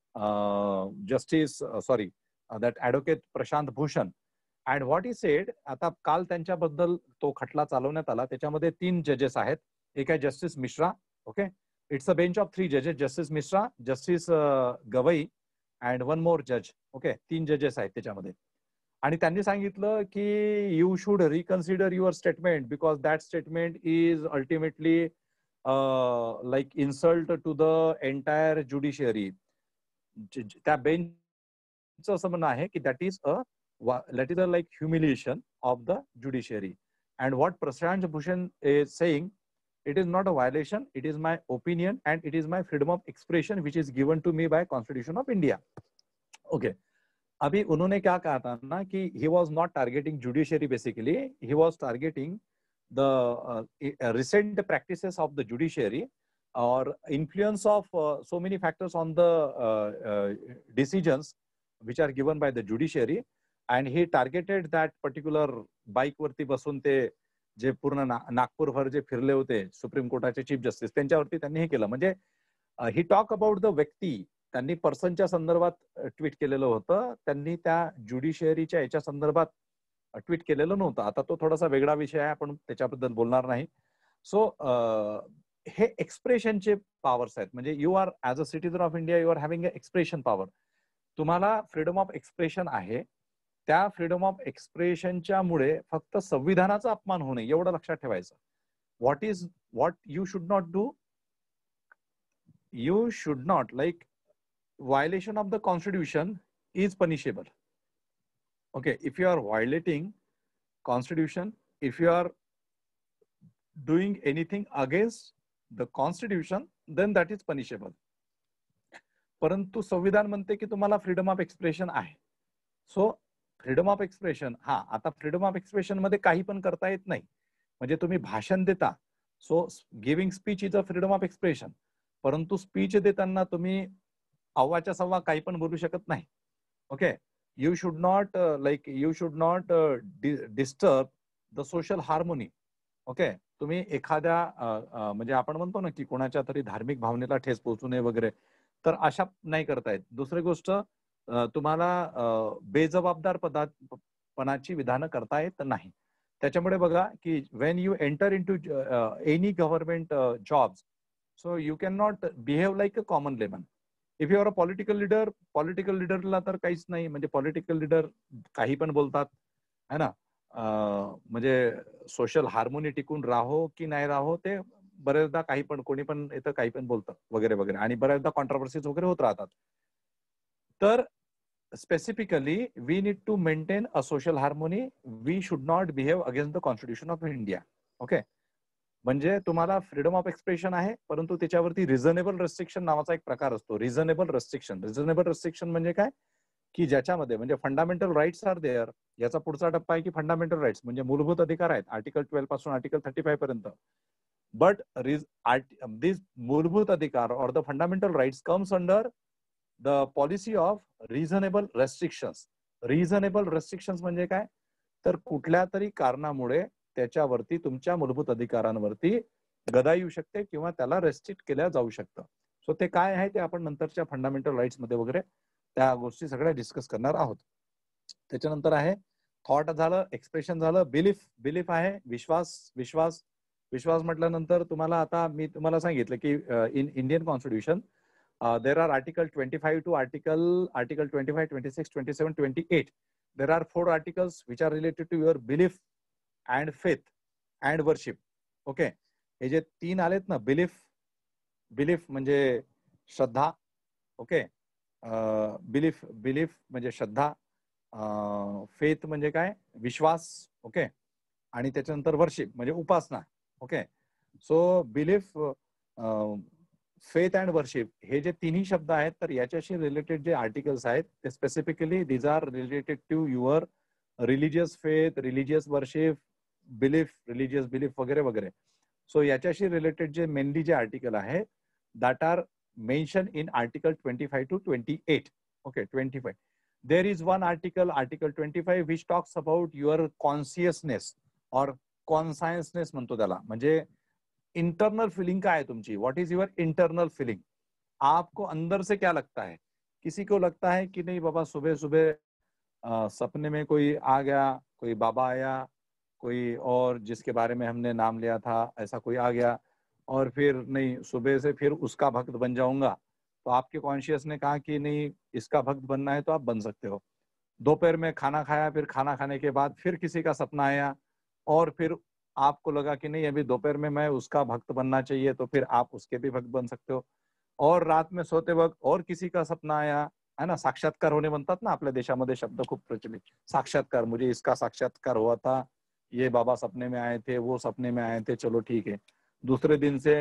that advocate Prashant Bhushan. And what he said, आता काल त्यांच्याबद्दल तो खटला चालवण्यात आला. त्याच्यामध्ये 3 जजेस आहेत. एक आहे justice Mishra. Okay, it's a bench of 3 जजेस. Justice Mishra, justice Gavai and 1 more जज. ओके, 3 जजेस आहेत त्याच्यामध्ये. आणि त्यांनी सांगितलं की you should reconsider your statement because that statement is ultimately like insult to the entire judiciary. त्या बेंचचं असं म्हणणं आहे की that is a like humiliation of the judiciary. And what Prashant Bhushan is saying, it is not a violation, it is my opinion and it is my freedom of expression which is given to me by Constitution of India. Okay, अभी उन्होंने क्या कहा था ना कि he was not targeting judiciary, basically he was targeting the recent practices of the judiciary or influence of so many factors on the decisions which are given by the judiciary, and he targeted that particular bike वरती बसून ते जे पूर्ण नागपूरभर जे फिरले होते supreme कोर्टाचे chief justice, त्यांच्यावरती त्यांनी हे केलं. म्हणजे ही टॉक अबाउट द व्यक्ती. त्यांनी पर्सनच्या संदर्भात ट्विट केलेलं होतं, त्यांनी त्या ज्युडिशियरीच्या याच्या संदर्भात ट्विट केलेलं नव्हतं. आता तो थोडासा वेगळा विषय आहे, आपण त्याच्याबद्दल बोलणार नाही. सो हे एक्सप्रेशनचे पॉवर्स आहेत. म्हणजे you are as a citizen of India, you are having a expression power. तुम्हाला फ्रीडम ऑफ एक्सप्रेशन आहे. त्या फ्रीडम ऑफ एक्सप्रेशनच्या मुळे फक्त संविधानाचा अपमान होऊ नये एवढं लक्षात ठेवायचं. What you should not do, you should not like violation of the constitution is punishable. Okay, if you are violating constitution, if you are doing anything against the constitution, then that is punishable. परंतु संविधान म्हणते की तुम्हाला freedom of expression आहे. So freedom of expression, हा आता freedom of expression मध्ये काही पण करता येत नाही. म्हणजे तुम्ही भाषण देता, so giving speech is a freedom of expression. परंतु स्पीच देताना तुम्ही अव्वाच्या सव्वा काही पण बोलू शकत नाही. Okay, you should not you should not disturb the social harmony. Okay, तुम्ही एखाद्या म्हणजे आपण म्हणतो ना की कोणाच्या तरी धार्मिक भावनेला ठेस पोहोचू नये वगैरे, तर अशा नाही करतायत. दुसरी गोष्ट, तुम्हाला बेजबाबदारपणाची विधानं करता येत नाही. त्याच्यामुळे बघा की when you enter into any government jobs, so you can not behave like a common layman. If you are a political लिडरला तर काहीच नाही. म्हणजे पॉलिटिकल लिडर काही पण बोलतात, है ना. म्हणजे सोशल हार्मोनी टिकून राहो की नाही राहो, ते बरेचदा काही पण कोणी पण येतं, काही पण बोलतं वगैरे वगैरे, आणि बऱ्याचदा कॉन्ट्रोवर्सीज वगैरे होत राहतात. तर specifically we need to maintain a social harmony. We should not behave against the constitution of India. Okay, म्हणजे तुम्हाला फ्रीडम ऑफ एक्सप्रेशन आहे, परंतु त्याच्यावरती रिझनेबल रेस्ट्रिक्शन नावाचा एक प्रकार असतो. रिझनेबल रेस्ट्रिक्शन म्हणजे काय की ज्याच्यामध्ये म्हणजे फंडामेंटल राईट्स आर देअर. याचा पुढचा टप्पा आहे की फंडामेंटल राईट्स म्हणजे मूलभूत अधिकार आहेत, आर्टिकल 12 पासून आर्टिकल 35 पर्यंत. बट दिस मूलभूत अधिकार और the fundamental rights comes under the policy of reasonable restrictions. Reasonable restrictions म्हणजे काय, तर कुठल्या तरी कारणामुळे त्याच्यावरती तुमच्या मूलभूत अधिकारांवरती गदा येऊ शकते किंवा त्याला रेस्ट्रिक्ट केल्या जाऊ शकतं. सो ते काय आहे ते आपण नंतरच्या फंडामेंटल राईट्स मध्ये वगैरे त्या गोष्टी सगळ्या डिस्कस करणार आहोत. त्याच्यानंतर आहे थॉट झालं, एक्सप्रेशन झालं, बिलीफ आहे, विश्वास म्हटल्यानंतर तुम्हाला आता मी तुम्हाला सांगितलं की in Indian constitution there are article 25 to article 25, 26, 27, 28. There are 4 articles which are related to your belief and faith and worship. Okay, हे जे 3 आलेत ना, बिलीफ म्हणजे श्रद्धा. ओके, बिलीफ म्हणजे श्रद्धा, फेथ म्हणजे काय, विश्वास. ओके, आणि त्याच्यानंतर वर्शिप म्हणजे उपासना. Okay, so belief, faith and worship हे जे तिन्ही शब्द आहेत, तर याच्याशी रिलेटेड जे आर्टिकल्स आहेत ते specifically these are related to your religious faith, religious worship, belief, religious belief वगैरे वगैरे. सो याच्याशी रिलेटेड जे मेनली जे आर्टिकल आहे that are mention in article 25 to 28. Okay, 25. There is one article, Article 25, which talks about your consciousness or consciousness म्हणतो त्याला. म्हणजे internal feeling काय है तुमची, what is your internal feeling, आपको अंदर से क्या लगता है. किसी को लगता है कि नहीं बाबा सुबह सुबह सपने में कोई आ गया, कोई बाबा आया, कोई और जिसके बारे में हमने नाम लिया था ऐसा कोई आ गया, और फिर नहीं सुबह से फिर उसका भक्त बन जाऊंगा. तो आपके कॉन्शियस ने कहा कि नहीं इसका भक्त बनना है तो आप बन सकते हो. दोपहर में खाना खाया, फिर खाना खाने के बाद फिर किसी का सपना आया और फिर आपको लगा कि नहीं अभी दोपहर में मैं उसका भक्त बनना चाहिए, तो फिर आप उसके भी भक्त बन सकते हो. और रात में सोते वक्त और किसी का सपना आया, है ना, साक्षात्कार होणे म्हणतात ना आपल्या देशामध्ये शब्द खूप प्रचलित, साक्षात्कार, मुझे इसका साक्षात्कार हुआ था, ये बाबा सपने में आए थे, वो सपने में आए थे, चलो ठीक है. दूसरे दिन से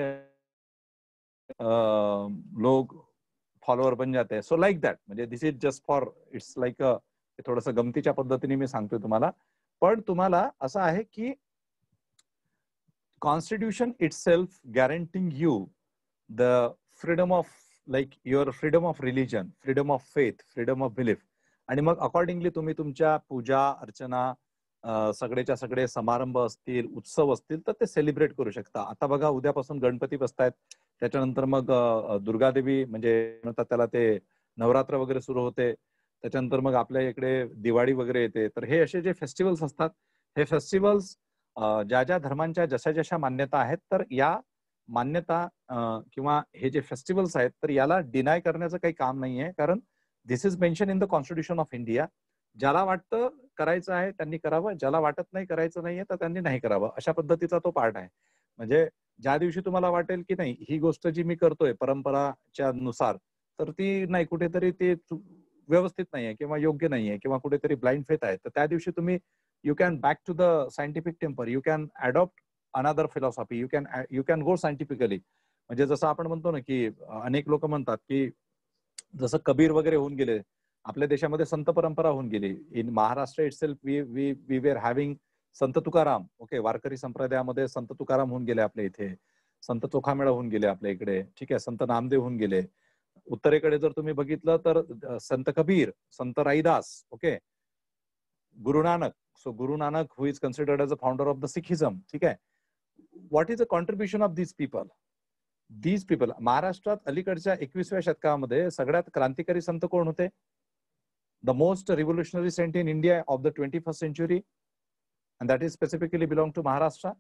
लोग फॉलोअर बन जाते हैं. सो लाईक दॅट, म्हणजे this is just for, it's like थोडंसं गमतीच्या पद्धतीने मी सांगतोय तुम्हाला. पण तुम्हाला असं आहे की constitution itself guaranteeing you the freedom of, like your freedom of religion, freedom of faith, freedom of belief. आणि मग अकॉर्डिंगली तुम्ही तुमच्या पूजा अर्चना, सगळेच्या सगळे समारंभ असतील, उत्सव असतील, तर ते सेलिब्रेट करू शकता. आता बघा उद्यापासून गणपती बसतायत, त्याच्यानंतर मग दुर्गादेवी म्हणजे म्हणतात त्याला ते नवरात्र वगैरे सुरू होते, त्याच्यानंतर मग आपल्या इकडे दिवाळी वगैरे येते. तर हे असे जे फेस्टिवल्स असतात, हे फेस्टिवल्स ज्या ज्या धर्मांच्या जशा जशा मान्यता आहेत, तर या मान्यता किंवा हे जे फेस्टिवल्स आहेत तर याला डिनाय करण्याचं काही काम नाहीये, कारण this is mention in the constitution of India. ज्याला वाटतं करायचं आहे त्यांनी करावं, ज्याला वाटत नाही करायचं नाहीये तर त्यांनी नाही करावं, अशा पद्धतीचा तो पार्ट आहे. म्हणजे ज्या दिवशी तुम्हाला वाटेल की नाही ही गोष्ट जी मी करतोय परंपराच्या नुसार, तर ती नाही, कुठेतरी ते व्यवस्थित नाहीये किंवा योग्य नाहीये किंवा कुठेतरी ब्लाइंड फेथ आहे, तर त्या दिवशी तुम्ही you can back to the scientific temper, you can adopt another philosophy, you can go scientifically. म्हणजे जसं आपण म्हणतो ना की अनेक लोक म्हणतात की जसं कबीर वगैरे होऊन गेले, आपल्या देशामध्ये संत परंपरा होऊन गेली. In Maharashtra itself we were having Sant Tukaram. Okay, वारकरी संप्रदायामध्ये संत तुकाराम होऊन गेले आपल्या इथे, संत चोखामेळा होऊन गेले आपल्या इकडे, ठीक आहे, संत नामदेव होऊन गेले. उत्तरेकडे जर तुम्ही बघितलं तर संत कबीर, संत राईदास, okay, Guru Nanak. So Guru Nanak who is considered as a founder of the Sikhism. ठीक आहे, what is the contribution of these people? These people महाराष्ट्रात अलीकडच्या 21व्या शतकामध्ये सगळ्यात क्रांतिकारी संत कोण होते? The most revolutionary saint in India of the 21st century, and that is specifically belong to Maharashtra.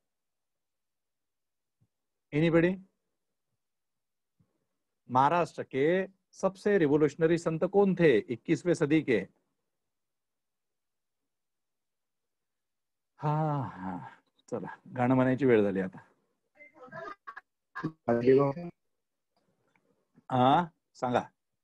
Anybody? Maharashtra के सबसे रिवोल्यूशनरी संत कौन थे 21वीं सदी के? हा चला, गाणं म्हणायची वेळ झाली आता. सांगा.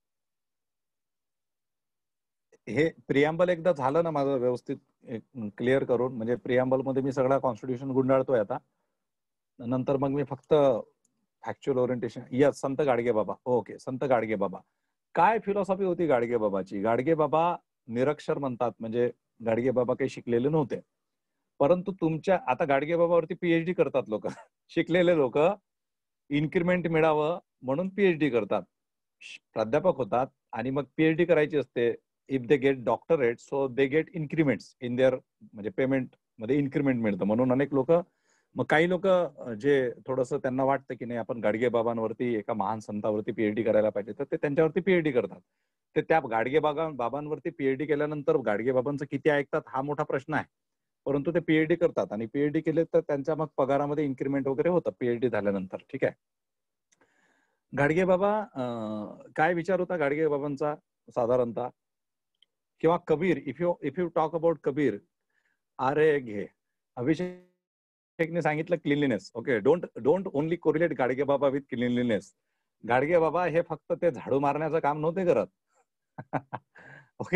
हे प्रियांबल एकदा झालं ना माझं व्यवस्थित क्लिअर करून, म्हणजे प्रियांबल मध्ये मी सगळा कॉन्स्टिट्यूशन गुंडाळतोय आता, नंतर मग मी फक्त फॅक्च्युअल ओरिएंटेशन. यस, संत गाडगे बाबा. ओके, संत गाडगे बाबा. काय फिलॉसॉफी होती गाडगे बाबाची? गाडगे बाबा निरक्षर म्हणतात, म्हणजे गाडगे बाबा काही शिकलेले नव्हते. परंतु तुमच्या आता गाडगे बाबावरती पीएचडी करतात लोक, शिकलेले लोक, इन्क्रिमेंट मिळावं म्हणून पीएचडी करतात. प्राध्यापक होतात आणि मग पीएचडी करायची असते. If they get doctorate, so they get increments in there, म्हणजे पेमेंट मध्ये इन्क्रिमेंट मिळतं. म्हणून अनेक लोक, मग काही लोक जे थोडंसं त्यांना वाटतं की नाही आपण गाडगे बाबांवरती, एका महान संतावरती पीएचडी करायला पाहिजे, तर ते त्यांच्यावरती पीएचडी करतात. ते त्या गाडगे बाबांवरती पीएचडी केल्यानंतर गाडगे बाबांचं किती ऐकतात हा मोठा प्रश्न आहे, परंतु ते पीएचडी करतात आणि पीएचडी केले तर त्यांच्या मग पगारामध्ये इन्क्रिमेंट वगैरे होतं पीएचडी झाल्यानंतर. ठीक आहे. गाडगे बाबा, काय विचार होता गाडगे बाबांचा साधारणतः? किंवा Kabir, if you talk about Kabir, अरे घे, अभिषेकने सांगितलं cleanliness. Okay, don't only correlate Gadge Baba with cleanliness. Gadge Baba हे फक्त ते झाडू मारण्याचं काम नव्हते करत. ओके,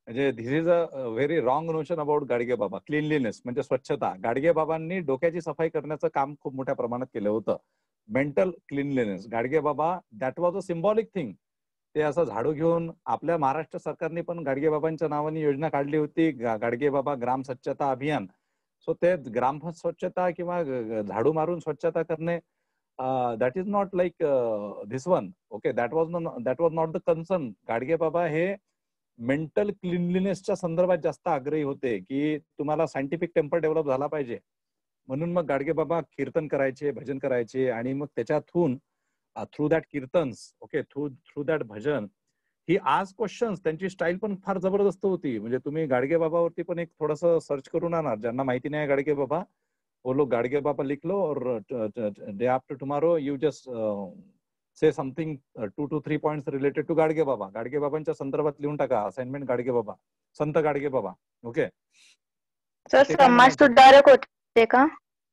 म्हणजे this is a very wrong notion about Gadge Baba. Cleanliness म्हणजे स्वच्छता. गाडगे बाबांनी डोक्याची सफाई करण्याचं काम खूप मोठ्या प्रमाणात केलं होतं. Mental cleanliness. Gadge Baba that was a symbolic thing. ते असं झाडू घेऊन आपल्या महाराष्ट्र सरकारने पण गाडगे बाबांच्या नावाने योजना काढली होती, गाडगे बाबा ग्राम स्वच्छता अभियान. सो ते ग्राम स्वच्छता किंवा झाडू मारून स्वच्छता करणे, that is not like this one. Okay, that was not the concern. Gadge Baba हे मेंटल क्लीनलीनेसच्या संदर्भात जास्त आग्रही होते की तुम्हाला सायंटिफिक टेम्पर डेव्हलप झाला पाहिजे. म्हणून मग गाडगे बाबा कीर्तन करायचे, भजन करायचे आणि मग त्याच्यातून through that kirtans, okay, through that bhajan ही आज क्वेश्चन्स. त्यांची स्टाईल पण फार जबरदस्त होती. म्हणजे तुम्ही गाडगे बाबावरती पण एक थोडस सर्च करून आणणार. ज्यांना माहिती नाही गाडगे बाबा, वो लोग गाडगे बाबा लिख लो और day after tomorrow you just say something 2 to 3 points related to Gadge Baba. Gadge बाबांच्या संदर्भात लिहून टाका. असाइनमेंट गाडगे बाबा, संत गाडगे बाबा. ओके. सर समाज सुधारक होते का?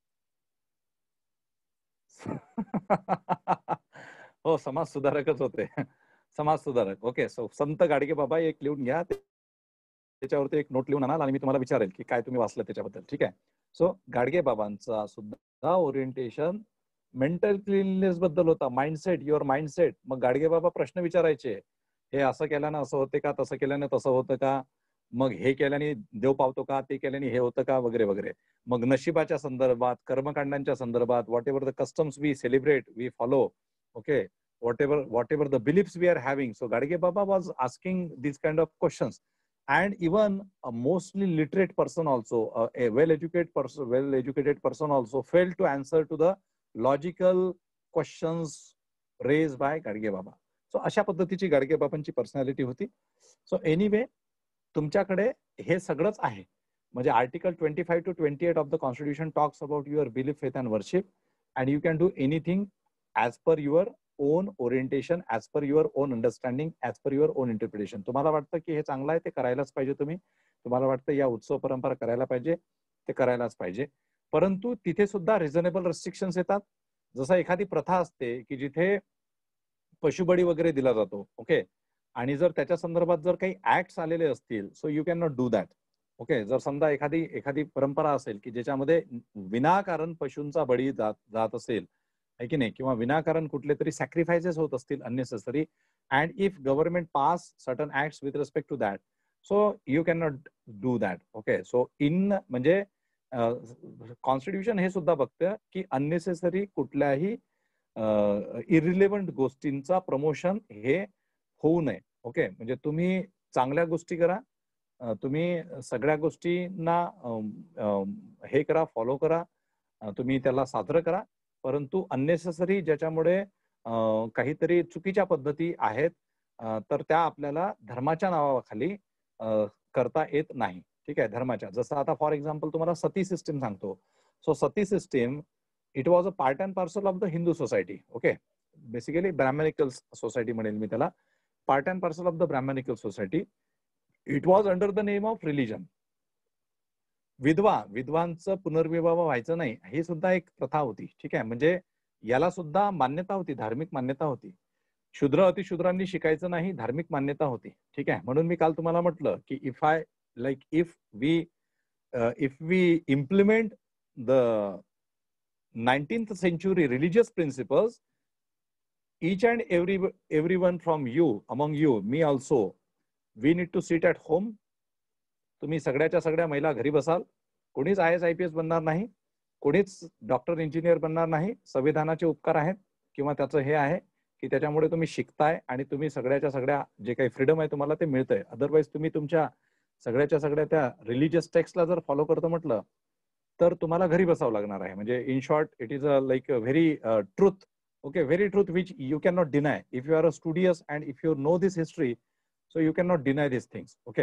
हो, समाज सुधारकच होते. समाज सुधारक. ओके. सो संत गाडगे बाबा एक लिहून घ्या. त्याच्यावरती एक नोट लिहून आणाल आणि मी तुम्हाला विचारेल की काय तुम्ही वाचलं त्याच्याबद्दल. ठीक आहे. सो गाडगे बाबांचा सुद्धा ओरिएंटेशन मेंटल क्लीननेस बद्दल होता. Mindset, your mindset. मग गाडगे बाबा प्रश्न विचारायचे, हे असं केल्यानं असं होते का, तसं केल्यानं तसं होतं का, मग हे केल्याने देव पावतो का, ते केल्याने हे होतं का, वगैरे वगैरे. मग नशिबाच्या संदर्भात, कर्मकांडांच्या संदर्भात, whatever the customs we celebrate, we follow, okay, whatever the beliefs we are having. So Gadge Baba was asking these kind of questions. And even a mostly literate person also, a well-educated person also failed to answer to the logical questions raised by Gadge Baba. So अशा पद्धतीची गाडगे बाबांची personality होती. So anyway, तुमच्याकडे हे सगळंच आहे. म्हणजे article 25 to 28 of the constitution talks about your belief, faith and worship, and you can do anything as per your own orientation, as per your own understanding, as per your own interpretation. तुम्हाला वाटतं की हे चांगलं आहे, ते करायलाच पाहिजे. तुम्हाला वाटतं या उत्सव परंपरा करायला पाहिजे, ते करायलाच पाहिजे. परंतु तिथे सुद्धा रिझनेबल रेस्ट्रिक्शन्स येतात. जसं एखादी प्रथा असते की जिथे पशुबळी वगैरे दिला जातो, ओके, आणि जर त्याच्या संदर्भात जर काही ऍक्ट्स आलेले असतील, so you can not do that. Okay. जर समजा एखादी परंपरा असेल की ज्याच्यामध्ये विनाकारण पशूंचा बळी जात असेल, आहे की नाही, किंवा विनाकारण कुठले तरी सॅक्रिफायसेस होत असतील unnecessary, and if government pass certain acts with respect to that, so you can not do that. Okay. So म्हणजे कॉन्स्टिट्यूशन हे सुद्धा बघतं की अननेसेसरी कुठल्याही इरिलेव्हंट गोष्टींचा प्रमोशन हे होऊ नये. ओके. म्हणजे तुम्ही चांगल्या गोष्टी करा, तुम्ही सगळ्या गोष्टींना हे करा, फॉलो करा, तुम्ही त्याला साजरं करा, परंतु अननेसेसरी ज्याच्यामुळे काहीतरी चुकीच्या पद्धती आहेत तर त्या आपल्याला धर्माच्या नावाखाली करता येत नाही. ठीक आहे. धर्माच्या, जसं आता फॉर एक्झाम्पल तुम्हाला सती सिस्टीम सांगतो. So sati system, it was a part and parcel of the Hindu society. Okay. Basically Brahmanical society म्हणेल मी त्याला. Part and parcel of the Brahmanical society. It was under the name of religion. विधवांचं पुनर्विवाह व्हायचं नाही, ही सुद्धा एक प्रथा होती. ठीक आहे. म्हणजे याला सुद्धा मान्यता होती, धार्मिक मान्यता होती. शूद्र अतिशूद्रांनी शिकायचं नाही, धार्मिक मान्यता होती. ठीक आहे. म्हणून मी काल तुम्हाला म्हटलं की if we implement the 19th century religious principles, each and everyone from you, among you, me also, we need to sit at home. तुम्ही सगळ्याच्या सगळ्या महिला घरी बसाल. कोणीच IAS IPS बनणार नाही, कोणीच डॉक्टर इंजिनियर बनणार नाही. संविधानाचे उपकार आहेत किंवा त्याचं हे आहे की त्याच्यामुळे तुम्ही शिकताय आणि तुम्ही सगळ्याच्या सगळ्या जे काही फ्रीडम आहे तुम्हाला ते मिळतंय. अदरवाईज तुम्ही तुमच्या सगळ्याच्या सगळ्या त्या रिलिजियस टेक्स्टला जर फॉलो करतो म्हटलं तर तुम्हाला घरी बसावं लागणार आहे. म्हणजे in short it is like a very truth. Okay. Very truth which you can not deny if you are a studious and if you know this history, so you can not deny this things. Okay.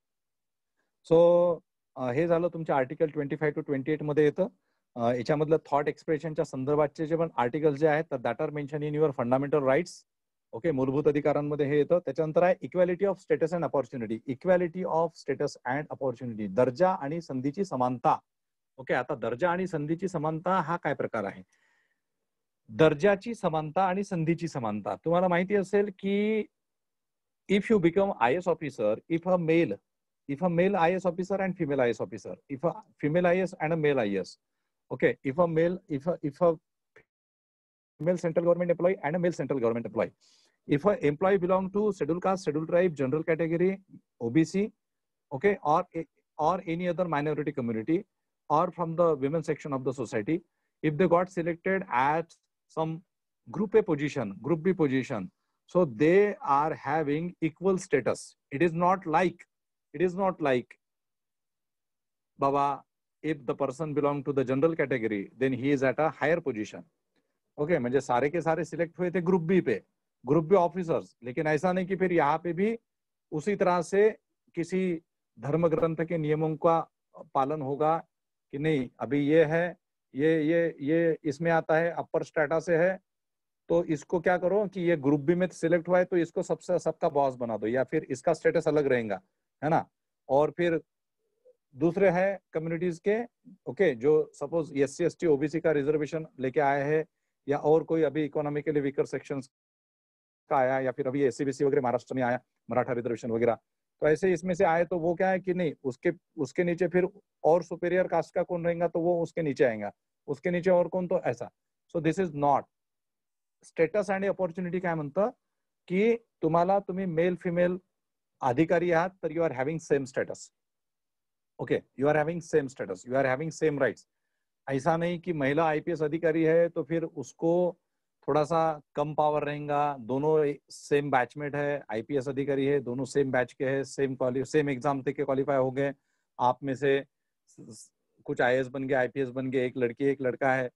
So हे झालं तुमच्या article 25 to 28 मध्ये येतं. याच्यामधलं thought एक्सप्रेशनच्या संदर्भातचे जे पण article जे आहेत तर that are mention in your fundamental rights. Okay. मूलभूत अधिकारांमध्ये हे येतं. त्याच्यानंतर आहे equality of status and opportunity. Equality of status and opportunity, दर्जा आणि संधीची समानता. ओके. आता दर्जा आणि संधीची समानता हा काय प्रकार आहे? दर्जाची समानता आणि संधीची समानता. तुम्हाला माहिती असेल की if you become IAS officer, if a male if a male IAS officer and female IAS officer, if a female IAS and a male IAS, okay, if a female central government employee and a male central government employee, if an employee belong to scheduled caste, scheduled tribe, general category, OBC, okay, or any other minority community, or from the women section of the society, if they got selected at some group A position, group B position, so they are having equal status. It is not like Baba, if the person belong to the general category, then he is at a higher position. Okay, म्हणजे सारे के सारे select हुए थे group B पे, group B officers, लेकिन ऐसा नहीं कि फिर यहाँ पे भी उसी तरह से किसी धर्म ग्रंथ के नियमों का पालन होगा कि नहीं, अभी ये है, ये इसमें आता है, अपर स्टेटा से है, तो इसको क्या करो कि ये ग्रुप बी में सिलेक्ट हुआ है तो इसको सबका बॉस बना दो, या फिर इसका स्टेटस अलग रहेगा, है ना। और फिर दूसरे है कम्युनिटीज के, ओके, जो सपोज SC ST OBC का रिजर्वेशन लेके आए हैं, या और कोई अभी इकोनॉमिकली वीकर सेक्शंस का आया, या फिर अभी SC BC वगैरह महाराष्ट्र में आया, मराठा रिजर्वेशन वगैरह, तो ऐसे इसमें से आए, तो वो क्या है कि नहीं, उसके नीचे फिर और सुपीरियर कास्ट का कौन रहेगा तो वो उसके नीचे आएगा, उसके नीचे और कौन, तो ऐसा. So this is not status आणि अपॉर्च्युनिटी. काय म्हणतं की तुम्ही मेल फिमेल अधिकारी आहात तर you are having same status. Okay, you are having same status, you are having same rights. ऐसा नहीं कि महिला आईपीएस अधिकारी है तो फिर उसको थोड़ा सा कम पावर रहेगा. दोनों सेम बैचमेट है, आईपीएस अधिकारी है, दोनों सेम बैच के हैं, सेम एग्जाम के क्वालिफाई हो गए. आप में से कुछ आईएएस बन गए, आईपीएस बन गए, एक लड़की एक लड़का है,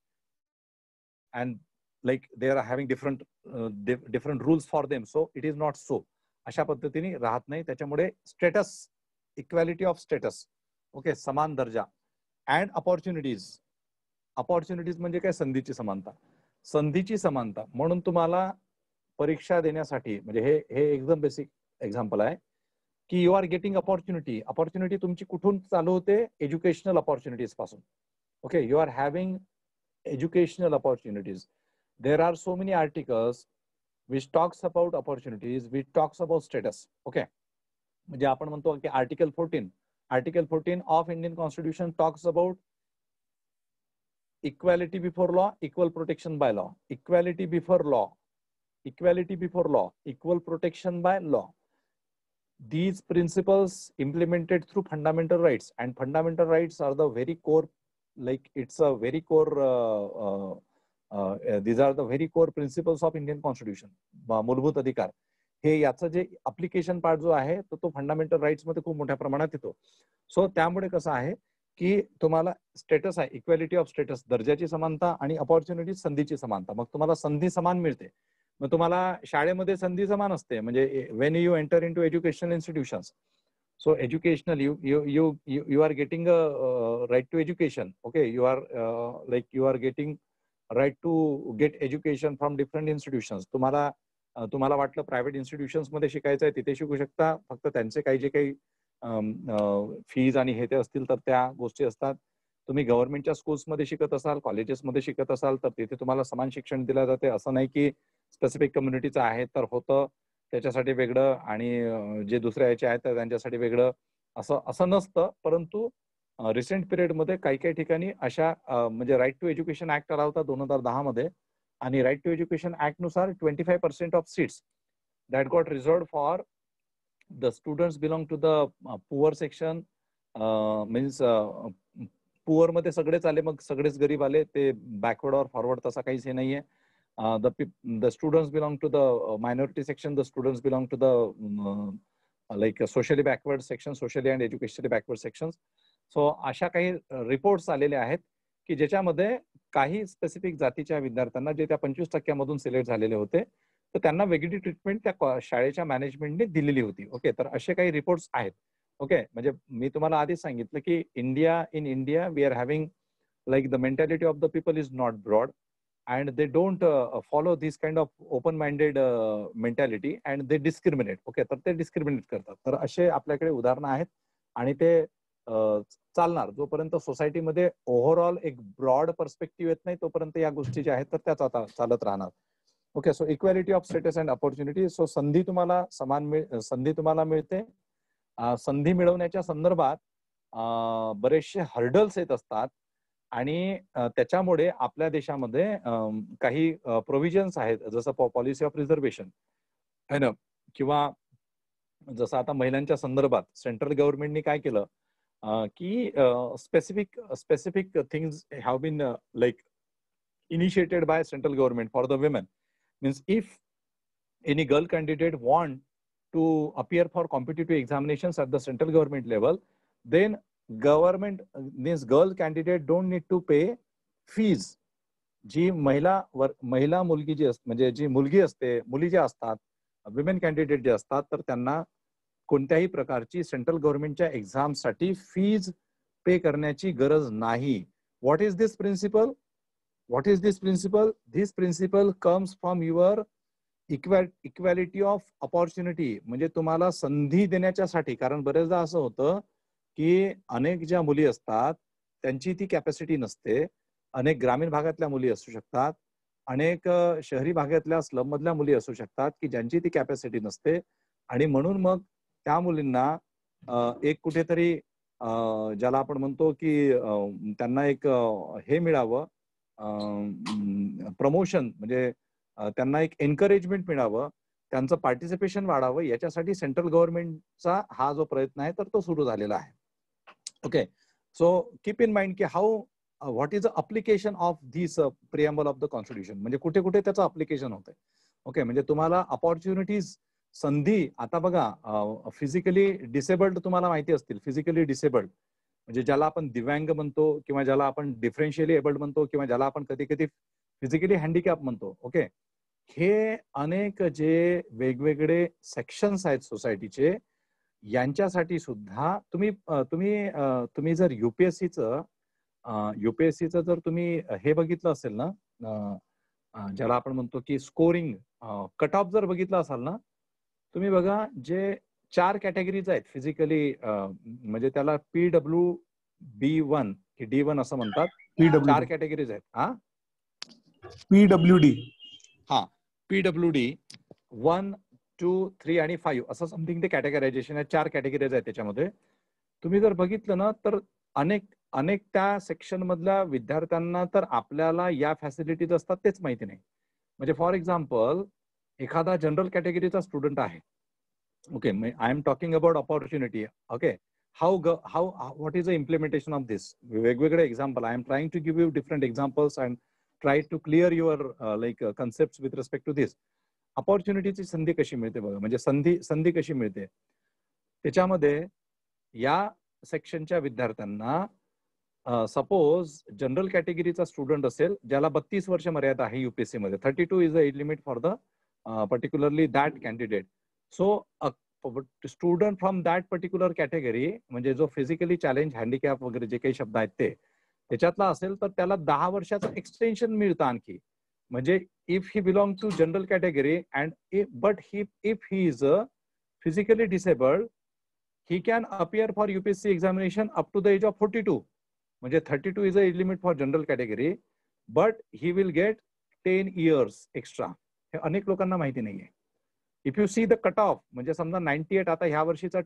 and like they are having different rules for them. So it is not so. अशा पद्धतीने राहत नाही. त्याच्यामुळे status, equality of status, okay, समान दर्जा. And opportunities. अपॉर्च्युनिटीज म्हणजे काय? संधीची समानता. संधीची समानता म्हणून तुम्हाला परीक्षा देण्यासाठी, म्हणजे हे एकदम बेसिक एक्झाम्पल आहे की you are getting opportunity. Opportunity तुमची कुठून चालू होते? एज्युकेशनल अपॉर्च्युनिटीज पासून. Okay, you are having educational opportunities. There are so many articles which talks about opportunities, which talks about status. Okay, म्हणजे आपण म्हणतो की article 14 of Indian Constitution talks about equality before law, equal protection by law. Equality before law, equality before law, equal protection by law. These principles implemented through fundamental rights, and fundamental rights are the very core, like it's a very core, these are the very core principles of Indian Constitution. मूलभूत अधिकार हे याचं जे application part जो आहे तो fundamental rights मध्ये खूप मोठ्या प्रमाणात येतो. सो त्यामुळे कसं आहे की तुम्हाला स्टेटस आहे, इक्वॅलिटी ऑफ स्टेटस, दर्जाची समानता, आणि अपॉर्च्युनिटी संधीची समानता. मग तुम्हाला संधी समान मिळते. मग तुम्हाला शाळेमध्ये संधी समान असते. म्हणजे when you enter into educational institutions, so educational you are getting a right to education. Okay, you are like you are getting right to get education from different institutions. तुम्हाला वाटलं प्रायव्हेट इन्स्टिट्यूशन्स मध्ये शिकायचं आहे, तिथे शिकू शकता. फक्त त्यांचे काही जे काही फीज आणि हे ते असतील तर त्या गोष्टी असतात. तुम्ही गव्हर्नमेंटच्या स्कूल्समध्ये शिकत असाल, कॉलेजेसमध्ये शिकत असाल तर तिथे तुम्हाला समान शिक्षण दिलं जाते. असं नाही की स्पेसिफिक कम्युनिटीचं आहे तर होतं त्याच्यासाठी वेगळं आणि जे दुसऱ्या याचे आहेत तर त्यांच्यासाठी वेगळं, असं नसतं. परंतु रिसेंट पिरियडमध्ये काही ठिकाणी अशा म्हणजे राईट टू एज्युकेशन ऍक्ट आला होता 2010 मध्ये, आणि राईट टू एज्युकेशन ऍक्ट नुसार 25% of seats that got reserved for the students belong to the poor section. Means poor मध्ये सगळेच आले, मग सगळेच गरीब आले, ते बॅकवर्ड और फॉरवर्ड तसा काहीच हे नाहीये. The students belong to the minority section, the students belong to the like socially backward section, socially and educationally backward section. So अशा काही रिपोर्ट्स आलेले आहेत की ज्याच्यामध्ये काही स्पेसिफिक जातीच्या विद्यार्थ्यांना जे त्या 25% मधून सिलेक्ट झालेले होते तर त्यांना वेगळी ट्रीटमेंट त्या शाळेच्या मॅनेजमेंटने दिलेली होती. ओके, तर असे काही रिपोर्ट्स आहेत. ओके, म्हणजे मी तुम्हाला आधीच सांगितलं की in India we are having like the mentality of the people is not broad and they don't follow this kind of open minded mentality and they discriminate. Okay, तर ते डिस्क्रिमिनेट करतात. तर असे आपल्याकडे उदाहरणं आहेत आणि ते चालणार जोपर्यंत सोसायटीमध्ये ओव्हरऑल एक ब्रॉड पर्स्पेक्टिव्ह येत नाही तोपर्यंत या गोष्टी ज्या आहेत तर त्या चालत राहणार. Okay, so equality of status and opportunity. So संधी तुम्हाला मिळते. संधी मिळवण्याच्या संदर्भात बरेचसे हर्डल्स येत असतात आणि त्याच्यामुळे आपल्या देशामध्ये काही प्रोव्हिजन्स आहेत, जसं पॉलिसी ऑफ रिझर्वेशन आहे ना, किंवा जसं आता महिलांच्या संदर्भात सेंट्रल गव्हर्नमेंटनी काय केलं की specific things have been like initiated by central government for the women. Means if any girl candidate want to appear for competitive examinations at the central government level, then government, means girl candidate don't need to pay fees. जी महिला मुलगी जी म्हणजे जी मुलगी असते, मुली ज्या असतात, women candidate जे असतात, तर त्यांना कोणत्याही प्रकारची सेंट्रल गव्हर्नमेंटच्या एक्झामसाठी फीज पे करण्याची गरज नाही. What is this principle? What is this principle? This principle comes from your equality of opportunity. म्हणजे तुम्हाला संधी देण्याच्यासाठी. कारण बरेचदा असं होतं की अनेक ज्या मुली असतात त्यांची ती कॅपॅसिटी नसते. अनेक ग्रामीण भागातल्या मुली असू शकतात, अनेक शहरी भागातल्या स्लम मधल्या मुली असू शकतात की ज्यांची ती कॅपॅसिटी नसते, आणि म्हणून मग त्या मुलींना एक कुठेतरी ज्याला आपण म्हणतो की त्यांना एक हे मिळावं, प्रमोशन, म्हणजे त्यांना एक एनकरेजमेंट मिळावं, त्यांचं पार्टिसिपेशन वाढावं, याच्यासाठी सेंट्रल गव्हर्नमेंटचा हा जो प्रयत्न आहे तर तो सुरू झालेला आहे. Okay, so keep in mind की how what is the application of this preamble of the constitution, म्हणजे कुठे कुठे त्याचं अप्लिकेशन होतंय. ओके, म्हणजे तुम्हाला अपॉर्च्युनिटीज, संधी, आता बघा फिजिकली डिसेबल्ड तुम्हाला माहिती असतील, फिजिकली डिसेबल्ड म्हणजे ज्याला आपण दिव्यांग म्हणतो, किंवा ज्याला आपण डिफरन्शियली एबल्ड म्हणतो, किंवा ज्याला आपण कधी कधी फिजिकली हँडिकॅप म्हणतो. ओके, हे अनेक जे वेगवेगळे सेक्शन्स आहेत सोसायटीचे, यांच्यासाठी सुद्धा तुम्ही जर युपीएससीचं जर तुम्ही हे बघितलं असेल ना, ज्याला आपण म्हणतो की स्कोरिंग कट ऑफ जर बघितलं असाल ना, तुम्ही बघा जे 4 कॅटेगरीज आहेत फिजिकली, म्हणजे त्याला PWB1 की D1 असं म्हणतात. 4 कॅटेगरीज आहेत. PWD, हा, PWD 1, 2, 3 आणि 5 असं समथिंग ते कॅटेगरायझेशन आहे. 4 कॅटेगरीज आहेत त्याच्यामध्ये. तुम्ही जर बघितलं ना तर अनेक त्या सेक्शन मधल्या विद्यार्थ्यांना तर आपल्याला या फॅसिलिटीज असतात तेच माहिती नाही. म्हणजे फॉर एक्झाम्पल, एखादा जनरल कॅटेगरीचा स्टुडंट आहे. Okay, I am talking about opportunity. Okay, what is the implementation of this? वेगवेगळे example. I am trying to give you different examples and try to clear your concepts with respect to this. Opportunityची संधी कशी मिळते बघा, म्हणजे संधी कशी मिळते. त्याच्यामध्ये या सेक्शनच्या विद्यार्थ्यांना सपोज जनरल कॅटेगरीचा स्टुडंट असेल, ज्याला 32 वर्ष मर्यादा आहे युपीएससी मध्ये. 32 is the age limit for the particularly that candidate. So student from that particular category, म्हणजे जो फिजिकली चॅलेंज, हँडिकॅप वगैरे जे काही शब्द आहेत ते त्याच्यातला असेल, तर त्याला 10 वर्षाचं एक्सटेन्शन मिळतं आणखी. म्हणजे if he belong to general category and if he is physically disabled, he can appear for UPSC examination up to the age of 42. म्हणजे 32 is the age limit for general category, but he will get 10 years extra. हे अनेक लोकांना माहिती नाहीये. If you see the cut off, म्हणजे समजा 98, आता ह्या वर्षीचा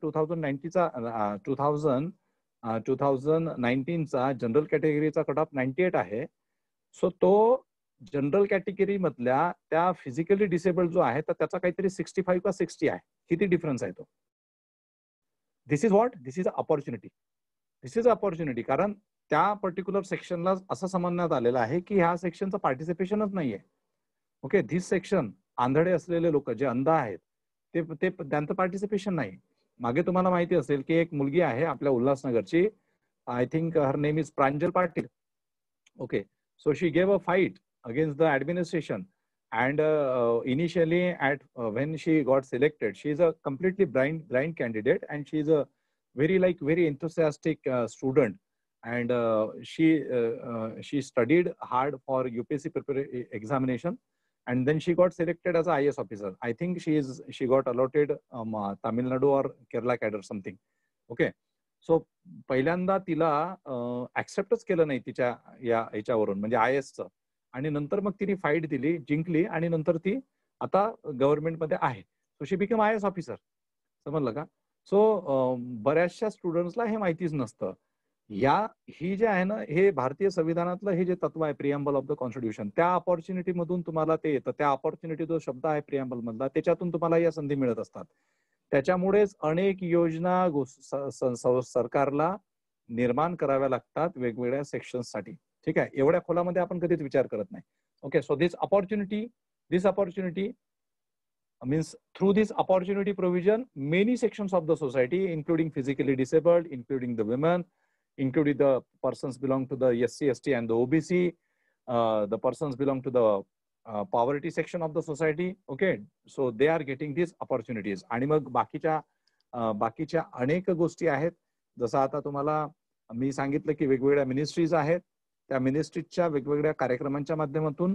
2019चा जनरल कॅटेगरीचा कट ऑफ 98 आहे. सो तो जनरल कॅटेगरी मधल्या त्या फिजिकली डिसेबल्ड जो आहे तर त्याचा काहीतरी 65 का 60 आहे. किती डिफरन्स आहे तो? This is what, this is a opportunity. This is a opportunity. कारण त्या पर्टिक्युलर सेक्शनला असं समजण्यात आलेलं आहे की ह्या सेक्शनचं पार्टिसिपेशनच नाहीये. ओके, धिस सेक्शन, आंधळे असलेले लोक जे अंध आहेत ते त्यांचं पार्टिसिपेशन नाही. मागे तुम्हाला माहिती असेल की एक मुलगी आहे आपल्या उल्हासनगरची, I think her name is Pranjal Patil. Okay, so she gave a fight against the administration. And initially, when she got selected, she is a completely blind candidate, and she is a very enthusiastic student, and she studied hard for UPSC examination, and then she got selected as a IAS officer. I think she got allotted Tamil Nadu or Kerala cadre something. Okay, so पहिल्यांदा तिला ऍक्सेप्टच केलं नाही तिच्या याच्यावरून, म्हणजे IASचं. आणि नंतर मग तिने फाईट दिली, जिंकली, आणि नंतर ती आता गव्हर्नमेंटमध्ये आहे. So she become IAS officer. समजलं का? सो बऱ्याचशा स्टुडंट्सला हे माहितीच नसतं. ही जे आहे ना, हे भारतीय संविधानातलं हे जे तत्व आहे प्रिएम्बल ऑफ द कॉन्स्टिट्यूशन, त्या ऑपॉर्च्युनिटी मधून तुम्हाला ते येतं. त्या ऑपॉर्च्युनिटी जो शब्द आहे प्रिएम्बल मधला, त्याच्यातून तुम्हाला या संधी मिळत असतात. त्याच्यामुळेच अनेक योजना सरकारला निर्माण कराव्या लागतात वेगवेगळ्या सेक्शन्ससाठी. ठीक आहे, एवढ्या खोलामध्ये आपण कधीच विचार करत नाही. Okay, so this opportunity means through this opportunity provision, many sections of the society, including physically disabled, including the women, including the persons belong to the SC, ST and the OBC, the persons belong to the poverty section of the society. Okay, so they are getting these opportunities. आणि मग बाकीच्या अनेक गोष्टी आहेत. जसं आता तुम्हाला मी सांगितलं की वेगवेगळ्या मिनिस्ट्रीज आहेत, त्या मिनिस्ट्रीजच्या वेगवेगळ्या कार्यक्रमांच्या माध्यमातून,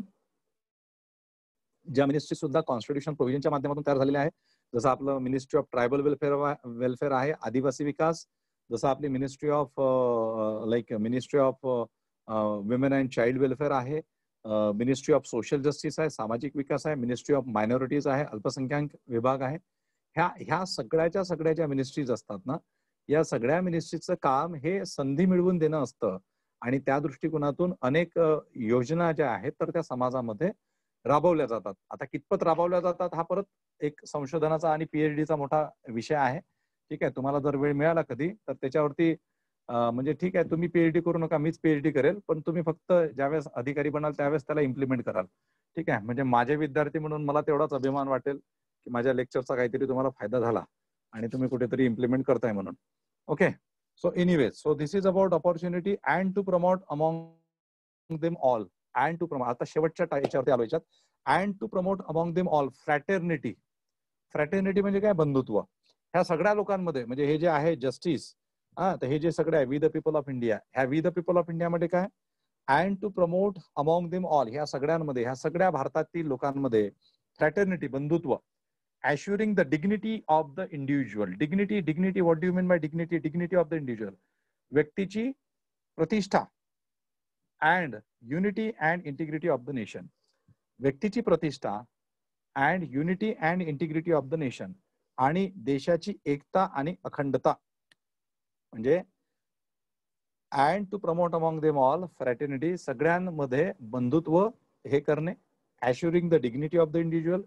ज्या मिनिस्ट्री सुद्धा कॉन्स्टिट्यूशन प्रोव्हिजनच्या माध्यमातून तयार झालेल्या आहेत. जसं आपलं मिनिस्ट्री ऑफ ट्रायबल वेलफेअर आहे, आदिवासी विकास. जसं आपली ministry of ministry of women and child welfare आहे, मिनिस्ट्री ऑफ सोशल जस्टिस आहे, सामाजिक विकास आहे, मिनिस्ट्री ऑफ मायनॉरिटीज आहे, अल्पसंख्याक विभाग आहे. ह्या सगळ्या ज्या मिनिस्ट्रीज असतात ना, या सगळ्या मिनिस्ट्रीचं काम हे संधी मिळवून देणं असतं. आणि त्या दृष्टिकोनातून अनेक योजना ज्या आहेत तर त्या समाजामध्ये राबवल्या जातात. आता कितपत राबवल्या जातात हा परत एक संशोधनाचा आणि PhDचा मोठा विषय आहे. ठीक आहे, तुम्हाला जर वेळ मिळाला कधी तर त्याच्यावरती म्हणजे ठीक आहे, तुम्ही PhD करू नका, मीच PhD करेल, पण तुम्ही फक्त ज्यावेळेस अधिकारी बनाल त्यावेळेस त्याला इम्प्लिमेंट कराल. ठीक आहे, म्हणजे माझे विद्यार्थी म्हणून मला तेवढाच अभिमान वाटेल की माझ्या लेक्चरचा काहीतरी तुम्हाला फायदा झाला आणि तुम्ही कुठेतरी इम्प्लिमेंट करताय म्हणून. Okay, so anyways, so this is about opportunity and to promote among them all. And to promote, आता शेवटच्या याच्यावरती आलो याच्यात. And to promote among them all fraternity. Fraternity म्हणजे काय? बंधुत्व. ह्या सगळ्या लोकांमध्ये, म्हणजे हे जे आहे जस्टिस, तर हे जे सगळे आहे we the people of India, ह्या we the people of India मध्ये काय? And to promote among them all, ह्या सगळ्यांमध्ये, ह्या सगळ्या भारतातील लोकांमध्ये फ्रॅटर्निटी, बंधुत्व. assuring the dignity of the individual. Dignity, what do you mean by dignity? Dignity of the individual. व्यक्तीची प्रतिष्ठा and unity and integrity of the nation. व्यक्तीची प्रतिष्ठा and unity and integrity of the nation. आणि देशाची एकता आणि अखंडता. म्हणजे and to promote among them all fraternity, सगळ्यांमध्ये बंधुत्व हे करणे. assuring the dignity of the individual,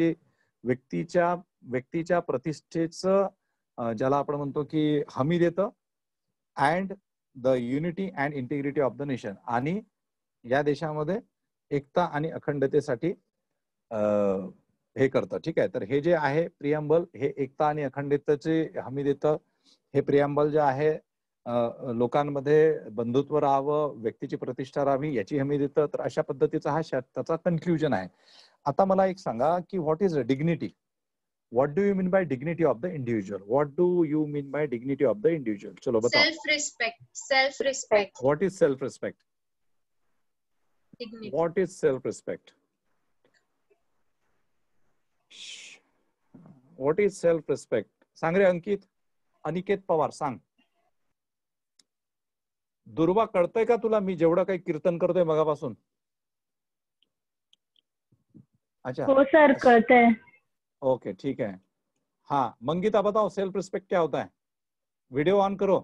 व्यक्तीच्या प्रतिष्ठेचं ज्याला आपण म्हणतो की हमी देतं. And the unity and integrity of the nation, आणि या देशामध्ये एकता आणि अखंडतेसाठी हे करतं. ठीक आहे, तर हे जे आहे प्रिएम्बल, हे एकता आणि अखंडतेची हमी देतं. हे प्रिएम्बल जे आहे लोकांमध्ये बंधुत्व राहावं, व्यक्तीची प्रतिष्ठा राहावी याची हमी देतं. तर अशा पद्धतीचा हा त्याचा कन्क्लुजन आहे. आता मला एक सांगा की what is dignity? What do you mean by dignity of the individual? What do you mean by dignity of the individual? चलो बताओ. Self respect. What is self respect? What is self respect? What is self respect? सांग रे अनिकेत पवार, सांग. दुर्वा, कळतंय का तुला मी जेवढं काही कीर्तन करतोय मगापासून? अच्छा, हो सर, कळतंय. ओके, ठीक है. हाँ मंगिता, बताओ सेल्फ रिस्पेक्ट क्या होता है? वीडियो ऑन करो.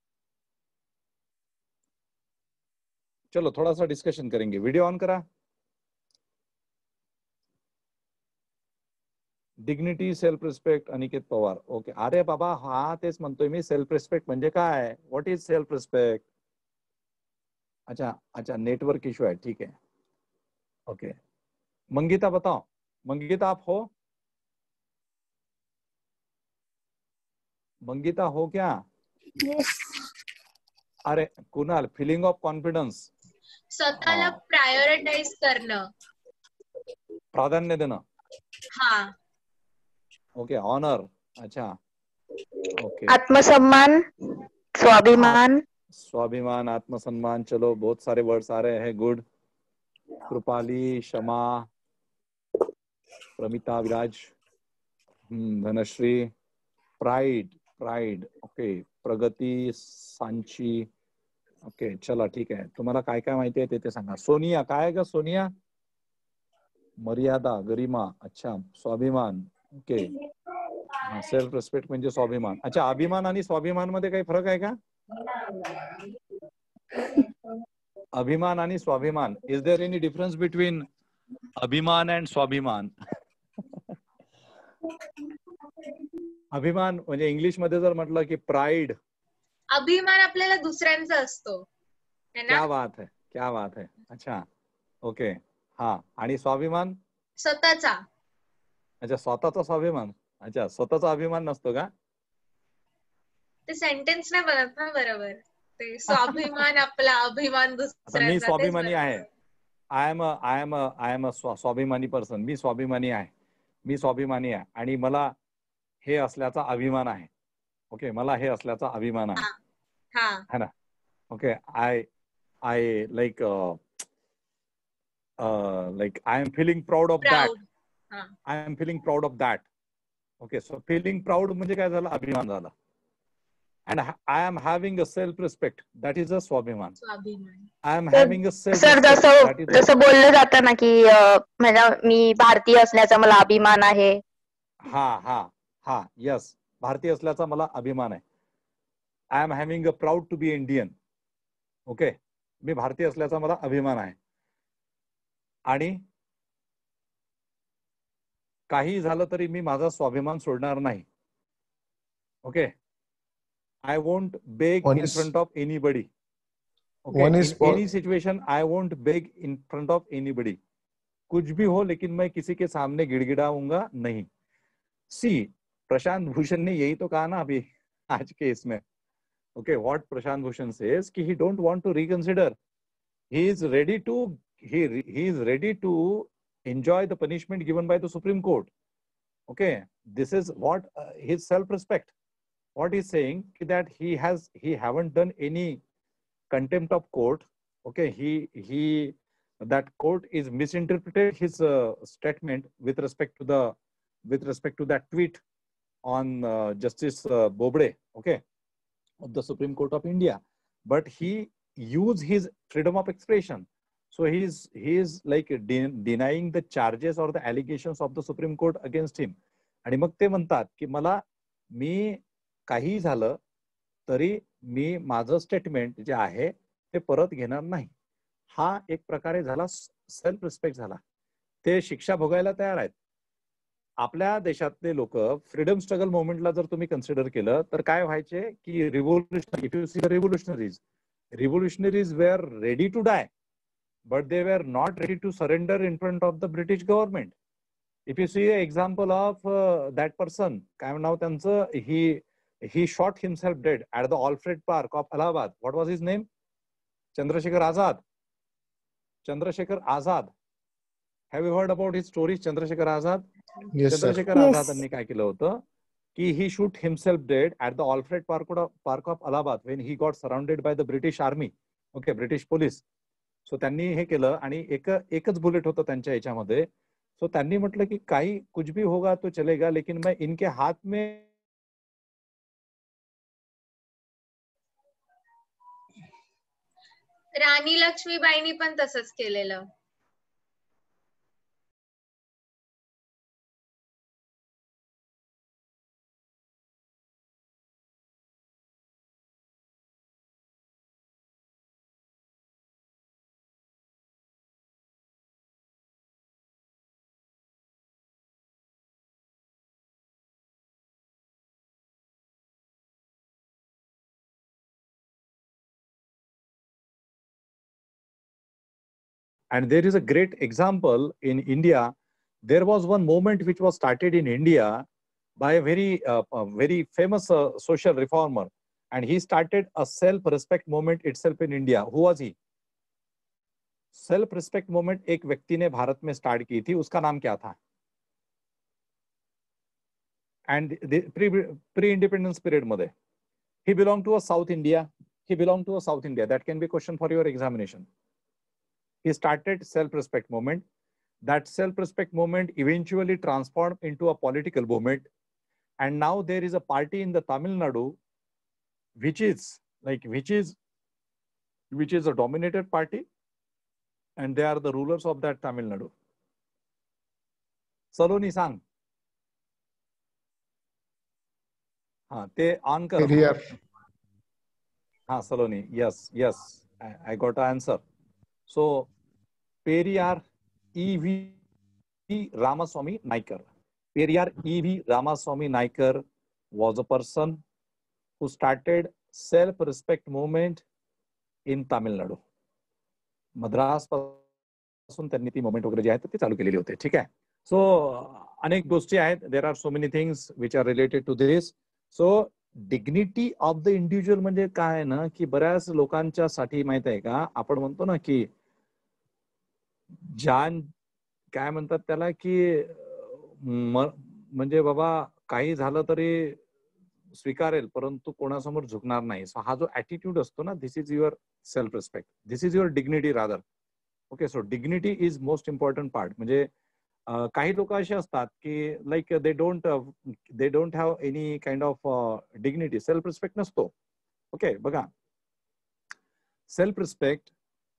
चलो थोड़ा सा डिस्कशन करेंगे. वीडियो ऑन करा. Dignity, self respect, Aniket Pawar. Okay, अरे बाबा हा तेच म्हणतोय मी. सेल्फ रिस्पेक्ट म्हणजे काय? What is self respect? अच्छा, नेटवर्क इश्यू है, ठीक है. ओके, मंगिता बताओ. मंगिता आप हो? मंगिता हो क्या? Yes. अरे कुणाल, फिलिंग ऑफ कॉन्फिडन्स, स्वतःला प्रायोरिटाइज करणं, प्राधान्य देणं. हा. Okay, honour. अच्छा, ओके. आत्मसम्मान, स्वाभिमान. स्वाभिमान, आत्मसम्मान. चलो बहुत सारे वर्ड्स आ रहे हैं. Good. Krupali, Kshama, Pramita, Viraj, Dhanashree. Pride. Okay. Pragati, Sanchi. Okay, चला ठीक आहे. तुम्हाला काय काय माहिती आहे ते सांगा. सोनिया, काय आहे का सोनिया? मर्यादा, गरिमा. अच्छा, स्वाभिमान. ओके, सेल्फ रिस्पेक्ट म्हणजे स्वाभिमान. अच्छा, अभिमान आणि स्वाभिमान मध्ये काही फरक आहे का? अभिमान आणि स्वाभिमान, is there any difference between अभिमान अँड स्वाभिमान? अभिमान म्हणजे इंग्लिश मध्ये जर म्हटलं की प्राईड. अभिमान आपल्याला दुसऱ्यांचा असतो, है ना? क्या बात है, क्या बात है. अच्छा, ओके. हा, आणि स्वाभिमान स्वतःचा. अच्छा, स्वतःचा स्वाभिमान. अच्छा, स्वतःचा अभिमान नसतो का? ते सेंटेन्स नाही बनत ना बरोबर. ते स्वाभिमान आपला, अभिमान आता दुसऱ्यांचा. मी तेच स्वाभिमानी बरोबर. आहे. आय एम अ स्वाभिमानी पर्सन. मी स्वाभिमानी आहे. मी स्वाभिमानी आहे आणि मला हे असल्याचा अभिमान आहे. ओके, मला हे असल्याचा अभिमान आहे, हा. है ना? Okay, I like I am feeling proud of that. Proud. I am feeling proud of that. Okay, so feeling proud म्हणजे काय झालं? अभिमान झाला. And I am having a self-respect. That is a स्वाभिमान. स्वाभिमान. I am having a sir self-respect. जसं बोललं जातं ना की म्हणजे मी भारतीय असण्याचा मला अभिमान आहे. हा हा हा, यस, भारतीय असल्याचा मला अभिमान आहे. I am having a proud to be Indian. Okay, मी भारतीय असल्याचा मला अभिमान आहे. आणि काही झालं तरी मी माझा स्वाभिमान सोडणार नाही. Okay, I won't beg in front of anybody. Okay, in any situation I won't beg in front of anybody. कुछ भी हो, लेकिन मैं किसी के सामने गिड़गिड़ाऊंगा नहीं. सी, प्रशांत भूषण ने यही तो कहा ना अभी आज के इसमें. Okay, what Prashant Bhushan says कि he don't want to reconsider. He is ready to enjoy the punishment given by the Supreme Court. Okay, this is what his self-respect. What he's saying that he haven't done any contempt of court. Okay, that court is misinterpreted his statement with respect to that tweet on Justice Bobde, okay, of the Supreme Court of India. But he used his freedom of expression. So he is like denying the charges or the allegations of the Supreme Court against him. आणि मग ते म्हणतात की मी काही झालं तरी मी माझं statement जे आहे ते परत घेणार नाही. हा एक प्रकारे झाला सेल्फ रिस्पेक्ट झाला. ते शिक्षा भोगायला तयार आहेत. आपल्या देशातले लोक फ्रीडम स्ट्रगल मुवमेंटला जर तुम्ही कन्सिडर केलं तर काय व्हायचे की revolutionaries were ready to die, but they were not ready to surrender in front of the British government. If you see example of that person, काय नाव त्यांचं, he shot himself dead at the Alfred Park of Allahabad. What was his name? Chandrasekhar Azad. Have you heard about his story, Chandrasekhar Azad? Yes, Chandrasekhar Azad यांनी काय केलं होतं की he shoot himself dead at the Alfred Park of Allahabad when he got surrounded by the British Army. Okay, British police. So त्यांनी हे केलं आणि एकच बुलेट होतं त्यांच्या याच्यामध्ये. सो त्यांनी म्हटलं की काही कुछ भी होगा तो चलेगा, लेकिन मैं इनके हाथ में. राणी लक्ष्मीबाईंनी पण तसंच केलेलं. And there is a great example in India. There was one movement which was started in India by a very famous social reformer, and he started a self-respect movement itself in India. Who was he? Self-respect movement एक व्यक्ति ने भारत में start की थी, उसका नाम क्या था? And the pre-independence period मध्ये he belonged to a South India. That can be a question for your examination. He started self-respect movement. That self-respect movement eventually transformed into a political movement. And now there is a party in the Tamil Nadu, which is a dominated party, and they are the rulers of that Tamil Nadu. Saloni sang. हा ते on कर. Periyar. हा Saloni, yes, I got an answer. So Periyar E.V. Ramaswamy Naikar. Periyar E.V. Ramaswamy Naikar was a person who started self-respect movement in Tamil Nadu. Madras पासून त्यांनी ती movement वगैरे जे आहे ते चालू केलेली होते. ठीक आहे. सो अनेक गोष्टी आहेत. There are so many things which are related to this. So dignity of the individual म्हणजे काय ना, की बऱ्याच लोकांच्या साठी माहित आहे का, आपण म्हणतो ना की जान काय म्हणतात त्याला, की म्हणजे बाबा काही झालं तरी स्वीकारेल परंतु कोणासमोर झुकणार नाही. सो हा जो ऍटिट्यूड असतो ना, this is your self respect, this is your dignity rather. Okay, so dignity is most important part. म्हणजे काही लोक असे असतात की like they don't have any kind of dignity, self respect नसतो. ओके, बघा सेल्फ रिस्पेक्ट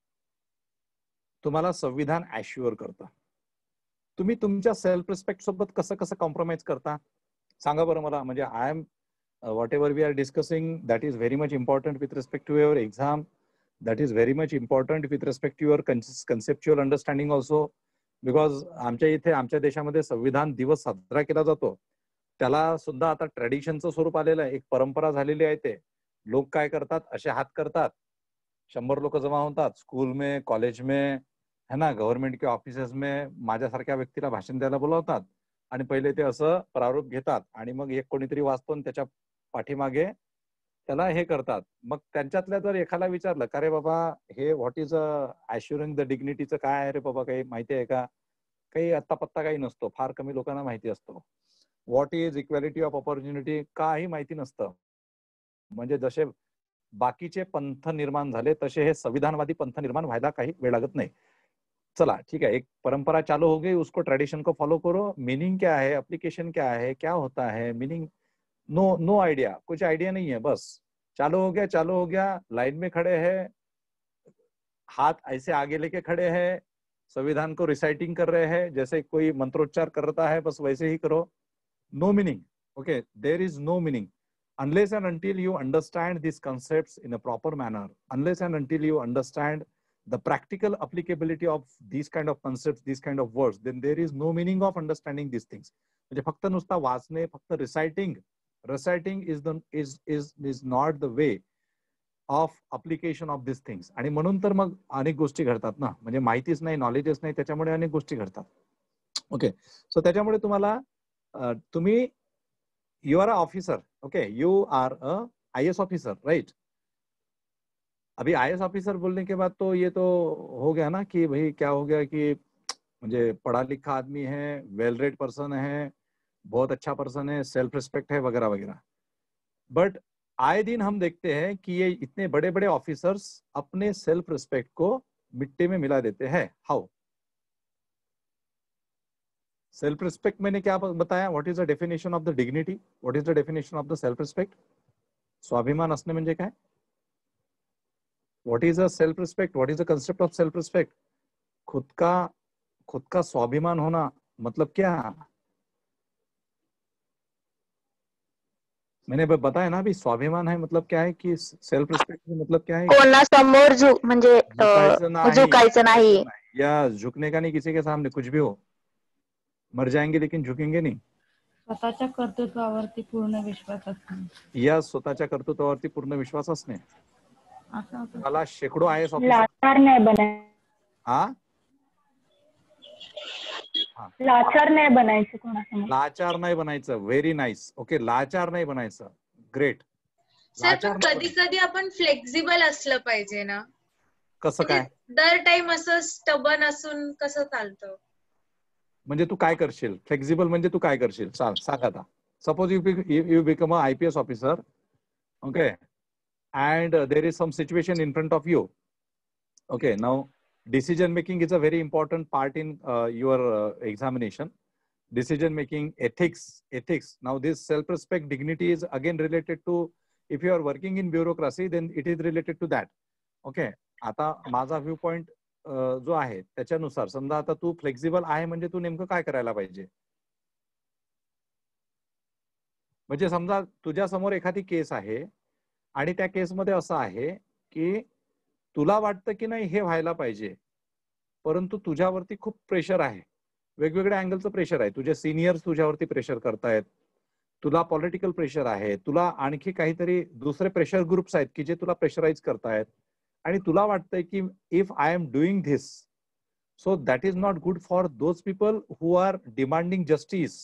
तुम्हाला संविधान ऍश्युअर करतं. तुम्ही तुमच्या सेल्फ रिस्पेक्ट सोबत कसं कसं कॉम्प्रोमाइज करता सांगा बरं मला. म्हणजे I am whatever we are discussing, that is very much important with respect to your exam, that is very much important with respect to your conceptual understanding also, because आमच्या इथे आमच्या देशामध्ये संविधान दिवस साजरा केला जातो. त्याला सुद्धा आता ट्रेडिशनचं स्वरूप आलेलं आहे, एक परंपरा झालेली आहे. ते लोक काय करतात, असे हात करतात, 100 लोक जमा होतात स्कूल में, कॉलेज में, है ना, गव्हर्नमेंट के ऑफिसेस में, माझ्यासारख्या व्यक्तीला भाषण द्यायला बोलावतात आणि पहिले ते असं प्रारूप घेतात आणि मग एक कोणीतरी वाचतो आणि त्याच्या पाठीमागे त्याला हे करतात. मग त्यांच्यातल्या जर एखादा विचारलं का रे बाबा हे व्हॉट इज ॲश्युरिंग द डिग्निटीचं काय आहे रे बाबा, काही माहिती आहे का? काही आत्ता पत्ता काही नसतो, फार कमी लोकांना माहिती असतो. What is equality of opportunity काही माहिती नसतं. म्हणजे जसे बाकीचे पंथ निर्माण झाले तसे हे संविधानवादी पंथ निर्माण व्हायला काही वेळ लागत नाही. चला ठीक है, एक परंपरा चालू हो गई, उसको ट्रेडिशन को फॉलो करो. मीनिंग क्या है, एप्लीकेशन क्या है, क्या होता है मीनिंग, नो आइडिया, कुछ आइडिया नहीं है. बस चालू हो गया, लाइन में खड़े हैं, हाथ ऐसे आगे लेके खड़े हैं, संविधान को रिसाइटिंग कर रहे हैं जैसे कोई मंत्रोच्चार करता है, बस वैसे ही करो. No meaning. Okay, there is no meaning unless and until you understand these concepts in a proper manner, unless and until you understand the practical applicability of these kind of concepts, these kind of words, then there is no meaning of understanding these things. म्हणजे फक्त नुसता वाचणे, फक्त reciting is not the way of application of these things. आणि म्हणून तर मग अनेक गोष्टी घडतात ना, म्हणजे माहितीच नाही, नॉलेजच नाही, त्याच्यामुळे अनेक गोष्टी घडतात. ओके, सो त्याच्यामुळे तुम्हाला तुम्ही you are an officer, okay, you are a IAS officer, right? अभी IAS ऑफिसर बोलने के बाद तो ये तो हो गया ना कि भाई क्या हो गया कि मुझे पढ़ा लिखा आदमी है, वेल रेड पर्सन है, बहुत अच्छा पर्सन है, सेल्फ रिस्पेक्ट है वगैरह वगैरह. बट आए दिन हम देखते हैं कि ये इतने बड़े बड़े ऑफिसर्स अपने सेल्फ रिस्पेक्ट को मिट्टी में मिला देते हैं. हाउ? सेल्फ रिस्पेक्ट मैंने क्या बताया, what is the definition of the dignity, what is the definition of the self respect. स्वाभिमान असणे म्हणजे काय, what is a self respect, what is the concept of self respect. खुद का स्वाभिमान होना मतलब क्या, मैंने बताया ना अभी, स्वाभिमान है मतलब क्या है कि सेल्फ रिस्पेक्ट मतलब क्या है, कोणासमोर म्हणजे झुकायचं नाही, या झुकने का नहीं किसी के सामने, कुछ भी हो, मर जाएंगे लेकिन झुकेंगे नहीं. स्वतःच्या कर्तृत्वावरती पूर्ण विश्वास असणे, या स्वतःच्या कर्तृत्वावरती पूर्ण विश्वास असणे. मला शेकडो IAS ऑफिसर लाचार नाही बनायचं, लाचार नाही बनायचं कोणासमोर, लाचार नाही बनायचं. Very nice. ओके, लाचार नाही बनायचं. ग्रेट. सर पण कधी कधी आपण फ्लेक्झिबल असलं पाहिजे ना. कसं काय, दर टाइम असं स्टबन असून कसं चालतं. म्हणजे तू काय करशील फ्लेक्झिबल, म्हणजे तू काय करशील सांग आता. Suppose you become a IPS officer, okay, and there is some situation in front of you. Okay, now decision making is a very important part in your examination. Decision making, ethics. Now this self respect, dignity is again related to, if you are working in bureaucracy then it is related to that. Okay, आता माझा view point जो आहे त्याच्यानुसार समजा आता तू flexible आहे म्हणजे तू नेमकं काय करायला पाहिजे. म्हणजे समजा तुझ्या समोर एखादी केस आहे आणि त्या केसमध्ये असं आहे की तुला वाटतं की नाही हे व्हायला पाहिजे, परंतु तुझ्यावरती खूप प्रेशर आहे, वेगवेगळ्या अँगलचं प्रेशर आहे. तुझे सिनियर्स तुझ्यावरती प्रेशर करतायत, तुला पॉलिटिकल प्रेशर आहे, तुला आणखी काहीतरी दुसरे प्रेशर ग्रुप्स आहेत की जे तुला प्रेशराईज करतायत, आणि तुला वाटतंय की if I am doing this, so that is not good for those people who are demanding justice,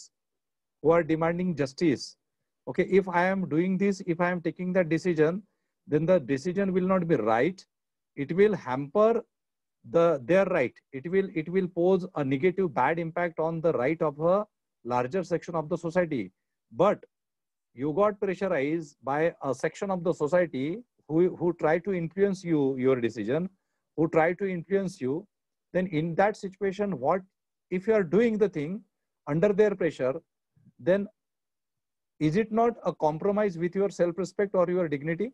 okay, if I am doing this, if I am taking that decision, then the decision will not be right. It will hamper their right. It will pose a negative bad impact on the right of a larger section of the society. But you got pressurized by a section of the society who try to influence your decision, who try to influence you. Then in that situation, what if you are doing the thing under their pressure, then is it not a compromise with your self-respect or your dignity?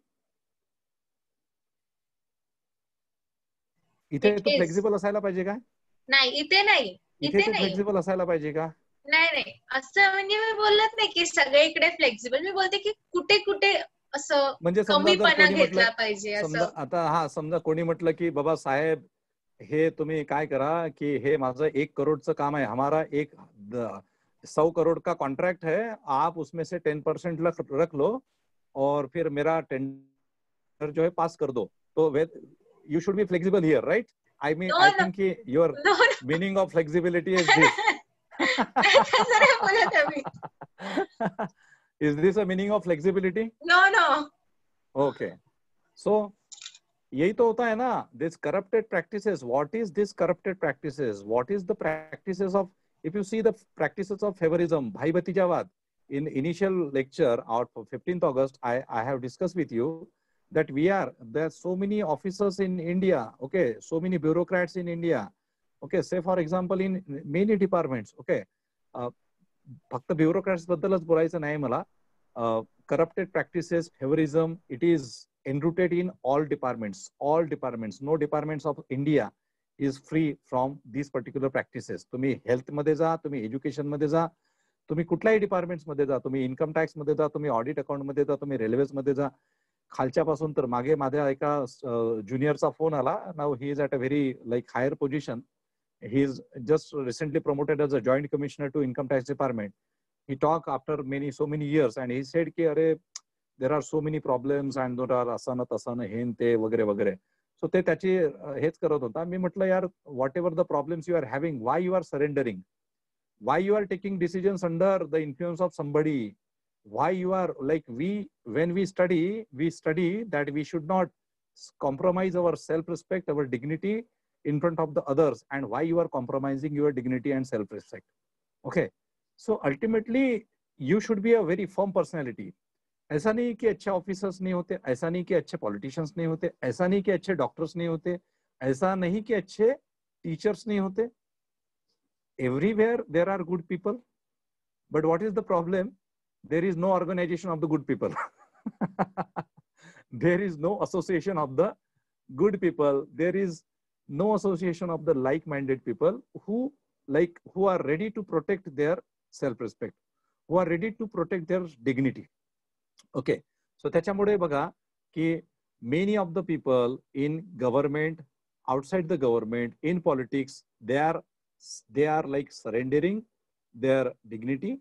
इथे तू flexible असायला पाहिजे का? नाही, इथे नाही. इथे तू flexible असायला पाहिजे का? नाही, असं म्हणजे मी बोलत नाही की सगळे इकडे फ्लेक्सिबल. मी बोलते की कुठे कुठे असं म्हणजे कमीपणा घेतला पाहिजे असं. आता हा समजा कोणी म्हटलं की बाबा साहेब हे तुम्ही काय करा की हे माझं 1 करोडचं काम आहे, हमारा 100 करोड़ का कॉन्ट्रैक्ट है, आप उसमें से 10% रख लो और फिर मेरा टेंडर जो है पास कर दो. तो you should be flexible here, right? I mean, I think your meaning of flexibility is this. Is this a meaning of flexibility? No. Okay. So, यही तो होता है ना, this corrupted practices. What is this corrupted practices? What is the practices of, if you see the practices of favorism, bhai bhatijawad, in initial lecture out for 15th August, I have discussed with you that there are so many officers in India, okay, so many bureaucrats in India, okay, say for example in many departments, okay, फक्त bureaucrats बद्दलच बोलायचं नाही मला. Corrupted practices, favorism, it is enrooted in all departments. No departments of India is free from these particular practices. तुम्ही health मध्ये जा, तुम्ही education मध्ये जा, तुम्ही कुठल्याही डिपार्टमेंट्स मध्ये जा, तुम्ही इन्कम टॅक्स मध्ये जा, तुम्ही ऑडिट अकाउंट मध्ये जा, तुम्ही रेल्वेज मध्ये जा, खालच्यापासून तर मागे माझ्या एका ज्युनियरचा फोन आला. Now he is at a very like higher position. He is just recently promoted as a joint commissioner to income tax department. He talked after so many years and he said ki अरे there are so many problems and there are असं तसं हे ते वगैरे वगैरे. So ते त्याची हेच करत होता. मी म्हटलं यार whatever the problems you are having, why you are surrendering, why you are taking decisions under the influence of somebody, why you are like when we study that we should not compromise our self-respect, our dignity in front of the others, and why you are compromising your dignity and self-respect. Okay, so ultimately you should be a very firm personality. ऐसा नहीं कि अच्छे officers नहीं होते, ऐसा नहीं कि अच्छे पॉलिटिशियंस नहीं होते, ऐसा नहीं कि अच्छे डॉक्टर्स नहीं होते, ऐसा नहीं कि अच्छे टीचर्स नहीं होते. Everywhere there are good people, but what is the problem? There is no organization of the good people. There is no association of the good people. There is no association of the like-minded people who are ready to protect their self-respect, who are ready to protect their dignity. Okay, so त्याच्यामुळे बघा की many of the people in government, outside the government, in politics, they are like surrendering their dignity,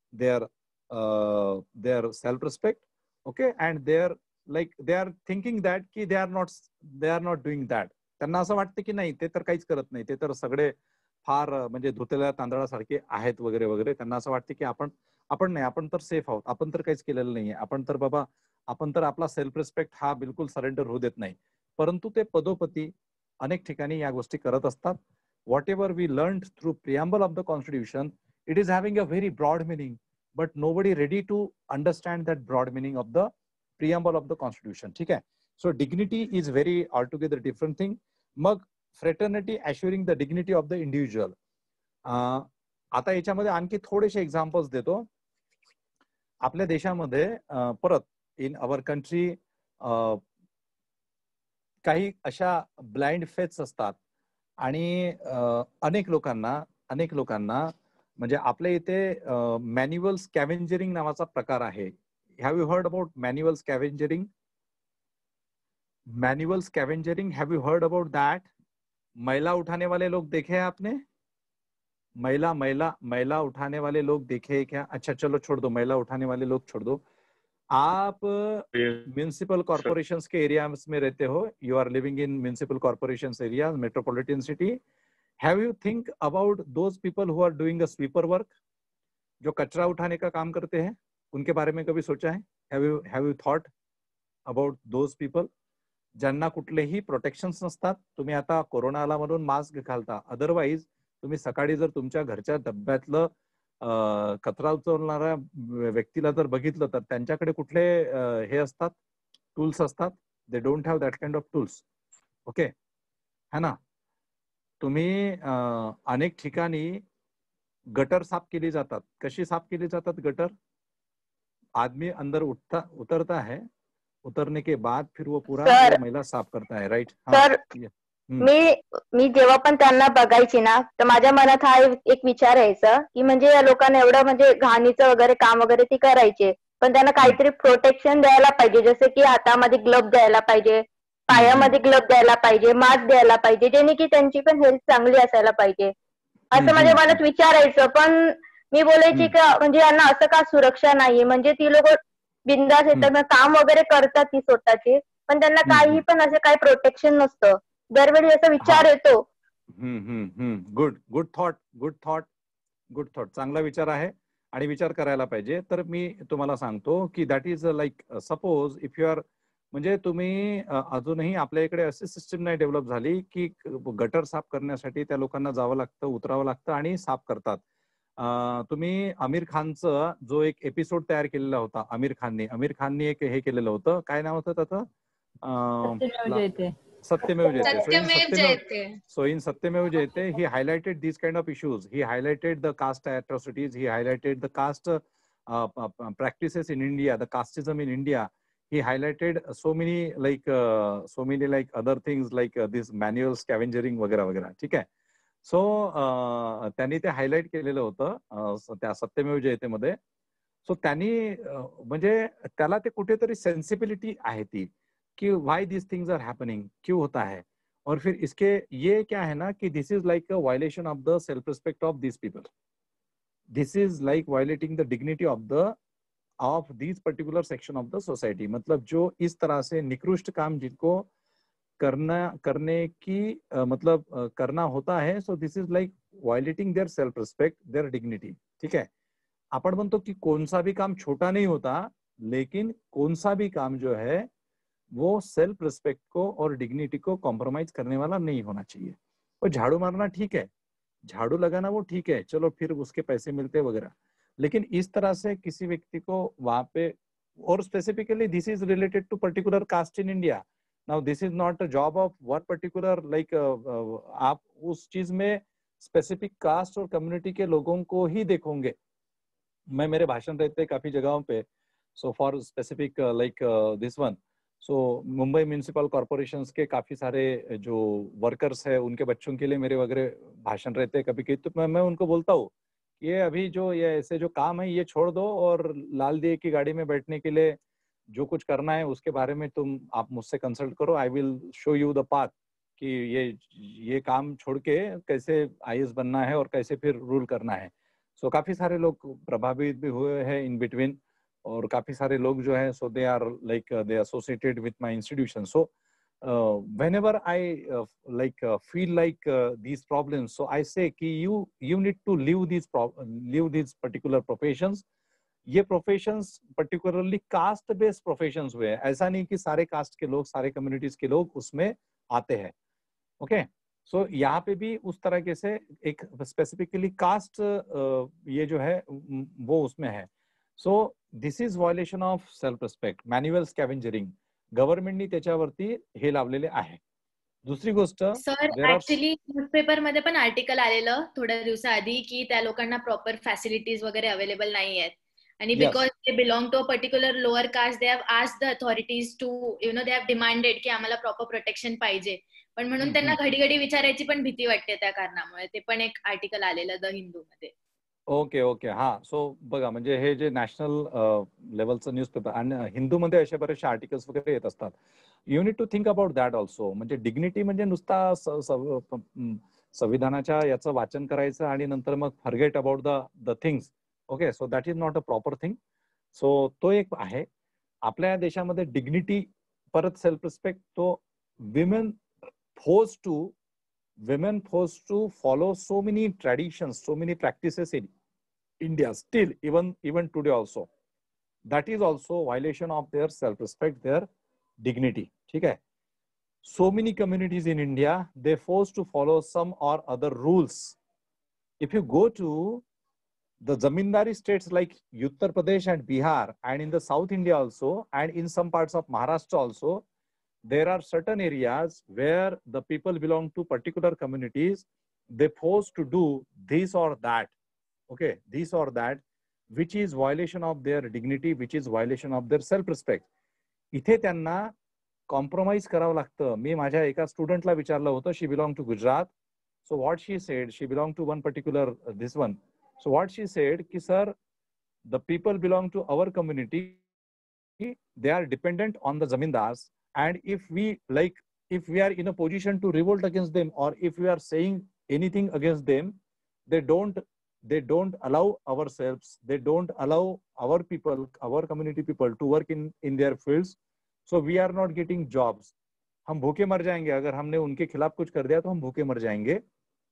their self-respect, okay, and they are thinking that ki they are not doing that. त्यांना असं वाटतं की नाही ते तर काहीच करत नाही, ते तर सगळे फार म्हणजे धुतलेल्या तांदळासारखे आहेत वगैरे वगैरे. त्यांना असं वाटतं की आपण नाही, आपण तर सेफ आहोत, आपण तर काहीच केलेलं नाहीये, आपण तर आपला सेल्फ रिस्पेक्ट हा बिलकुल सरेंडर होऊ देत नाही. परंतु ते पदोपदी अनेक ठिकाणी या गोष्टी करत असतात. Whatever we learn through preamble of the constitution, it is having a very broad meaning, but nobody ready to understand that broad meaning of the preamble of the constitution. ठीक आहे. So dignity is very altogether different thing. मग fraternity assuring the dignity of the individual. आता याच्यामध्ये आणखी थोडेसे examples देतो. आपल्या देशामध्ये परत इन अवर कंट्री काही अशा ब्लाइंड फेथ्स असतात आणि अनेक लोकांना म्हणजे आपल्या इथे मॅन्युअल स्कॅव्हेंजरिंग नावाचा प्रकार आहे. Have you heard about manual scavenging? Manual scavenging, have you heard about that? मैला उठाने वाले लोग देखे हैं आपने? मैला उठाने वाले लोग देखे हैं क्या? अच्छा चलो छोड़ दो, मैला उठाने वाले लोग छोड़ दो. आप म्युनिसिपल कॉर्पोरेशंस के एरियाज में रहते हो, you are living in municipal corporations area, metropolitan city. Have you think about those people who are doing a sweeper work, जो कचरा उठाने का काम करते हैं? उनके बारे में कभी सोचा है? Have you thought about those people ज्यांना कुठलेही प्रोटेक्शन्स नसतात? तुम्ही आता कोरोना आला म्हणून मास्क घालता, अदरवाईज तुम्ही सकाळी जर तुमच्या घरच्या डब्यातलं कचरा उचलणाऱ्या व्यक्तीला जर बघितलं तर त्यांच्याकडे कुठले हे असतात, टूल्स असतात? They don't have that kind of tools. Okay, है ना? तुम्ही अनेक ठिकाणी गटर साफ केली जातात. कशी साफ केली जातात गटर? आदमी अंदर उतरता है, उतरने के बाद फिर वो पूरा वो मैला साफ करता है, राइट? सर, मी जेव्हा पण त्यांना बघायची ना, तर माझ्या मनात हा एक विचार यायचा की म्हणजे या लोकांना एवढं म्हणजे घाणीचं वगैरे काम वगैरे ती करायचे, पण त्यांना काहीतरी प्रोटेक्शन द्यायला पाहिजे, जसे की हातामध्ये ग्लोव्ह द्यायला पाहिजे, पायामध्ये ग्लोव्ह द्यायला पाहिजे, मास्क द्यायला पाहिजे, जेणे की त्यांची पण हेल्थ चांगली असायला पाहिजे, असं माझ्या मनात विचारायचं. पण मी बोलायची का म्हणजे यांना असं का सुरक्षा नाहीये? म्हणजे ती लोक बिंदास येतात, काम वगैरे करतात ती स्वतःचे, पण त्यांना काही पण असं काही प्रोटेक्शन नसतं. दरवेळी असा विचार येतो. गुड थॉट, चांगला विचार आहे आणि विचार करायला पाहिजे. तर मी तुम्हाला सांगतो की that is like suppose if you are, म्हणजे तुम्ही अजूनही आपल्या इकडे अशी सिस्टम नाही डेव्हलप झाली की गटर साफ करण्यासाठी त्या लोकांना जावं लागतं, उतरावं लागतं आणि साफ करतात. तुम्ही आमिर खानचं जो एक एपिसोड तयार केलेला होता, आमिर खाननी एक हे केलेलं होतं, काय नाव होतं त्याचं? सत्यमेव जयते. So in Satyameva Jayate, he highlighted these kind of issues. He highlighted the caste atrocities. He highlighted the caste practices in India, the casteism in India. He highlighted so many like other things like this manual scavengering वगैरे वगैरे. ठीक आहे. So त्यांनी ते highlight केलेलं होतं त्या सत्यमेव जयतेमध्ये. So त्यांनी म्हणजे त्याला ते कुठेतरी सेन्सिबिलिटी आहे ती कि व्हाई दिस थिंग्स आर हैपनिंग, क्यों होता है. और फिर इसके ये क्या है ना कि this is like a violation of the self respect of this people. This is like violating the dignity of this particular section of the society. मतलब जो इस तरह से निकृष्ट काम जिनको करने की मतलब करना होता है, so this is like violating their self respect, their dignity. ठीक है. आपण म्हणतो की कौन सा भी काम छोटा नहीं होता, लेकिन कौन सा भी काम जो है वो सेल्फ रिस्पेक्ट को और डिग्निटी को कॉम्प्रोमाइज करने वाला नहीं होना चाहिए. और झाड़ू मारना ठीक है, झाड़ू लगाना वो ठीक है, चलो फिर उसके पैसे मिलते वगैरह, लेकिन इस तरह से किसी व्यक्ति को वहां पे, और specifically this is related to particular caste in India. Now this is not a job of one particular like आप उस चीज में स्पेसिफिक कास्ट और कम्युनिटी के लोगों को ही देखोगे. मैं मेरे भाषण रहते काफी जगहों पे, so for specific like this one, so Mumbai municipal corporations के काफी सारे जो वर्कर्स है उनके बच्चों के लिए मेरे वगैरह भाषण रहते हैं कभी कभी. तो मैं उनको बोलता हूँ ये अभी जो ये ऐसे जो काम है ये छोड़ दो और लाल दिए की गाड़ी में बैठने के लिए जो कुछ करना है उसके बारे में आप मुझसे कंसल्ट करो. I will show you the path कि ये काम छोड़ के कैसे IAS बनना है और कैसे फिर रूल करना है. सो काफी सारे लोग प्रभावित भी हुए हैं इन बिटवीन, और काफी सारे लोग जो है so they are like they associated with my institution. So whenever I like feel like these problems, so I say कि you need to leave these particular professions. ये professions particularly caste based professions हुए हैं. ऐसा नहीं कि सारे caste के लोग, सारे कम्युनिटीज के लोग उसमें आते हैं. ओके. सो यहाँ पे भी उस तरीके से एक स्पेसिफिकली कास्ट ये जो है वो उसमें है. So this is violation of self respect. Manual scavenging गव्हर्नमेंटनी त्याच्यावरती हे लावलेले आहे. दुसरी गोष्ट सर, ऍक्च्युली न्यूजपेपर मध्ये पण आर्टिकल आलेलं थोड्या दिवसाआधी की त्या लोकांना प्रॉपर फॅसिलिटीज वगैरे अवेलेबल नाही आहेत, आणि because they belong to a particular lower caste, they have asked the authorities to they have demanded की आम्हाला प्रॉपर प्रोटेक्शन पाहिजे, पण म्हणून त्यांना घडी घडी विचारायची पण भीती वाटते त्या कारणामुळे. ते पण एक आर्टिकल आलेलं द हिंदू मध्ये. Okay okay. हा, सो बघा, म्हणजे हे जे नॅशनल लेवलचं न्यूजपेपर आणि हिंदूमध्ये असे बरेचसे आर्टिकल्स वगैरे येत असतात. You need to think about that also. म्हणजे डिग्निटी म्हणजे नुसता संविधानाच्या याचं वाचन करायचं आणि नंतर मग forget about the things. Okay, so that is not a proper thing. So तो एक आहे. आपल्या देशामध्ये डिग्निटी, परत सेल्फ रिस्पेक्ट, तो women forced to follow so many traditions, so many practices in India still, even today also. That is also violation of their self-respect, their dignity. ठीक है? So many communities in India, they forced to follow some or other rules. If you go to the zamindari states like Uttar Pradesh and Bihar, and in the South India also, and in some parts of Maharashtra also, there are certain areas where the people belong to particular communities, they forced to do this or that. Okay, this or that, which is violation of their dignity, which is violation of their self-respect. इथे त्यांना compromise करावं लागतं. मी माझ्या एका स्टुडंटला विचारलं होतं, she belong to Gujarat. So what she said, she belong to one particular this one. So what she said की sir, the people belong to our community, they are dependent on the zamindars, and if we are in a position to revolt against them, or if we are saying anything against them, they don't allow ourselves, they don't allow our people, our community people to work in their fields. So we are not getting jobs. हम भूखे मर जाएंगे अगर हमने उनके खिलाफ कुछ कर दिया, तो हम भूखे मर जाएंगे.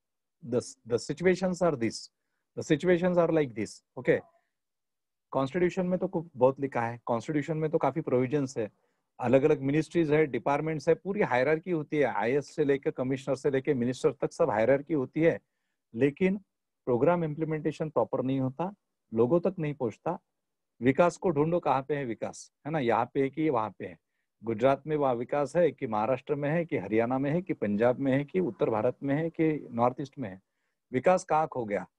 The situations are this. The situations are like this. Okay. Constitution में तो बहुत लिखा है. कॉन्स्टिट्यूशन में तो काफी प्रोविजंस है. अलग अलग मिनिस्ट्रीज है, डिपार्टमेंट्स है, पूरी हायरार्की होती है. आईएएस से लेकर कमिश्नर से लेकर मिनिस्टर तक सब हायरार्की होती है. लेकिन प्रोग्राम इम्प्लीमेंटेशन प्रॉपर नहीं होता, लोगों तक नहीं पहुंचता. विकास को ढूंढो, कहाँ पे है विकास, है ना, यहाँ पे है कि वहां पे है. गुजरात में वह विकास है कि महाराष्ट्र में है कि हरियाणा में है कि पंजाब में है कि उत्तर भारत में है कि नॉर्थ ईस्ट में है. विकास कहाँ खो गया?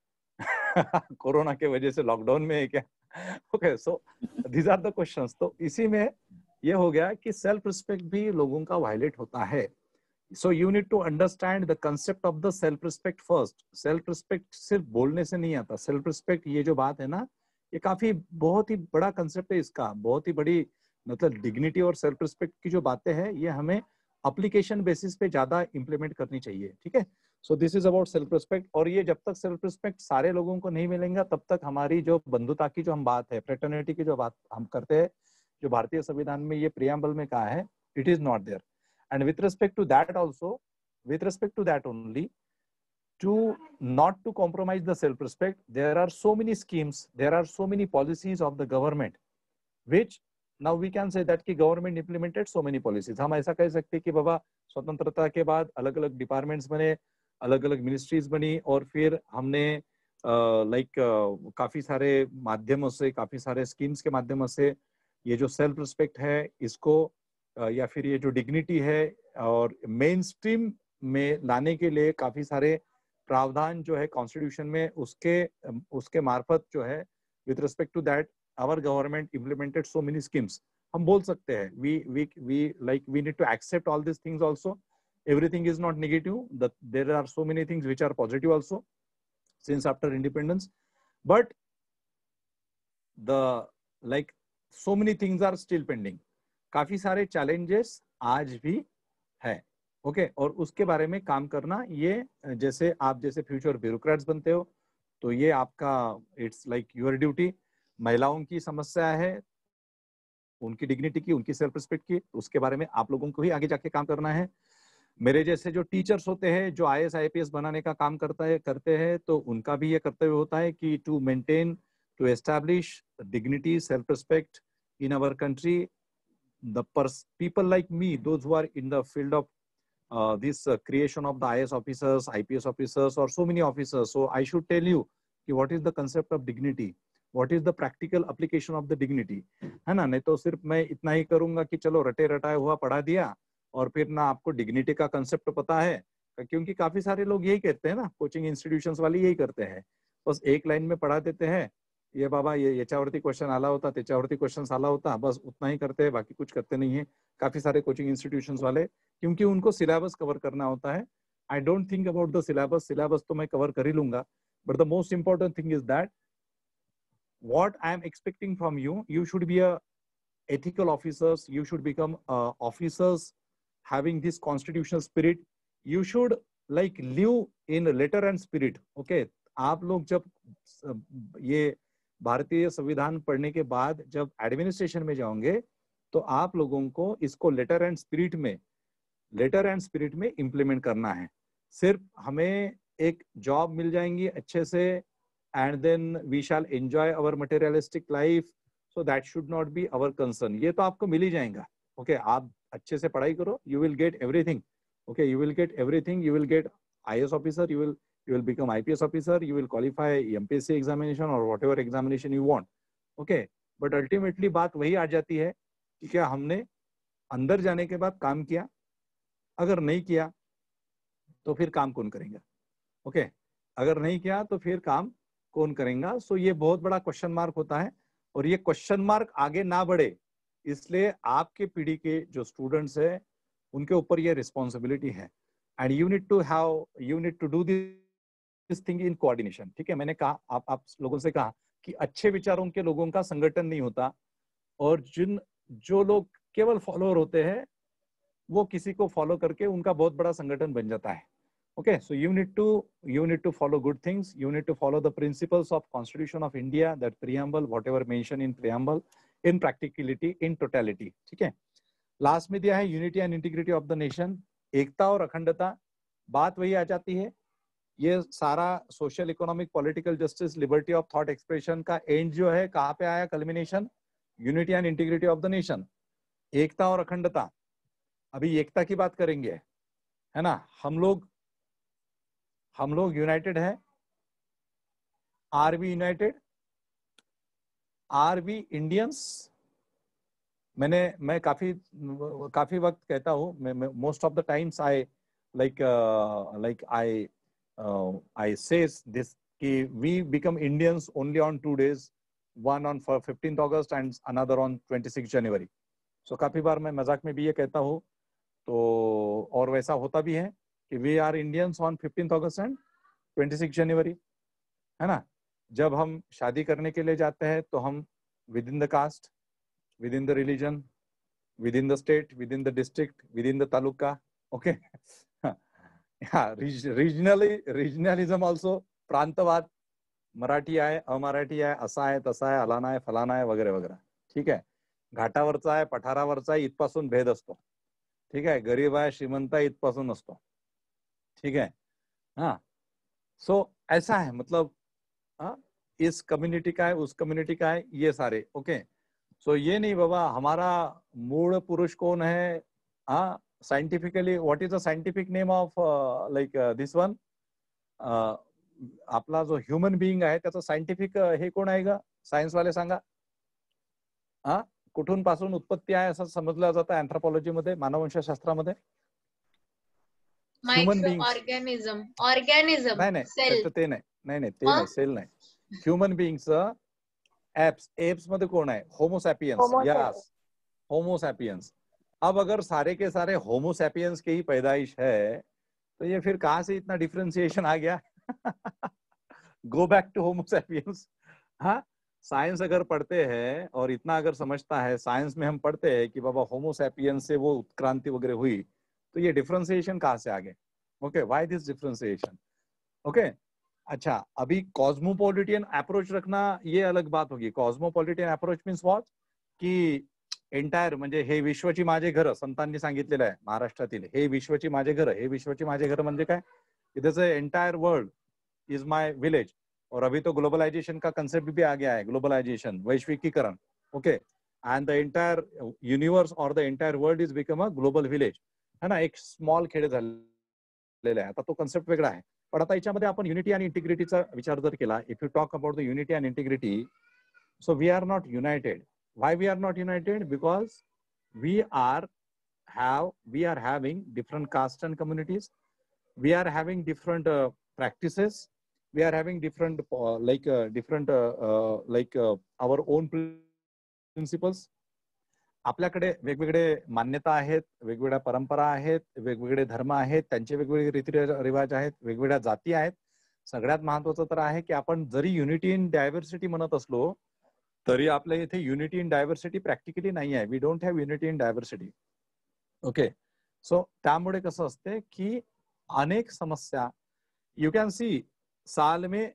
कोरोना के वजह से लॉकडाउन में है क्या? Okay, so these are the questions. तो इसी में ये हो गया कि सेल्फ रिस्पेक्ट भी लोगों का वायलेट होता है. So you need to understand the concept of the self respect first. Self respect सिर्फ बोलने से नहीं आता. सेल्फ रिस्पेक्ट ये जो बात है ना, ये काफी बहुत ही बड़ा कंसेप्ट है इसका, बहुत ही बड़ी, मतलब डिग्निटी और सेल्फ रिस्पेक्ट की जो बातें हैं, ये हमें एप्लीकेशन बेसिस पे ज्यादा इंप्लीमेंट करनी चाहिए. ठीक है. So this is about self respect. और ये जब तक सेल्फ रिस्पेक्ट सारे लोगों को नहीं मिलेगा, तब तक हमारी जो बंधुता की जो हम बात है, फ्रेटर्निटी की जो बात हम करते हैं, जो भारतीय संविधान में ये प्रियम्बल में कहा है, it is not there. And with respect to that also, with respect to that only, to not to compromise the self respect, there are so many schemes, there are so many policies of the government, which now we can say that कि government implemented so many policies. हम ऐसा कह सकते हैं कि बाबा स्वतंत्रता के बाद अलग अलग डिपार्टमेंट्स बने, अलग अलग मिनिस्ट्रीज बनी, और फिर हमने काफी सारे माध्यमों से, काफी सारे स्कीम्स के माध्यमों से ये जो सेल्फ रिस्पेक्ट है इसको, या फिर ये जो डिग्निटी है, और मेन स्ट्रीम में लाने के लिए काफी सारे प्रावधान जो है कॉन्स्टिट्यूशन में, उसके मार्फत जो है, with respect to that our government implemented so many schemes. हम बोल सकते हैं we need to accept all these things also. Everything is not negative. There are so many things which are positive also since after independence, but so many things are still pending. काफी सारे challenges आज भी है. Okay, और उसके बारे में काम करना, ये जैसे आप जैसे फ्यूचर ब्यूरोक्रेट्स बनते हो, तो ये आपका इट्स लाइक योर ड्यूटी. महिलाओं की समस्या है, उनकी डिग्निटी की, उनकी सेल्फ रिस्पेक्ट की, उसके बारे में आप लोगों को ही आगे जाके काम करना है. मेरे जैसे जो टीचर्स होते हैं, जो आईएएस आईपीएस बनाने का काम करते हैं, तो उनका भी ये कर्तव्य होता है कि to maintain, to establish dignity, self respect in our country. The people like me, those who are in the field of this creation of the IAS officers, IPS officers, or so many officers. So I should tell you what is the concept of dignity, what is the practical application of the dignity, है ना. नहीं तो सिर्फ मैं इतना ही करूंगा कि चलो रटे रटाया हुआ पढ़ा दिया, और फिर ना आपको डिग्निटी का कंसेप्ट पता है. क्योंकि काफी सारे लोग यही कहते हैं ना, कोचिंग इंस्टीट्यूशंस वाले यही करते हैं, बस एक लाइन में पढ़ा देते हैं, ये बाबा ये याच्यावरती क्वेश्चन आला होता, त्याच्यावरती क्वेश्चन आला होता, बस उतना ही करते हैं, बाकी कुछ करते नहीं है काफी सारे कोचिंग इंस्टीट्यूशंस वाले, क्योंकि उनको सिलेबस कवर करना होता है. I don't think about the syllabus. Syllabus तो मैं कवर कर ही लूंगा, But the most important thing is that what I am expecting from you, you should be a ethical officers, you should become officers having this constitutional spirit. You should like live in letter and spirit. Okay, आप लोग जब ये भारतीय संविधान पढ़ने के बाद जब administration में जाओगे तो आप लोगों को इसको लेटर एंड स्पिरिट में इम्प्लीमेंट करना है. सिर्फ हमें एक जॉब मिल जाएंगी अच्छे से and then we shall enjoy our materialistic life, so that should not be our concern. ये तो आपको मिल ही जाएगा. ओके, आप अच्छे से पढ़ाई करो, you will get everything. Okay, you will get everything. You will get IAS officer, you will become IPS officer, you will qualify MPSC examination or whatever examination you want. Okay, but ultimately बात वही आ जाती है कि क्या हमने अंदर जाने के बाद काम किया, अगर नहीं किया तो फिर काम कौन करेगा. ओके, अगर नहीं किया तो फिर काम कौन करेगा. सो ये बहुत बड़ा क्वेश्चन मार्क होता है और ये क्वेश्चन मार्क आगे ना बढ़े इसलिए आपके पीढ़ी के जो स्टूडेंट्स है उनके ऊपर ये रिस्पॉन्सिबिलिटी है. And you need to do this thing in coordination. ठीक है, मैंने कहा आप लोगों से कहा कि अच्छे विचारों के लोगों का संगठन नहीं होता और जो लोग केवल फॉलोअर होते हैं वो किसी को फॉलो करके उनका बहुत बड़ा संगठन बन जाता है. Okay, so you need to follow good things. You need to follow the principles of Constitution of India, that preamble, whatever mentioned in preamble, in practicality, in totality. ठीक है. लास्ट में दिया है unity and integrity of the nation. एकता और अखंडता, बात वही आ जाती है. ये सारा social, economic, political justice, liberty of thought expression का एंड जो है कहाँ पे आया, culmination, unity and integrity of the nation. एकता और अखंडता, अभी एकता की बात करेंगे, है ना. हम लोग यूनाइटेड है. Are we united? Are we Indians? मैं काफी वक्त कहता हूँ, most of the times I I says this कि we become Indians only on 2 days, one on 15th August and another on 26th January. So काफी बार मैं मजाक में भी ये कहता हूँ, तो और वैसा होता भी है कि we are Indians on 15th August and 26th January, है ना. जब हम शादी करने के लिए जाते हैं तो हम within the caste, within the religion, within the state, within the district, within the taluka, okay. Yeah, regionalism also, प्रांतवाद, Marathi आहे, अमराठी आहे, असा आहे, तसा आहे, अलाना आहे, फलाना आहे, वगैरे वगैरे. ठीक आहे. घाटावरचा आहे, पठारावरचा आहे, इथपासून भेद असतो. ठीक आहे. गरीब आहे, श्रीमंत आहे, इथपासून असतो. ठीक है. हाँ, सो ऐसा है, मतलब इस कम्युनिटी का है, उस कम्युनिटी का है, ये सारे. ओके, सो ये नहीं बाबा हमारा मूल पुरुष कौन है. हाँ, scientifically what is the scientific name of like this one, आपला जो ह्युमन बिईंग आहे त्याचं सायंटिफिक हे कोण आहे का, सायन्स वाले सांगा. हा, कुठून पासून उत्पत्ती आहे असं समजलं जातं अँथ्रोपॉलॉजी मध्ये, मानववंशशास्त्रामध्ये. ह्युमन बिईंग, ऑर्गॅनिझम ते नाही, सेल नाही. ह्युमन बिईंगचं एप्स मध्ये कोण है, homo sapiens. Yes, homo sapiens. अब अगर सारे के सारे होमो सैपियंस की ही पैदाइश है तो ये फिर कहां से इतना डिफरेंशिएशन आ गया. Go back to homo sapiens. हाँ, साइंस अगर पढ़ते हैं और इतना अगर समझता है, साइंस में हम पढ़ते हैं कि बाबा होमो सैपियंस से वो उत्क्रांति वगैरह हुई, तो ये डिफरेंशिएशन कहां से आ गए. ओके, व्हाई दिस डिफरेंशिएशन. ओके, अच्छा, अभी कॉस्मोपॉलिटियन अप्रोच रखना ये अलग बात होगी. कॉस्मोपॉलिटियन अप्रोच मीन्स व्हॉट, की एंटायर म्हणजे हे विश्वची माझे घर संतांनी सांगितलेलं आहे महाराष्ट्रातील, हे विश्वची माझे घर. हे विश्वची माझे घर म्हणजे काय, इधर entire world is my village. और अभी तो ग्लोबलाइजेशन का कंसेप्ट भी आ गया है, ग्लोबलाइजेशन, वैश्विकीकरण. Okay, and the entire universe और the entire world is become a global village, है ना. एक स्मॉल खेडे झालेले आहे. आता तो कन्सेप्ट वेगळा आहे. पण आता याच्यामध्ये आपण युनिटी आणि इंटिग्रिटीचा विचार जर केला, if you talk about the unity and integrity, so we are not united. Why we are not united? Because we are having different castes and communities. We are having different practices. We are having different our own principles. आपल्याकडे वेगवेगळे मान्यता आहेत, वेगवेगळ्या परंपरा आहेत, वेगवेगळे धर्म आहेत, त्यांचे वेगवेगळे रीतिरिवाज आहेत, वेगवेगळ्या जाती आहेत. सगळ्यात महत्वाचं तर आहे की आपण जरी युनिटी इन डायव्हर्सिटी म्हणत असलो तरी आपल्या इथे युनिटी इन डायव्हर्सिटी प्रॅक्टिकली नाही आहे. We don't have unity in diversity. Okay, so त्यामुळे कसं असते की अनेक समस्या, यू कैन सी साल में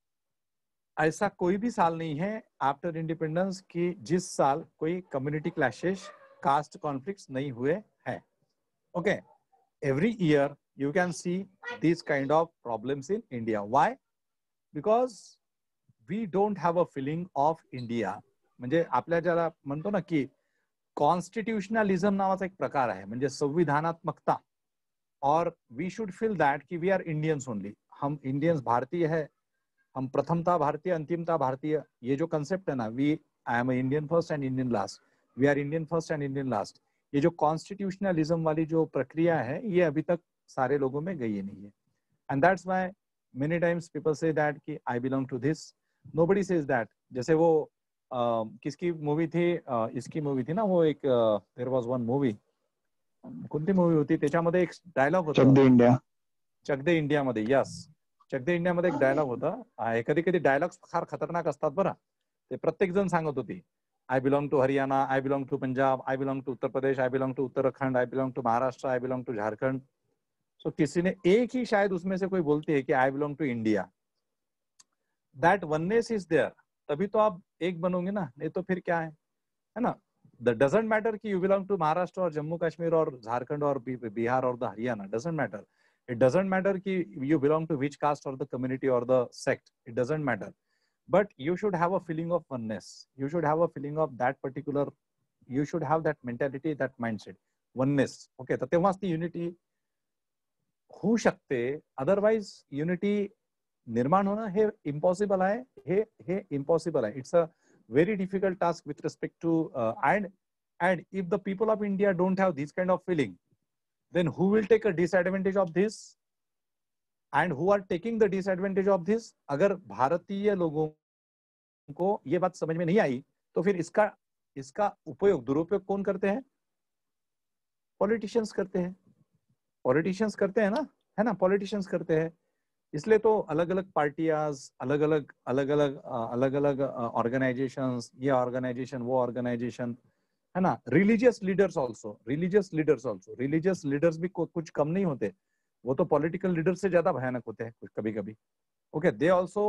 ऐसा कोई भी साल नहीं है आफ्टर इंडिपेंडेंस कि जिस साल कोई कम्युनिटी क्लैशेस, कास्ट कॉन्फ्लिक्ट्स नहीं हुए हैं. Okay, every year you can see these kind of problems in India. Why? Because we don't have a feeling of India. म्हणजे आपल्या ज्याला म्हणतो ना की कॉन्स्टिट्यूशनलिझम नावाचा एक प्रकार आहे, म्हणजे संविधानात्मकता. और वी शुड फील दैट कि वी आर इंडियंस ओनली. हम इंडियंस भारतीय है, हम प्रथमता भारतीय अंतिमता भारतीय, ये जो कंसेप्ट है ना, we I am Indian first and Indian last, we are Indian first and Indian last, ये जो कॉन्स्टिट्यूशनलिज्म वाली जो प्रक्रिया है ये अभी तक सारे लोगों में गई नहीं है. And that's why many times people say that कि I belong to this, nobody says that. जैसे वो किसकी मूवी थी, इसकी मूवी थी ना, वो एक देयर वाज वन मूवी, कोणती मूवी होती, त्याच्यामध्ये एक डायलॉग होता, चक दे इंडिया. चक दे इंडिया मध्ये. यस, चक दे इंडिया मध्ये एक डायलॉग होता. कधी कधी डायलॉग्स फार खतरनाक असतात बरं. ते प्रत्येक जण सांगत होती, I belong to Haryana, I belong to Punjab, I belong to Uttar Pradesh, I belong to Uttarakhand, I belong to Maharashtra, I belong to Jharkhand. So किसी ने एक ही शायद उसमें से कोई बोलती है कि I belong to India. That oneness is there. तभी तो आप एक बनोगे ना, नहीं तो फिर क्या है ना. That doesn't matter कि you belong to Maharashtra और जम्मू कश्मीर और झारखंड और बिहार और the Haryana. Doesn't matter. It doesn't matter कि you belong to which caste or the community or the sect. It doesn't matter. But you should have a feeling of oneness. You should have a feeling of that particular, you should have that mentality, that mindset, oneness. Okay, तर तेव्हाच ती unity होऊ शकते. Otherwise unity निर्माण होणं हे impossible आहे. हे इम्पॉसिबल आहे. It's a very difficult task with respect to and if the people of India don't have this kind of feeling, then who will take a disadvantage of this? And who are taking the disadvantage of this? अगर भारतीय लोगों को ये बात समझ में नहीं आई तो फिर इसका उपयोग, दुरुपयोग कौन करते हैं? पॉलिटिशियंस करते हैं. पॉलिटिशियंस करते हैं ना, है ना, पॉलिटिशियंस करते हैं. इसलिए तो अलग अलग पार्टियाज, अलग अलग ऑर्गेनाइजेशंस, ये ऑर्गेनाइजेशन वो ऑर्गेनाइजेशन, है ना. Religious leaders also, religious leaders भी कुछ कम नहीं होते. वो तो पॉलिटिकल लीडर से ज्यादा भयानक होते हैं कुछ कभी कभी. Okay, they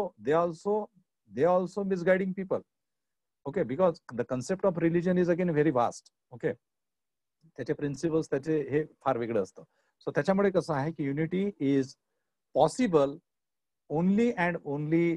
also misguiding people. Okay, because the concept of religion is again very vast. Okay, त्याचे प्रिन्सिपल्स त्याचे हे फार वेगळं असतं. सो त्याच्यामुळे कसं आहे की unity is possible only and only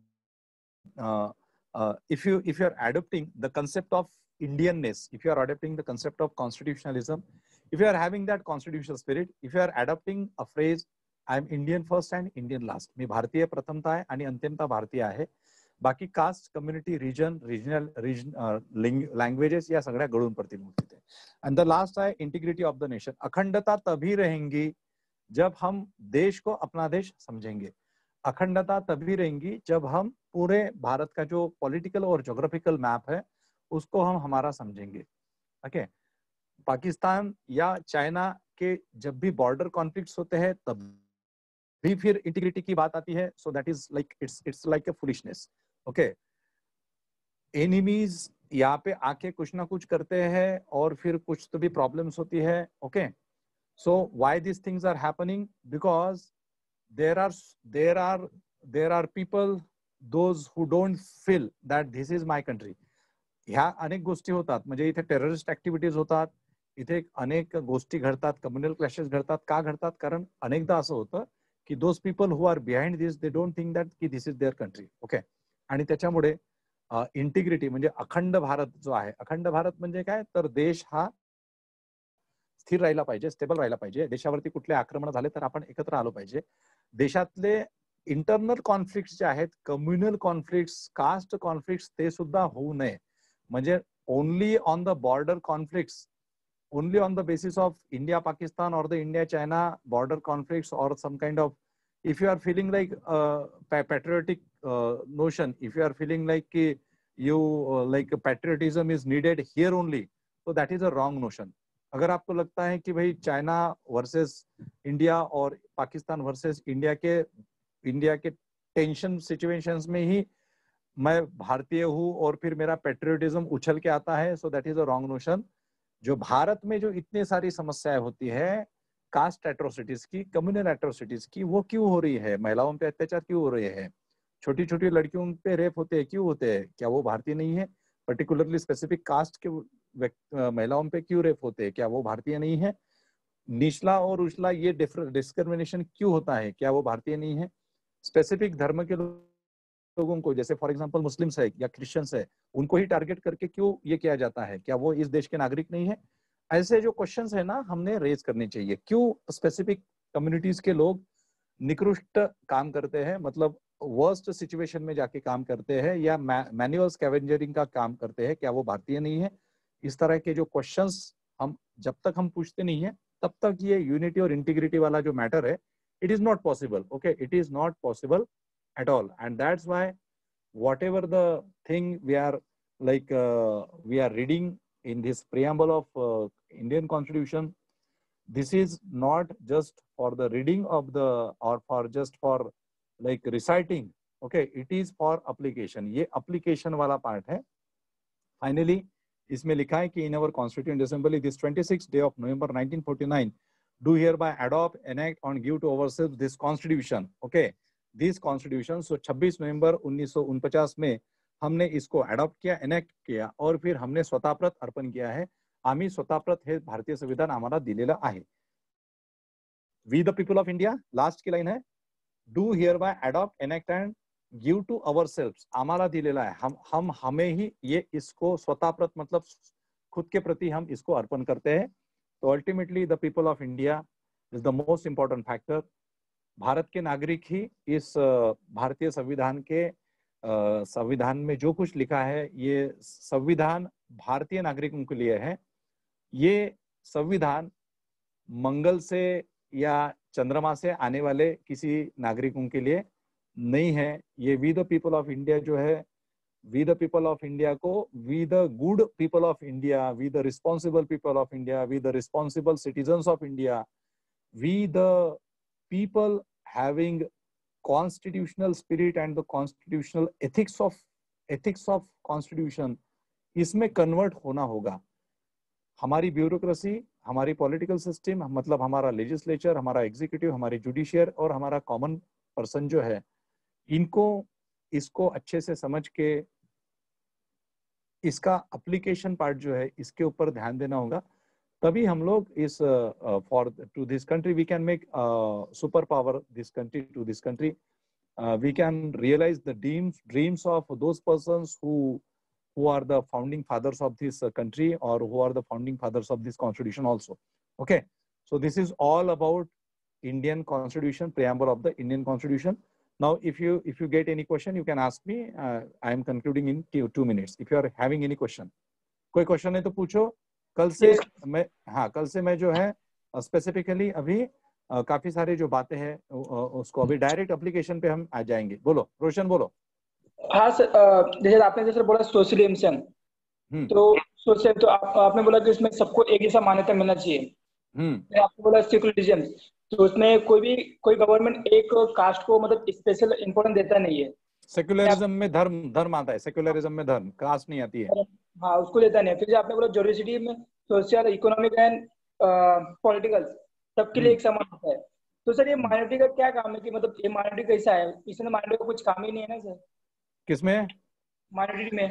if you are adopting the concept of Indianness, if you are adopting the concept of constitutionalism, if you are having that constitutional spirit, if you are adopting a phrase I am Indian first and Indian last, मी भारतीय प्रथमता आहे आणि अंतिमता भारतीय आहे, बाकी caste, community, regional languages या सगळ्या गळून पडतील मग तिथे. एंड द लास्ट आहे इंटिग्रिटी ऑफ द नेशन. अखंडता तभी रहेंगी जब हम देश को अपना देश समझेंगे. अखंडता तभी रहेंगी जब हम पूरे भारत का जो पॉलिटिकल और ज्योग्राफिकल मैप है उसको हम हमारा समझेंगे. ओके, पाकिस्तान या चाइना के जब भी बॉर्डर कॉन्फ्लिक्ट्स होते हैं तब भी फिर इंटीग्रिटी की बात आती है. So that is like it's like a foolishness. Okay, enemies यहाँ पे आके कुछ ना कुछ करते हैं और फिर कुछ तो भी प्रॉब्लम्स होती है. Okay, so why this things are happening? Because there are people, those who don't feel that this is my country. ह्या अनेक गोष्टी होतात, म्हणजे इथे टेररिस्ट ऍक्टिव्हिटीज होतात, इथे अनेक गोष्टी घडतात, कम्युनल क्लॅशेस घडतात. का घडतात? कारण अनेकदा असं होतं की those people who are behind this, they don't think that की this is their country. Okay, आणि त्याच्यामुळे इंटिग्रिटी म्हणजे अखंड भारत जो आहे, अखंड भारत म्हणजे काय, तर देश हा स्थिर राहिला पाहिजे, स्टेबल राहिला पाहिजे. देशावरती कुठले आक्रमण झाले तर आपण एकत्र आलो पाहिजे. देशातले इंटरनल कॉन्फ्लिक्ट्स जे आहेत, कम्युनल कॉन्फ्लिक्ट्स, कास्ट कॉन्फ्लिक्ट्स, ते सुद्धा होऊ नये. म्हणजे only on the border conflicts, only on the basis of India Pakistan or the India China border conflicts or some kind of, if you are feeling like patriotic notion, if you are feeling like you like patriotism is needed here only, so that is a wrong notion. अगर आपको लगता है कि भाई China versus India और Pakistan versus India के India के tension situations में ही मैं भारतीय हूँ और फिर मेरा पेट्रियोटिज्म उछल के आता है, so that is a wrong notion. जो भारत में जो इतनी सारी समस्याएं होती है कास्ट एट्रोसिटीज की, कम्युनल एट्रोसिटीज की, वो क्यों हो रही है? महिलाओं पे अत्याचार क्यों हो रहे हैं? छोटी छोटी लड़कियों पे रेप होते हैं, क्यों होते हैं? क्या वो भारतीय नहीं है? पर्टिकुलरली स्पेसिफिक कास्ट के महिलाओं पे क्यों रेप होते हैं? क्या वो भारतीय नहीं है? निचला और उछला ये डिस्क्रिमिनेशन क्यों होता है? क्या वो भारतीय नहीं है? स्पेसिफिक धर्म के लोगों को, जैसे फॉर एग्जांपल मुस्लिम्स है या क्रिश्चियंस है, उनको ही टारगेट करके क्यों ये किया जाता है? क्या वो इस देश के नागरिक नहीं है? ऐसे जो क्वेश्चंस है ना, हमने रेज करने चाहिए। क्यों स्पेसिफिक कम्युनिटीज के लोग निकृष्ट काम करते हैं, मतलब वर्स्ट सिचुएशन में जाके काम करते हैं या मैनुअल स्कैवेंजरिंग का काम करते हैं? क्या वो भारतीय नहीं है? इस तरह के जो क्वेश्चंस हम जब तक हम पूछते नहीं है तब तक ये यूनिटी और इंटीग्रिटी वाला जो मैटर है, it is not possible. Okay, it is not possible at all, and that's why whatever the thing we are reading in this preamble of Indian Constitution, this is not just for the reading of the or for just for like reciting. Okay, it is for application. ये application वाला part है। Finally, इसमें लिखा है कि in our Constituent Assembly this 26th day of November 1949 do hereby adopt, enact and give to ourselves this Constitution. Okay, this constitution. So 26 नवंबर 1949 में हमने इसको अडॉप्ट किया, एनेक्ट किया और फिर हमने स्वतःप्रत अर्पण किया है। आम्ही स्वतःप्रत हे भारतीय संविधान आम्हाला दिलेलं आहे। We the people of India, last की लाइन है, do hereby adopt, enact and give to ourselves. आम्हाला दिलेला है, हम हमें ही ये इसको स्वतःप्रत मतलब खुद के प्रति हम इसको अर्पण करते हैं। तो ultimately the people of India is the most important factor. Bharat के नागरिक ही इस भारतीय संविधान के संविधान में जो कुछ लिखा है, ये संविधान भारतीय नागरिकों के लिए है। ये संविधान मंगल से या चंद्रमा से आने वाले किसी नागरिकों के लिए नहीं है। ये we the people of India जो है, we the people of India को we the good people of India, we the responsible people of India, we the responsible citizens of India, we the people having constitutional spirit and the constitutional ethics of constitution, इसमें convert होना होगा। हमारी bureaucracy, हमारी political system, मतलब हमारा legislature, हमारा executive, हमारी judiciary और हमारा कॉमन पर्सन जो है, इनको इसको अच्छे से समझ के इसका एप्लीकेशन पार्ट जो है इसके ऊपर ध्यान देना होगा। तभी हम लोग इस for to this country we can make super power this country to this country, we can realise the dreams of those persons who are the founding fathers of this country or who are the founding fathers of this constitution also. Okay, so this is all about Indian Constitution, preamble of the Indian Constitution. Now if you get any question you can ask me. I am concluding in 2 minutes. If you are having any question, कोई question है तो पूछो। कल से मैं जो है specifically अभी काफी सारी जो बातें हैं उसको अभी डायरेक्ट एप्लीकेशन पे हम आ जाएंगे। बोलो रोशन, बोलो। हाँ सर, जैसे आपने जैसे बोला सोशलिज्म, तो सोशल तो आपने बोला कि उसमें सबको एक जैसा मान्यता मिलना चाहिए। आपने बोला सेकुलरिज्म, तो उसमें कोई गवर्नमेंट एक कास्ट को मतलब स्पेशल इंपोर्टेंस देता नहीं है। सेकुलरिज्म में धर्म आता है, सेकुलरिज्म में धर्म, कास्ट नहीं आती है। हाँ, उसको लेता नहीं है। फिर आपने बोला जोडिसिटी में सोशल, इकोनॉमिक एंड पॉलिटिकल सबके लिए एक समान होता है। तो सर ये माइनॉरिटी का क्या काम है कि मतलब ये माइनॉरिटी कैसा है? इसमें माइनॉरिटी का कुछ काम ही नहीं है ना सर? किसमें? माइनॉरिटी में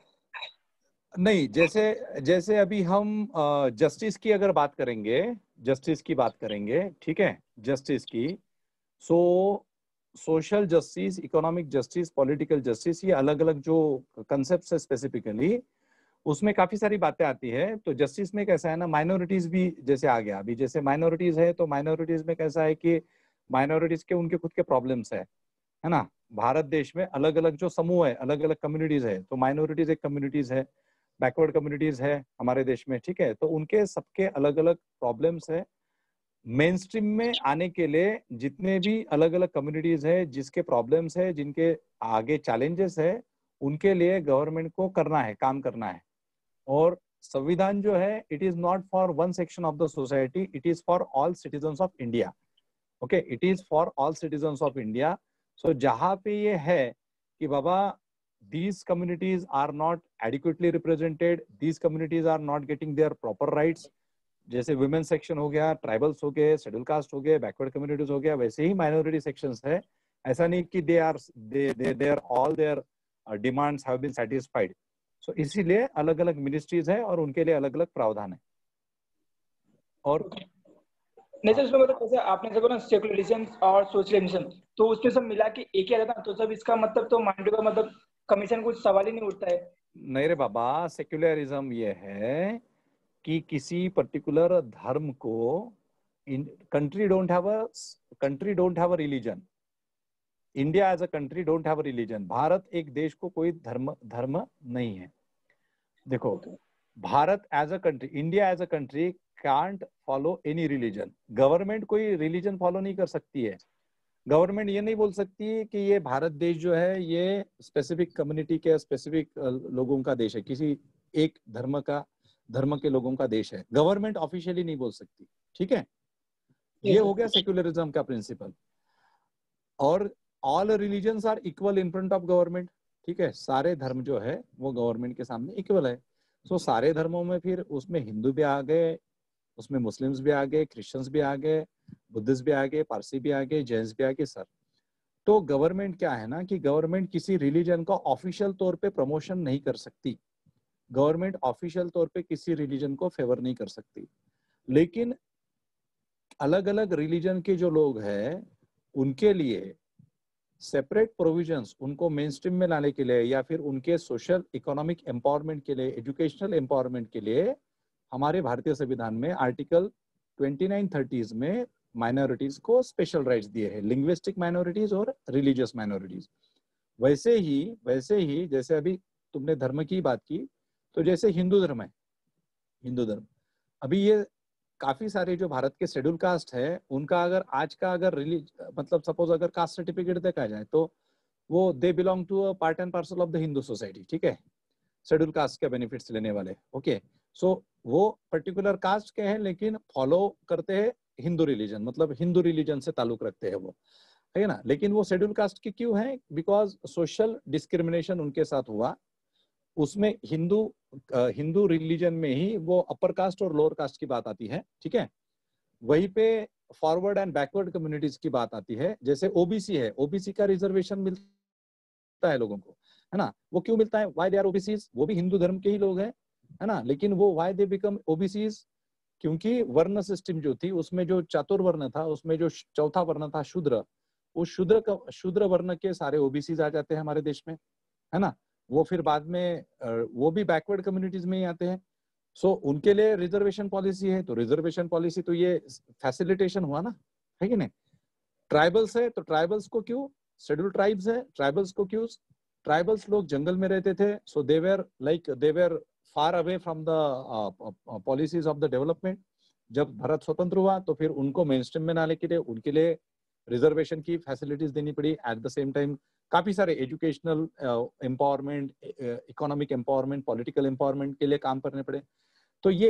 नहीं, जैसे अभी हम जस्टिस की अगर बात करेंगे, जस्टिस की बात करेंगे, ठीक है, जस्टिस की, so social justice, economic justice, political justice, ये अलग अलग जो कंसेप्ट है स्पेसिफिकली, उसमें काफी सारी बातें आती है। तो जस्टिस में कैसा है ना, माइनॉरिटीज भी जैसे आ गया। अभी जैसे माइनॉरिटीज है तो माइनॉरिटीज में कैसा है कि माइनॉरिटीज के उनके खुद के प्रॉब्लम्स है ना। भारत देश में अलग अलग जो समूह है, अलग अलग कम्युनिटीज है, तो माइनॉरिटीज एक कम्युनिटीज है, बैकवर्ड कम्युनिटीज है हमारे देश में, ठीक है। तो उनके सबके अलग अलग प्रॉब्लम्स है। मेन स्ट्रीम में आने के लिए जितने भी अलग अलग कम्युनिटीज है, जिसके प्रॉब्लम्स है, जिनके आगे चैलेंजेस है, उनके लिए गवर्नमेंट को करना है, काम करना है। और संविधान जो है, it is not for one section of the society, it is for all citizens of India. Okay, it is for all citizens of India. So जहां पे ये है कि बाबा these communities are not adequately represented, these communities are not getting their proper rights, जैसे women section हो गया, tribals हो गए, शेड्यूल कास्ट हो गए, बैकवर्ड कम्युनिटीज हो गया, वैसे ही माइनॉरिटी सेक्शंस है। ऐसा नहीं कि they are all their demands have been satisfied. So इसीलिए अलग अलग मिनिस्ट्रीज है और उनके लिए अलग अलग प्रावधान है। और नहीं सर, उसमें मतलब जैसे आपने देखो ना सेकुलरिज्म और सोशलिज्म, तो उसमें सब मिला के एक ही आ जाता, तो सब इसका मतलब तो माइंड का मतलब कमीशन कुछ सवाल ही नहीं उठता है। नहीं रे बाबा, सेक्युलरिज्म ये है कि किसी पर्टिकुलर धर्म को country don't have a religion. India as a country don't have a religion. Bharat एक देश को कोई धर्म नहीं है। देखो, Bharat as a country, India as a country can't follow any religion. Government कोई रिलीजन फॉलो नहीं कर सकती है। गवर्नमेंट ये नहीं बोल सकती कि ये भारत देश जो है ये स्पेसिफिक कम्युनिटी के स्पेसिफिक लोगों का देश है, किसी एक धर्म के लोगों का देश है। गवर्नमेंट ऑफिशियली नहीं बोल सकती, ठीक है। ये हो गया सेक्युलरिज्म का प्रिंसिपल। और all religions are equal in front of government, ठीक है। सारे धर्म जो है वो गवर्नमेंट के सामने इक्वल है। सो सारे धर्मों में फिर उसमें हिंदू भी आ गए, उसमें मुस्लिम्स भी आ गए, क्रिश्चियंस भी आ गए, बुद्धिस्ट भी आ गए, पारसी भी आ गए, जैन्स भी आ गए सर। तो गवर्नमेंट क्या है ना कि गवर्नमेंट किसी रिलीजन का ऑफिशियल तौर पे प्रमोशन नहीं कर सकती। गवर्नमेंट ऑफिशियल तौर पे किसी रिलीजन को फेवर नहीं कर सकती, लेकिन अलग अलग रिलीजन के जो लोग हैं उनके लिए सेपरेट प्रोविजंस, उनको मेन स्ट्रीम में लाने के लिए या फिर उनके सोशल इकोनॉमिक एम्पावरमेंट के लिए, एजुकेशनल एम्पावरमेंट के लिए हमारे भारतीय संविधान में आर्टिकल 2930 में माइनॉरिटीज को स्पेशल राइट्स दिए हैं, लिंग्विस्टिक माइनॉरिटीज और रिलीजियस माइनॉरिटीज। वैसे ही जैसे अभी तुमने धर्म की बात की, तो जैसे हिंदू धर्म है, हिंदू धर्म अभी ये काफी सारे जो भारत के शेड्यूल कास्ट है उनका अगर आज का अगर मतलब सपोज अगर कास्ट सर्टिफिकेट देखा जाए तो वो they belong to a part and parcel of the Hindu society, ठीक है। शेड्यूल कास्ट के बेनिफिट्स लेने वाले, ओके। सो वो पर्टिकुलर कास्ट के हैं लेकिन फॉलो करते हैं हिंदू रिलीजन, मतलब हिंदू रिलीजन से ताल्लुक रखते हैं वो, है ना। लेकिन वो शेड्यूल कास्ट के क्यों है? बिकॉज सोशल डिस्क्रिमिनेशन उनके साथ हुआ। उसमें हिंदू रिलीजन में ही वो अपर कास्ट और लोअर कास्ट की बात आती है, ठीक है। वहीं पे फॉरवर्ड एंड बैकवर्ड कम्युनिटीज की बात आती है। जैसे ओबीसी है, ओबीसी का रिजर्वेशन मिलता है लोगों को, है ना। वो क्यों मिलता है? Why they are OBCs? वो भी हिंदू धर्म के ही लोग हैं, है ना। लेकिन वो व्हाई दे बिकम ओबीसीज? क्योंकि वर्ण सिस्टम जो थी उसमें जो चातुर्वर्ण था, उसमें जो चौथा वर्ण था शूद्र, उस शूद्र वर्ण के सारे ओबीसीज आ जाते हैं हमारे देश में, है ना। वो फिर बाद में वो भी बैकवर्ड कम्युनिटीज में ही आते हैं। सो उनके लिए रिजर्वेशन पॉलिसी है, तो रिजर्वेशन पॉलिसी तो ये फैसिलिटेशन हुआ ना, है कि नहीं। ट्राइबल्स है तो ट्राइबल्स को क्यों, शेड्यूल ट्राइब्स है, ट्राइबल्स को क्यों? ट्राइबल्स लोग जंगल में रहते थे, so they were far away from the policies of the development. जब भारत स्वतंत्र हुआ तो फिर उनको मेन स्ट्रीम में लाने के लिए उनके लिए रिजर्वेशन की फैसिलिटीज देनी पड़ी। एट द सेम टाइम काफी सारे educational empowerment, economic empowerment, political empowerment के लिए काम करने पड़े। तो ये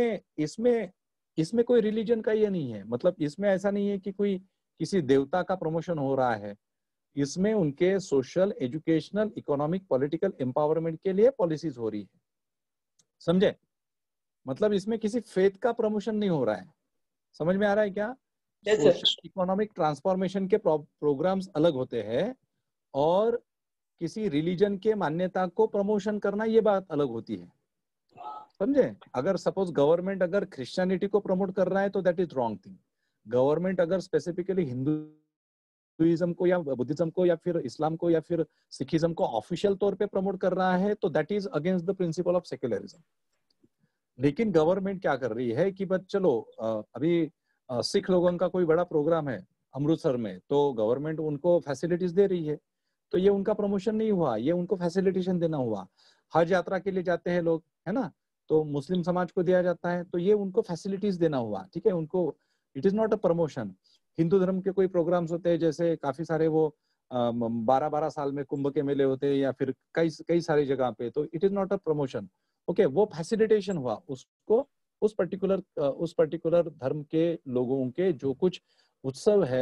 इसमें कोई रिलीजन का ये नहीं है, मतलब इसमें ऐसा नहीं है कि कोई किसी देवता का प्रमोशन हो रहा है। इसमें उनके social, educational, economic, political empowerment के लिए पॉलिसीज हो रही है, समझे। मतलब इसमें किसी फेथ का प्रमोशन नहीं हो रहा है। समझ में आ रहा है क्या? सोशल इकोनॉमिक ट्रांसफॉर्मेशन के प्रोग्राम्स अलग होते हैं और किसी रिलीजन के मान्यता को प्रमोशन करना ये बात अलग होती है, समझे। अगर सपोज गवर्नमेंट अगर क्रिश्चियनिटी को प्रमोट कर रहा है तो that is wrong thing. Government अगर स्पेसिफिकली हिंदुइज्म को या बुद्धिज्म को या फिर इस्लाम को या फिर सिखिज्म को ऑफिशियल तौर पे प्रमोट कर रहा है तो that is against the principle of secularism. लेकिन गवर्नमेंट क्या कर रही है कि बस चलो अभी सिख लोगों का कोई बड़ा प्रोग्राम है अमृतसर में, तो गवर्नमेंट उनको फैसिलिटीज दे रही है, तो ये उनका प्रमोशन नहीं हुआ, ये उनको फैसिलिटेशन देना हुआ। हज यात्रा के लिए जाते हैं लोग, है ना, तो मुस्लिम समाज को दिया जाता है, तो ये उनको फैसिलिटीज देना हुआ, ठीक है। उनको it is not a promotion. Hindu धर्म के कोई प्रोग्राम्स होते हैं, जैसे काफी सारे वो 12-12 साल में कुंभ के मेले होते हैं या फिर कई सारी जगह पे, तो it is not a promotion, okay. वो फैसिलिटेशन हुआ, उसको उस पर्टिकुलर धर्म के लोगों के जो कुछ उत्सव है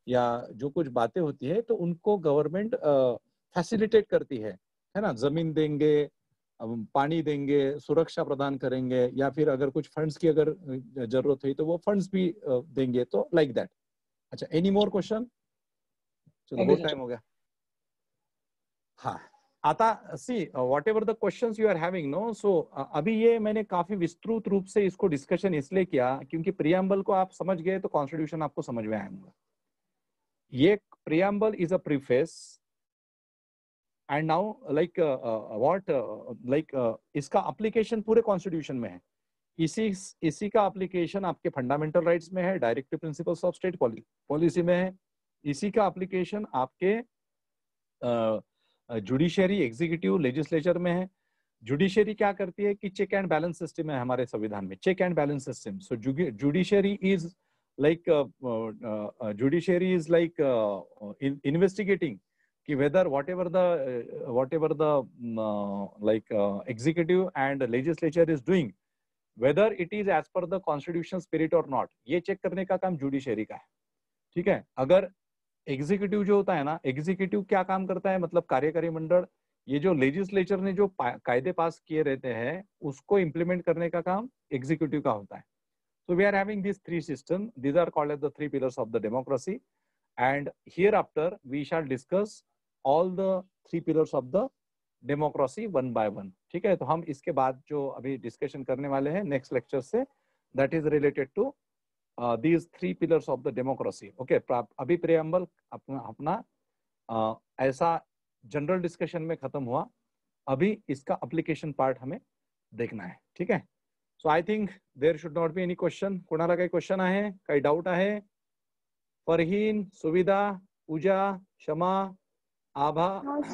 या जो कुछ बातें होती है तो उनको गवर्नमेंट फैसिलिटेट करती है ना, जमीन देंगे, पानी देंगे, सुरक्षा प्रदान करेंगे, या फिर अगर कुछ फंड्स की अगर जरूरत हुई तो वो फंड्स भी देंगे, तो लाइक दैट। अच्छा, एनी मोर क्वेश्चन? चलो बहुत टाइम हो गया। हाँ, आता see whatever the questions you are having no, so अभी ये मैंने काफी विस्तृत रूप से इसको डिस्कशन इसलिए किया क्योंकि प्रियम्बल को आप समझ गए तो कॉन्स्टिट्यूशन आपको समझ में आएगा। ये preamble is a preface and now like what like इसका एप्लीकेशन पूरे कॉन्स्टिट्यूशन में है। इसी का एप्लीकेशन आपके फंडामेंटल राइट्स में है, directive principles of state policy में है, इसी का एप्लीकेशन आपके जुडिशरी, एग्जीक्यूटिव, लेजिस्लेचर में है। जुडिशरी क्या करती है कि चेक एंड बैलेंस सिस्टम है हमारे संविधान में, check and balance system. So judiciary is like investigating कि whether whatever the like executive and legislature is doing, whether it is as per the constitutional spirit or not, ये check करने का काम judiciary का है। ठीक है, अगर एग्जीक्यूटिव जो होता है ना, एग्जीक्यूटिव क्या काम करता है, मतलब कार्यकारी मंडल, ये जो लेजिस्लेचर ने जो कायदे पास किए रहते हैं उसको इम्प्लीमेंट करने का काम एग्जीक्यूटिव का होता है। So we are having these three systems. These are called as the three pillars of the democracy. And hereafter we shall discuss all the three pillars of the democracy one by one. ठीक है, तो हम इसके बाद जो अभी discussion करने वाले हैं नेक्स्ट लेक्चर से, that is related to these three pillars of the democracy. Okay, अभी प्रेम्बल अपना ऐसा जनरल डिस्कशन में खत्म हुआ, अभी इसका एप्लीकेशन पार्ट हमें देखना है। ठीक है, so I think there should not be any question. कोणाला काही क्वेश्चन आहे, काही डाऊट आहे? फरहीन, सुविधा, पूजा, क्षमा, आभा,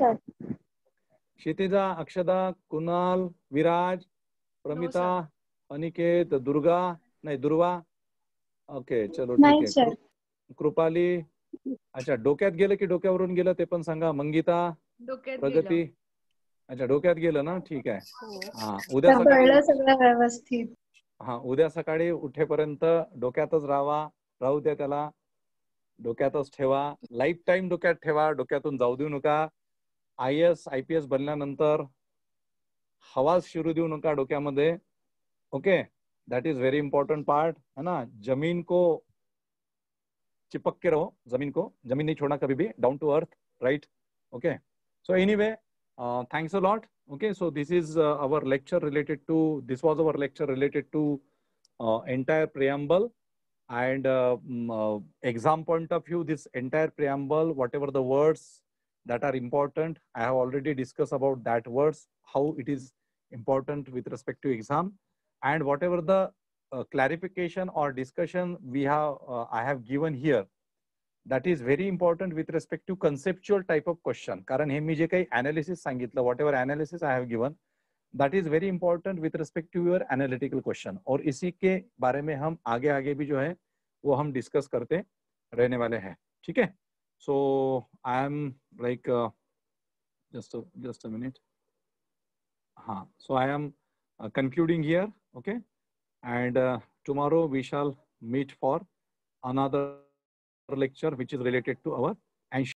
क्षितिजा, अक्षदा, कुणाल, विराज, प्रमिता, अनिकेत, दुर्गा, नहीं दुर्वा, ओके चलो ठीक आहे, कृपाली, अच्छा डोक्यात गेलं की डोक्यावरून गेलं ते पण सांगा, मंगिता, प्रगती, अच्छा डोक्यात गेलं ना, ठीक आहे। हा, उद्या सकाळी सगळं व्यवस्थित, हा उद्या सकाळी उठेपर्यंत डोक्यातच राहू द्या, त्याला डोक्यातच ठेवा, लाईफ टाइम डोक्यात ठेवा, डोक्यातून जाऊ देऊ नका। IAS IPS बनल्यानंतर हवास शिरू देऊ नका डोक्यामध्ये। Okay, that is very important part, है ना। जमीन को चिपक के रहो, जमीन नहीं छोड़ना कभी भी, down to earth, right. Okay, so anyway, thanks a lot. Okay, so this is our lecture related to, this was our lecture related to entire preamble, and exam point of view, this entire preamble, whatever the words that are important, I have already discussed about that words, how it is important with respect to exam, and whatever the clarification or discussion we have I have given here, that is very important with respect to conceptual type of question. कारण हे मी जे काही analysis सांगितलं, whatever analysis I have given, that is very important with respect to your analytical question. और इसी के बारे में हम आगे भी जो है वो हम डिस्कस करते रहने वाले हैं। ठीक है, so I am like just a minute. हाँ, so I am concluding here. Okay, and tomorrow we shall meet for another lecture which is related to our